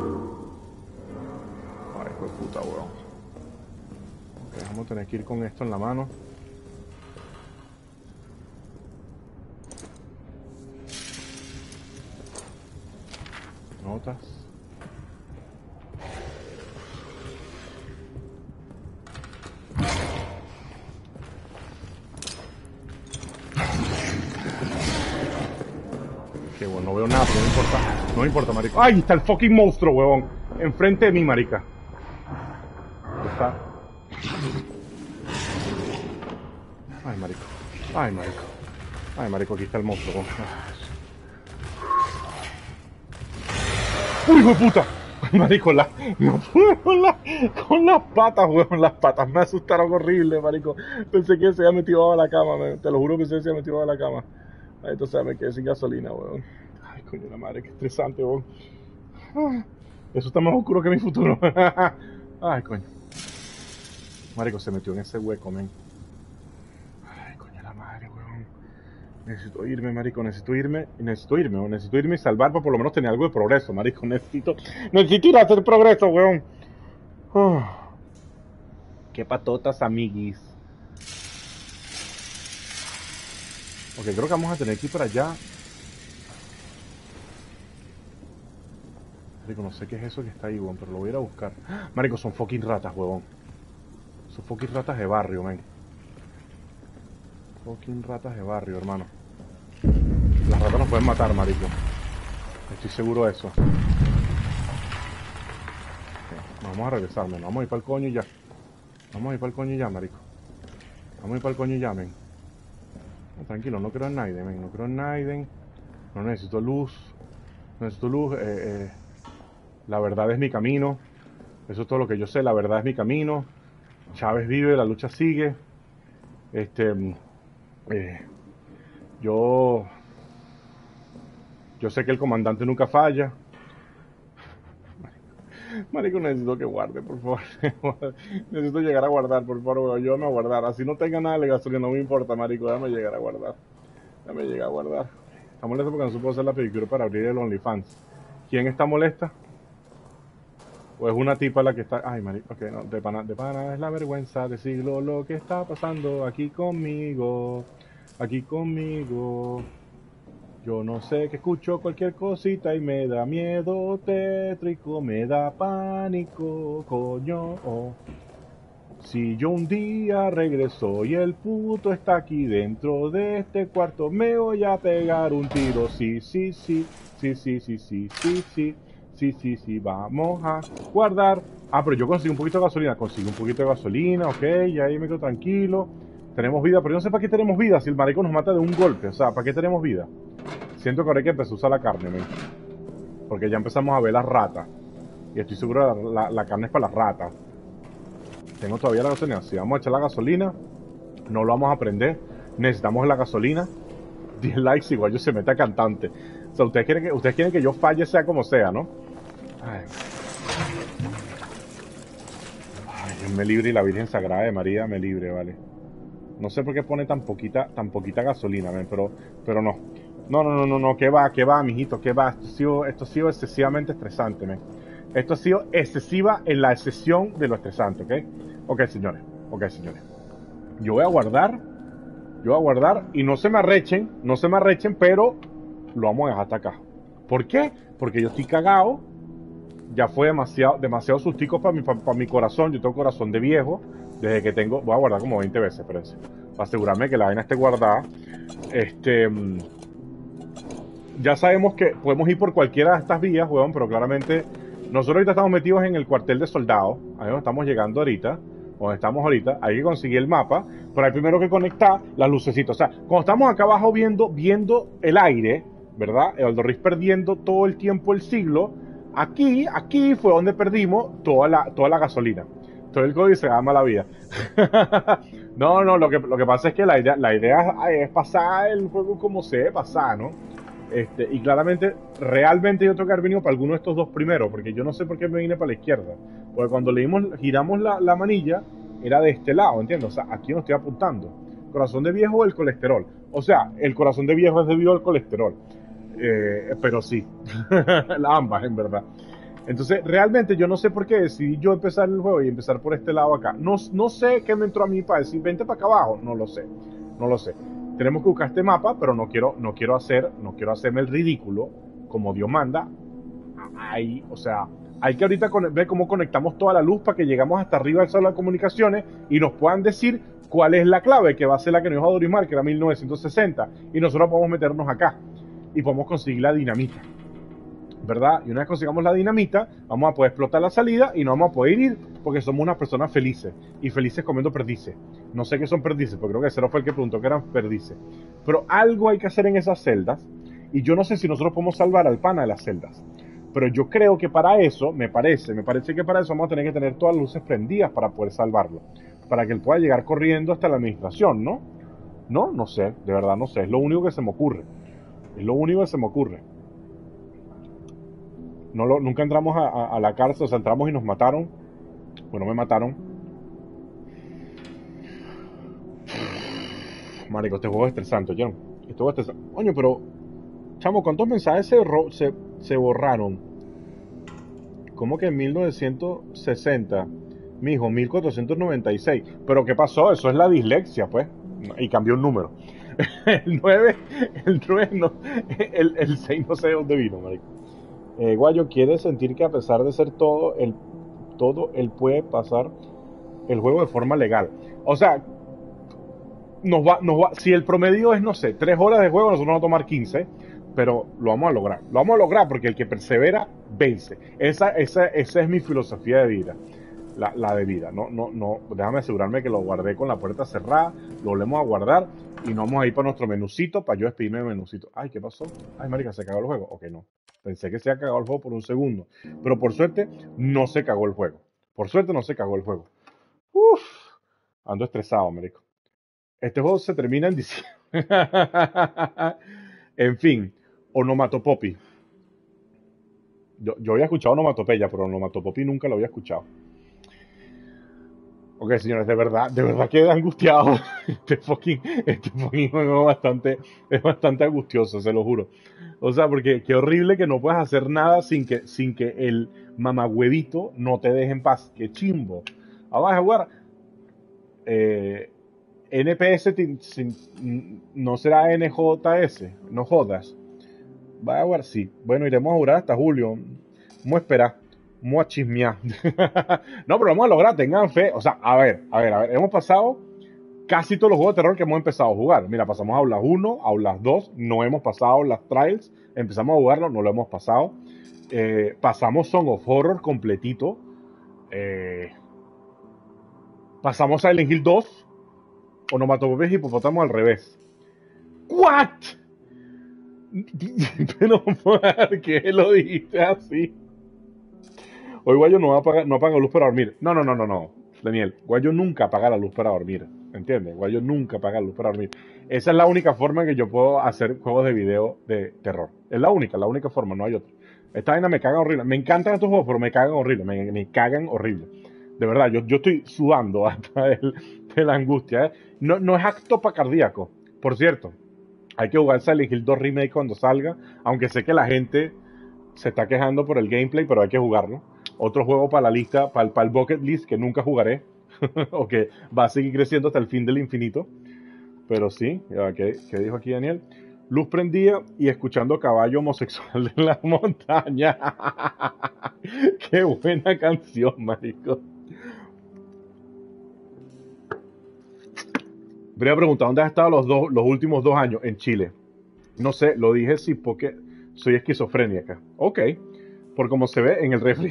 Ay, hijo de puta, weón. Ok, vamos a tener que ir con esto en la mano. Notas. Que bueno, no veo nada, pero no me importa. No me importa, marico. ¡Ay! Está el fucking monstruo, huevón. Enfrente de mí, marica. ¿Dónde está? Ay, marico. Ay, marico. Ay, marico, aquí está el monstruo, huevón. ¡Uy, hijo de puta! Ay, marico, la... No pude con, la... con las patas, huevón. Las patas me asustaron horrible, marico. Pensé que se había metido abajo de la cama, man. Te lo juro, pensé que se había metido abajo de la cama. Ay, entonces me quedé sin gasolina, huevón. Ay, coño, la madre, qué estresante, huevón. Eso está más oscuro que mi futuro. Ay, coño. Marico, se metió en ese hueco, men. Ay, coño, la madre, weón. Necesito irme, marico, necesito irme. Necesito irme, weón. Necesito irme y salvar para por lo menos tener algo de progreso, marico. Necesito... Necesito ir a hacer progreso, weón. Uh. Qué patotas, amiguis. Ok, creo que vamos a tener que ir para allá. Marico, no sé qué es eso que está ahí, weón, pero lo voy a ir a buscar. Marico, son fucking ratas, weón. Son fucking ratas de barrio, men. Fucking ratas de barrio, hermano. Las ratas nos pueden matar, marico. Estoy seguro de eso. Okay. Vamos a regresar, men. Vamos a ir para el coño y ya. Vamos a ir para el coño y ya, marico. Vamos a ir para el coño y ya, men. No, tranquilo, no creo en Naiden, men. No creo en Naiden. No necesito luz. No necesito luz. Eh, eh. La verdad es mi camino. Eso es todo lo que yo sé. La verdad es mi camino. Chávez vive, la lucha sigue. Este... Eh, yo... Yo sé que el comandante nunca falla. Marico, necesito que guarde, por favor. Necesito llegar a guardar, por favor. Ayúdame a guardar. Así no tenga nada de gasolina, no me importa, marico. Déjame llegar a guardar. Déjame llegar a guardar. Está molesto porque no supo hacer la pedicura para abrir el OnlyFans. ¿Quién está molesta? O es una tipa la que está... Ay, marico, ok, no, de pana, de pana es la vergüenza decirlo lo que está pasando aquí conmigo, aquí conmigo. Yo no sé, que escucho cualquier cosita y me da miedo tétrico, me da pánico, coño. Oh. Si yo un día regreso y el puto está aquí dentro de este cuarto, me voy a pegar un tiro. Sí, sí, sí, sí, sí, sí, sí, sí, sí, sí, sí, sí, vamos a guardar. Ah, pero yo conseguí un poquito de gasolina, conseguí un poquito de gasolina, ok, y ahí me quedo tranquilo. Tenemos vida, pero yo no sé para qué tenemos vida si el marico nos mata de un golpe, o sea, ¿para qué tenemos vida? Siento que ahora hay que empezar a usar la carne, men, porque ya empezamos a ver las ratas. Y estoy seguro que la, la, la carne es para las ratas. Tengo todavía la gasolina. Si vamos a echar la gasolina, no lo vamos a prender. Necesitamos la gasolina. diez likes igual yo se mete a cantante. O sea, ustedes quieren que, ustedes quieren que yo falle sea como sea, ¿no? Ay, ay, Dios me libre y la Virgen Sagrada de María me libre, ¿vale? No sé por qué pone tan poquita, tan poquita gasolina, ¿ven? Pero, pero no. No, no, no, no, no, que va, que va, mijito, que va. Esto ha sido, esto ha sido excesivamente estresante, ¿ven? Esto ha sido excesiva en la excesión de lo estresante, ¿ok? Ok, señores, ok, señores. Yo voy a guardar, yo voy a guardar y no se me arrechen, no se me arrechen, pero lo vamos a dejar hasta acá. ¿Por qué? Porque yo estoy cagado, ya fue demasiado, demasiado sustico para mi, para, para mi corazón, yo tengo corazón de viejo, desde que tengo, voy a guardar como veinte veces, espérense, para asegurarme que la vaina esté guardada. Este, ya sabemos que podemos ir por cualquiera de estas vías, weón, pero claramente nosotros ahorita estamos metidos en el cuartel de soldados, ahí donde estamos llegando ahorita, donde estamos ahorita, hay que conseguir el mapa, pero hay primero que conectar las lucecitas. O sea, cuando estamos acá abajo viendo, viendo el aire, ¿verdad? El Riz perdiendo todo el tiempo el siglo, aquí, aquí fue donde perdimos toda la, toda la gasolina. Todo el código se llama la vida. No, no, lo que, lo que pasa es que la idea, la idea es pasar el juego como se debe pasar, ¿no? Este, y claramente, realmente yo tengo que haber venido para alguno de estos dos primeros, porque yo no sé por qué me vine para la izquierda. Porque cuando leímos, giramos la, la manilla, era de este lado, ¿entiendes? O sea, aquí no estoy apuntando. Corazón de viejo o el colesterol. O sea, el corazón de viejo es debido al colesterol. Eh, pero sí, ambas en verdad. Entonces, realmente yo no sé por qué decidí yo empezar el juego y empezar por este lado acá. No, no sé qué me entró a mí para decir, vente para acá abajo. No lo sé, no lo sé. Tenemos que buscar este mapa, pero no quiero, no quiero hacer, no quiero hacerme el ridículo como Dios manda. Ahí, o sea, hay que ahorita ver cómo conectamos toda la luz para que llegamos hasta arriba del salón de comunicaciones y nos puedan decir cuál es la clave, que va a ser la que nos va a Dorimar, que era mil novecientos sesenta, y nosotros podemos meternos acá y podemos conseguir la dinamita, ¿verdad? Y una vez consigamos la dinamita, vamos a poder explotar la salida y no vamos a poder ir porque somos unas personas felices y felices comiendo perdices. No sé qué son perdices, porque creo que Cero fue el que preguntó que eran perdices. Pero algo hay que hacer en esas celdas y yo no sé si nosotros podemos salvar al pana de las celdas. Pero yo creo que para eso, me parece, me parece que para eso vamos a tener que tener todas las luces prendidas para poder salvarlo. Para que él pueda llegar corriendo hasta la administración, ¿no? No, no sé, de verdad no sé. Es lo único que se me ocurre. Es lo único que se me ocurre. No lo, nunca entramos a, a, a la cárcel, o sea, entramos y nos mataron. Bueno, me mataron. Marico, este juego es estresante, ¿oyeron? Este juego es estresante. Coño, pero... Chamo, ¿cuántos mensajes se, se, se borraron? ¿Cómo que en mil novecientos sesenta? Mijo, mil cuatrocientos noventa y seis. ¿Pero qué pasó? Eso es la dislexia, pues. Y cambió un número. El nueve, el nueve no, el, el seis no sé de dónde vino, marico. Eh, Guayo quiere sentir que a pesar de ser todo, el, todo, él puede pasar el juego de forma legal. O sea, nos va, nos va, si el promedio es, no sé, tres horas de juego, nosotros vamos a tomar quince, pero lo vamos a lograr. Lo vamos a lograr porque el que persevera, vence. Esa, esa, esa es mi filosofía de vida. La, la de vida. No, no, no, déjame asegurarme que lo guardé con la puerta cerrada, lo volvemos a guardar y nos vamos a ir para nuestro menucito, para yo despedirme del menucito. Ay, ¿qué pasó? Ay, marica, ¿se cagó el juego? Ok, no. Pensé que se había cagado el juego por un segundo. Pero por suerte, no se cagó el juego. Por suerte, no se cagó el juego. Uf, ando estresado, marico. Este juego se termina en diciembre. En fin, Onomatopopi. Yo, yo había escuchado onomatopeya, pero onomatopopi nunca lo había escuchado. Ok, Ok, señores, de verdad, de verdad quedé angustiado. Este fucking, este fucking juego es bastante, es bastante angustioso, se lo juro. O sea, porque qué horrible que no puedas hacer nada sin que, sin que el mamagüevito no te deje en paz. Qué chimbo. Vamos a jugar. Eh, N P S tin- sin- no será N J S, no jodas. Va a jugar, sí. Bueno, iremos a jugar hasta julio. Vamos a esperar. Vamos a chismear. No, pero vamos a lograr, tengan fe. O sea, a ver, a ver, a ver. Hemos pasado casi todos los juegos de terror que hemos empezado a jugar. Mira, pasamos a Outlast uno, a Outlast dos, no hemos pasado las Trials, empezamos a jugarlo, no lo hemos pasado. Eh, pasamos Song of Horror completito. Eh, pasamos Silent Hill dos, Onomatopeyas y Hipopótamo al revés. ¿What? Pero ¿por qué lo dijiste así? Hoy Guayo no va a pagar, no apaga luz para dormir. No, no, no, no, no. Daniel, Guayo nunca apaga la luz para dormir. ¿Entiendes? Guayo nunca apaga la luz para dormir. Esa es la única forma en que yo puedo hacer juegos de video de terror. Es la única, la única forma, no hay otra. Esta vaina me caga horrible. Me encantan estos juegos, pero me cagan horrible. Me, me cagan horrible. De verdad, yo, yo estoy sudando hasta el, de la angustia. ¿eh? No, no es acto para cardíaco. Por cierto, hay que jugar Silent Hill dos Remake cuando salga. Aunque sé que la gente se está quejando por el gameplay, pero hay que jugarlo. Otro juego para la lista, para el, para el bucket list que nunca jugaré. O que va a seguir creciendo hasta el fin del infinito. Pero sí, ¿qué, qué dijo aquí Daniel? Luz prendía y escuchando Caballo Homosexual de la Montaña. Qué buena canción, marico. Voy a preguntar, ¿dónde has estado los, dos, los últimos dos años? En Chile. No sé, lo dije sí porque soy esquizofrénica. Ok, por como se ve en el refri.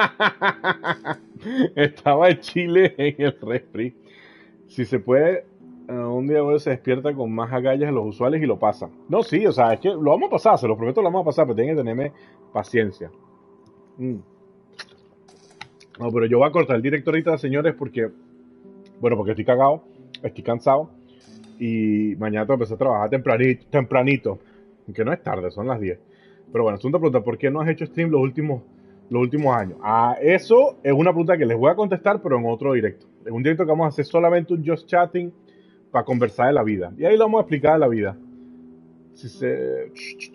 Estaba en Chile en el refri. Si se puede, uh, un día se despierta con más agallas de los usuales y lo pasa. No, sí, o sea, es que lo vamos a pasar, se lo prometo, lo vamos a pasar, pero tienen que tenerme paciencia. Mm. No, pero yo voy a cortar el directo ahorita, señores, porque, bueno, porque estoy cagado, estoy cansado y mañana tengo que empezar a trabajar tempranito, tempranito, que no es tarde, son las diez. Pero bueno, segunda pregunta, ¿por qué no has hecho stream los últimos, los últimos años? Ah, eso es una pregunta que les voy a contestar, pero en otro directo. En un directo que vamos a hacer solamente un just chatting para conversar de la vida. Y ahí lo vamos a explicar de la vida. Si se...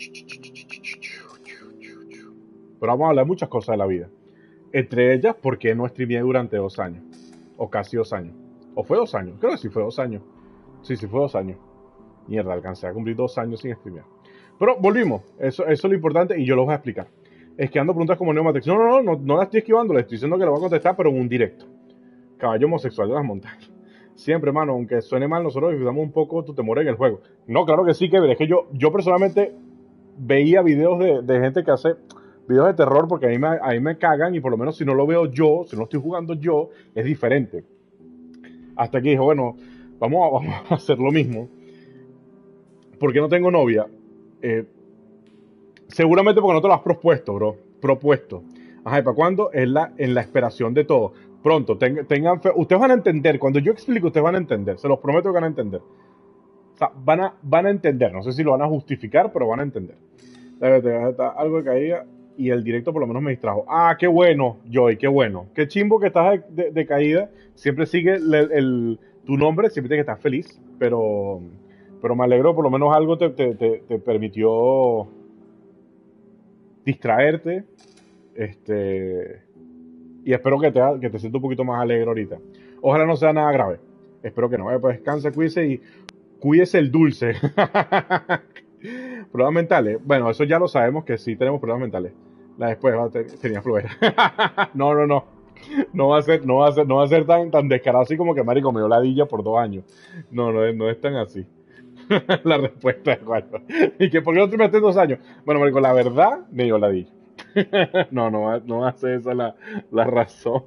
Pero vamos a hablar de muchas cosas de la vida. Entre ellas, ¿por qué no streameé durante dos años? O casi dos años. ¿O fue dos años? Creo que sí fue dos años. Sí, sí fue dos años. Mierda, alcancé a cumplir dos años sin streamear. Pero volvimos. Eso, eso es lo importante y yo lo voy a explicar. Es que ando preguntas como Neumatex. No, no, no, no, no la estoy esquivando. Le estoy diciendo que lo voy a contestar, pero en un directo. Caballo homosexual de las montañas. Siempre, mano, aunque suene mal, nosotros disfrutamos un poco tu temor en el juego. No, claro que sí, Kevin. Es que yo, yo personalmente veía videos de, de gente que hace videos de terror porque a mí, me, a mí me cagan y por lo menos si no lo veo yo, si no estoy jugando yo, es diferente. Hasta que dije, bueno, vamos a, vamos a hacer lo mismo. ¿Por qué no tengo novia? Eh, seguramente porque no te lo has propuesto, bro. Propuesto. Ajá, ¿y para cuándo? En la, en la esperación de todo. Pronto, ten, tengan fe. Ustedes van a entender. Cuando yo explico, ustedes van a entender. Se los prometo que van a entender. O sea, van a, van a entender. No sé si lo van a justificar, pero van a entender. Algo que caía y el directo por lo menos me distrajo. Ah, qué bueno, Joy, qué bueno. Qué chimbo que estás de, de, de caída. Siempre sigue el, el, tu nombre, siempre tienes que estar feliz. Pero, pero me alegro, por lo menos algo te, te, te, te permitió distraerte. Este... Y espero que te, que te sientas un poquito más alegre ahorita. Ojalá no sea nada grave. Espero que no. Eh, pues descanse, cuídese y cuídese el dulce. Problemas mentales. Bueno, eso ya lo sabemos que sí tenemos problemas mentales. La después va a tener, tenía flojera. No, no, no. No va a ser, no va a ser, no va a ser tan, tan descarado así como que marico me dio ladilla por dos años. No, no, no es tan así. La respuesta es bueno. ¿Y que por qué no te metes dos años? Bueno, marico, la verdad me dio ladilla. No, no va, no va a ser esa la, la razón.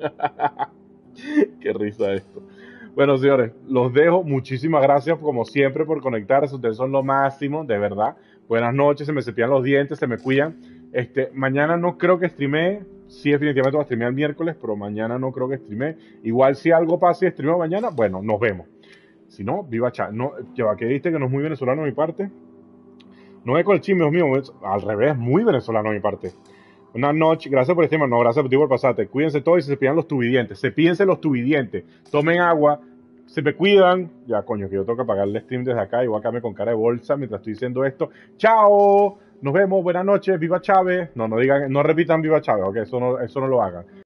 Qué risa esto. Bueno, señores, los dejo. Muchísimas gracias, como siempre, por conectarse. Ustedes son lo máximo, de verdad. Buenas noches, se me cepillan los dientes, se me cuidan. Este, mañana no creo que streamee. Sí, definitivamente voy a streamear el miércoles, pero mañana no creo que streamee. Igual si algo pasa y streameo mañana, bueno, nos vemos. Si no, viva chat. No, que va, que viste que no es muy venezolano de mi parte. No es con el chisme, mío, al revés, muy venezolano de mi parte. Buenas noches, gracias por este no, gracias por ti por pasarte. Cuídense todos y se cepillan los tubidientes. Cepíllense los tubidientes. Tomen agua, se me cuidan. Ya, coño, que yo tengo que apagar el stream desde acá y voy a quedarme con cara de bolsa mientras estoy diciendo esto. ¡Chao! Nos vemos, buenas noches, viva Chávez. No, no digan, no repitan viva Chávez, ok, eso no, eso no lo hagan.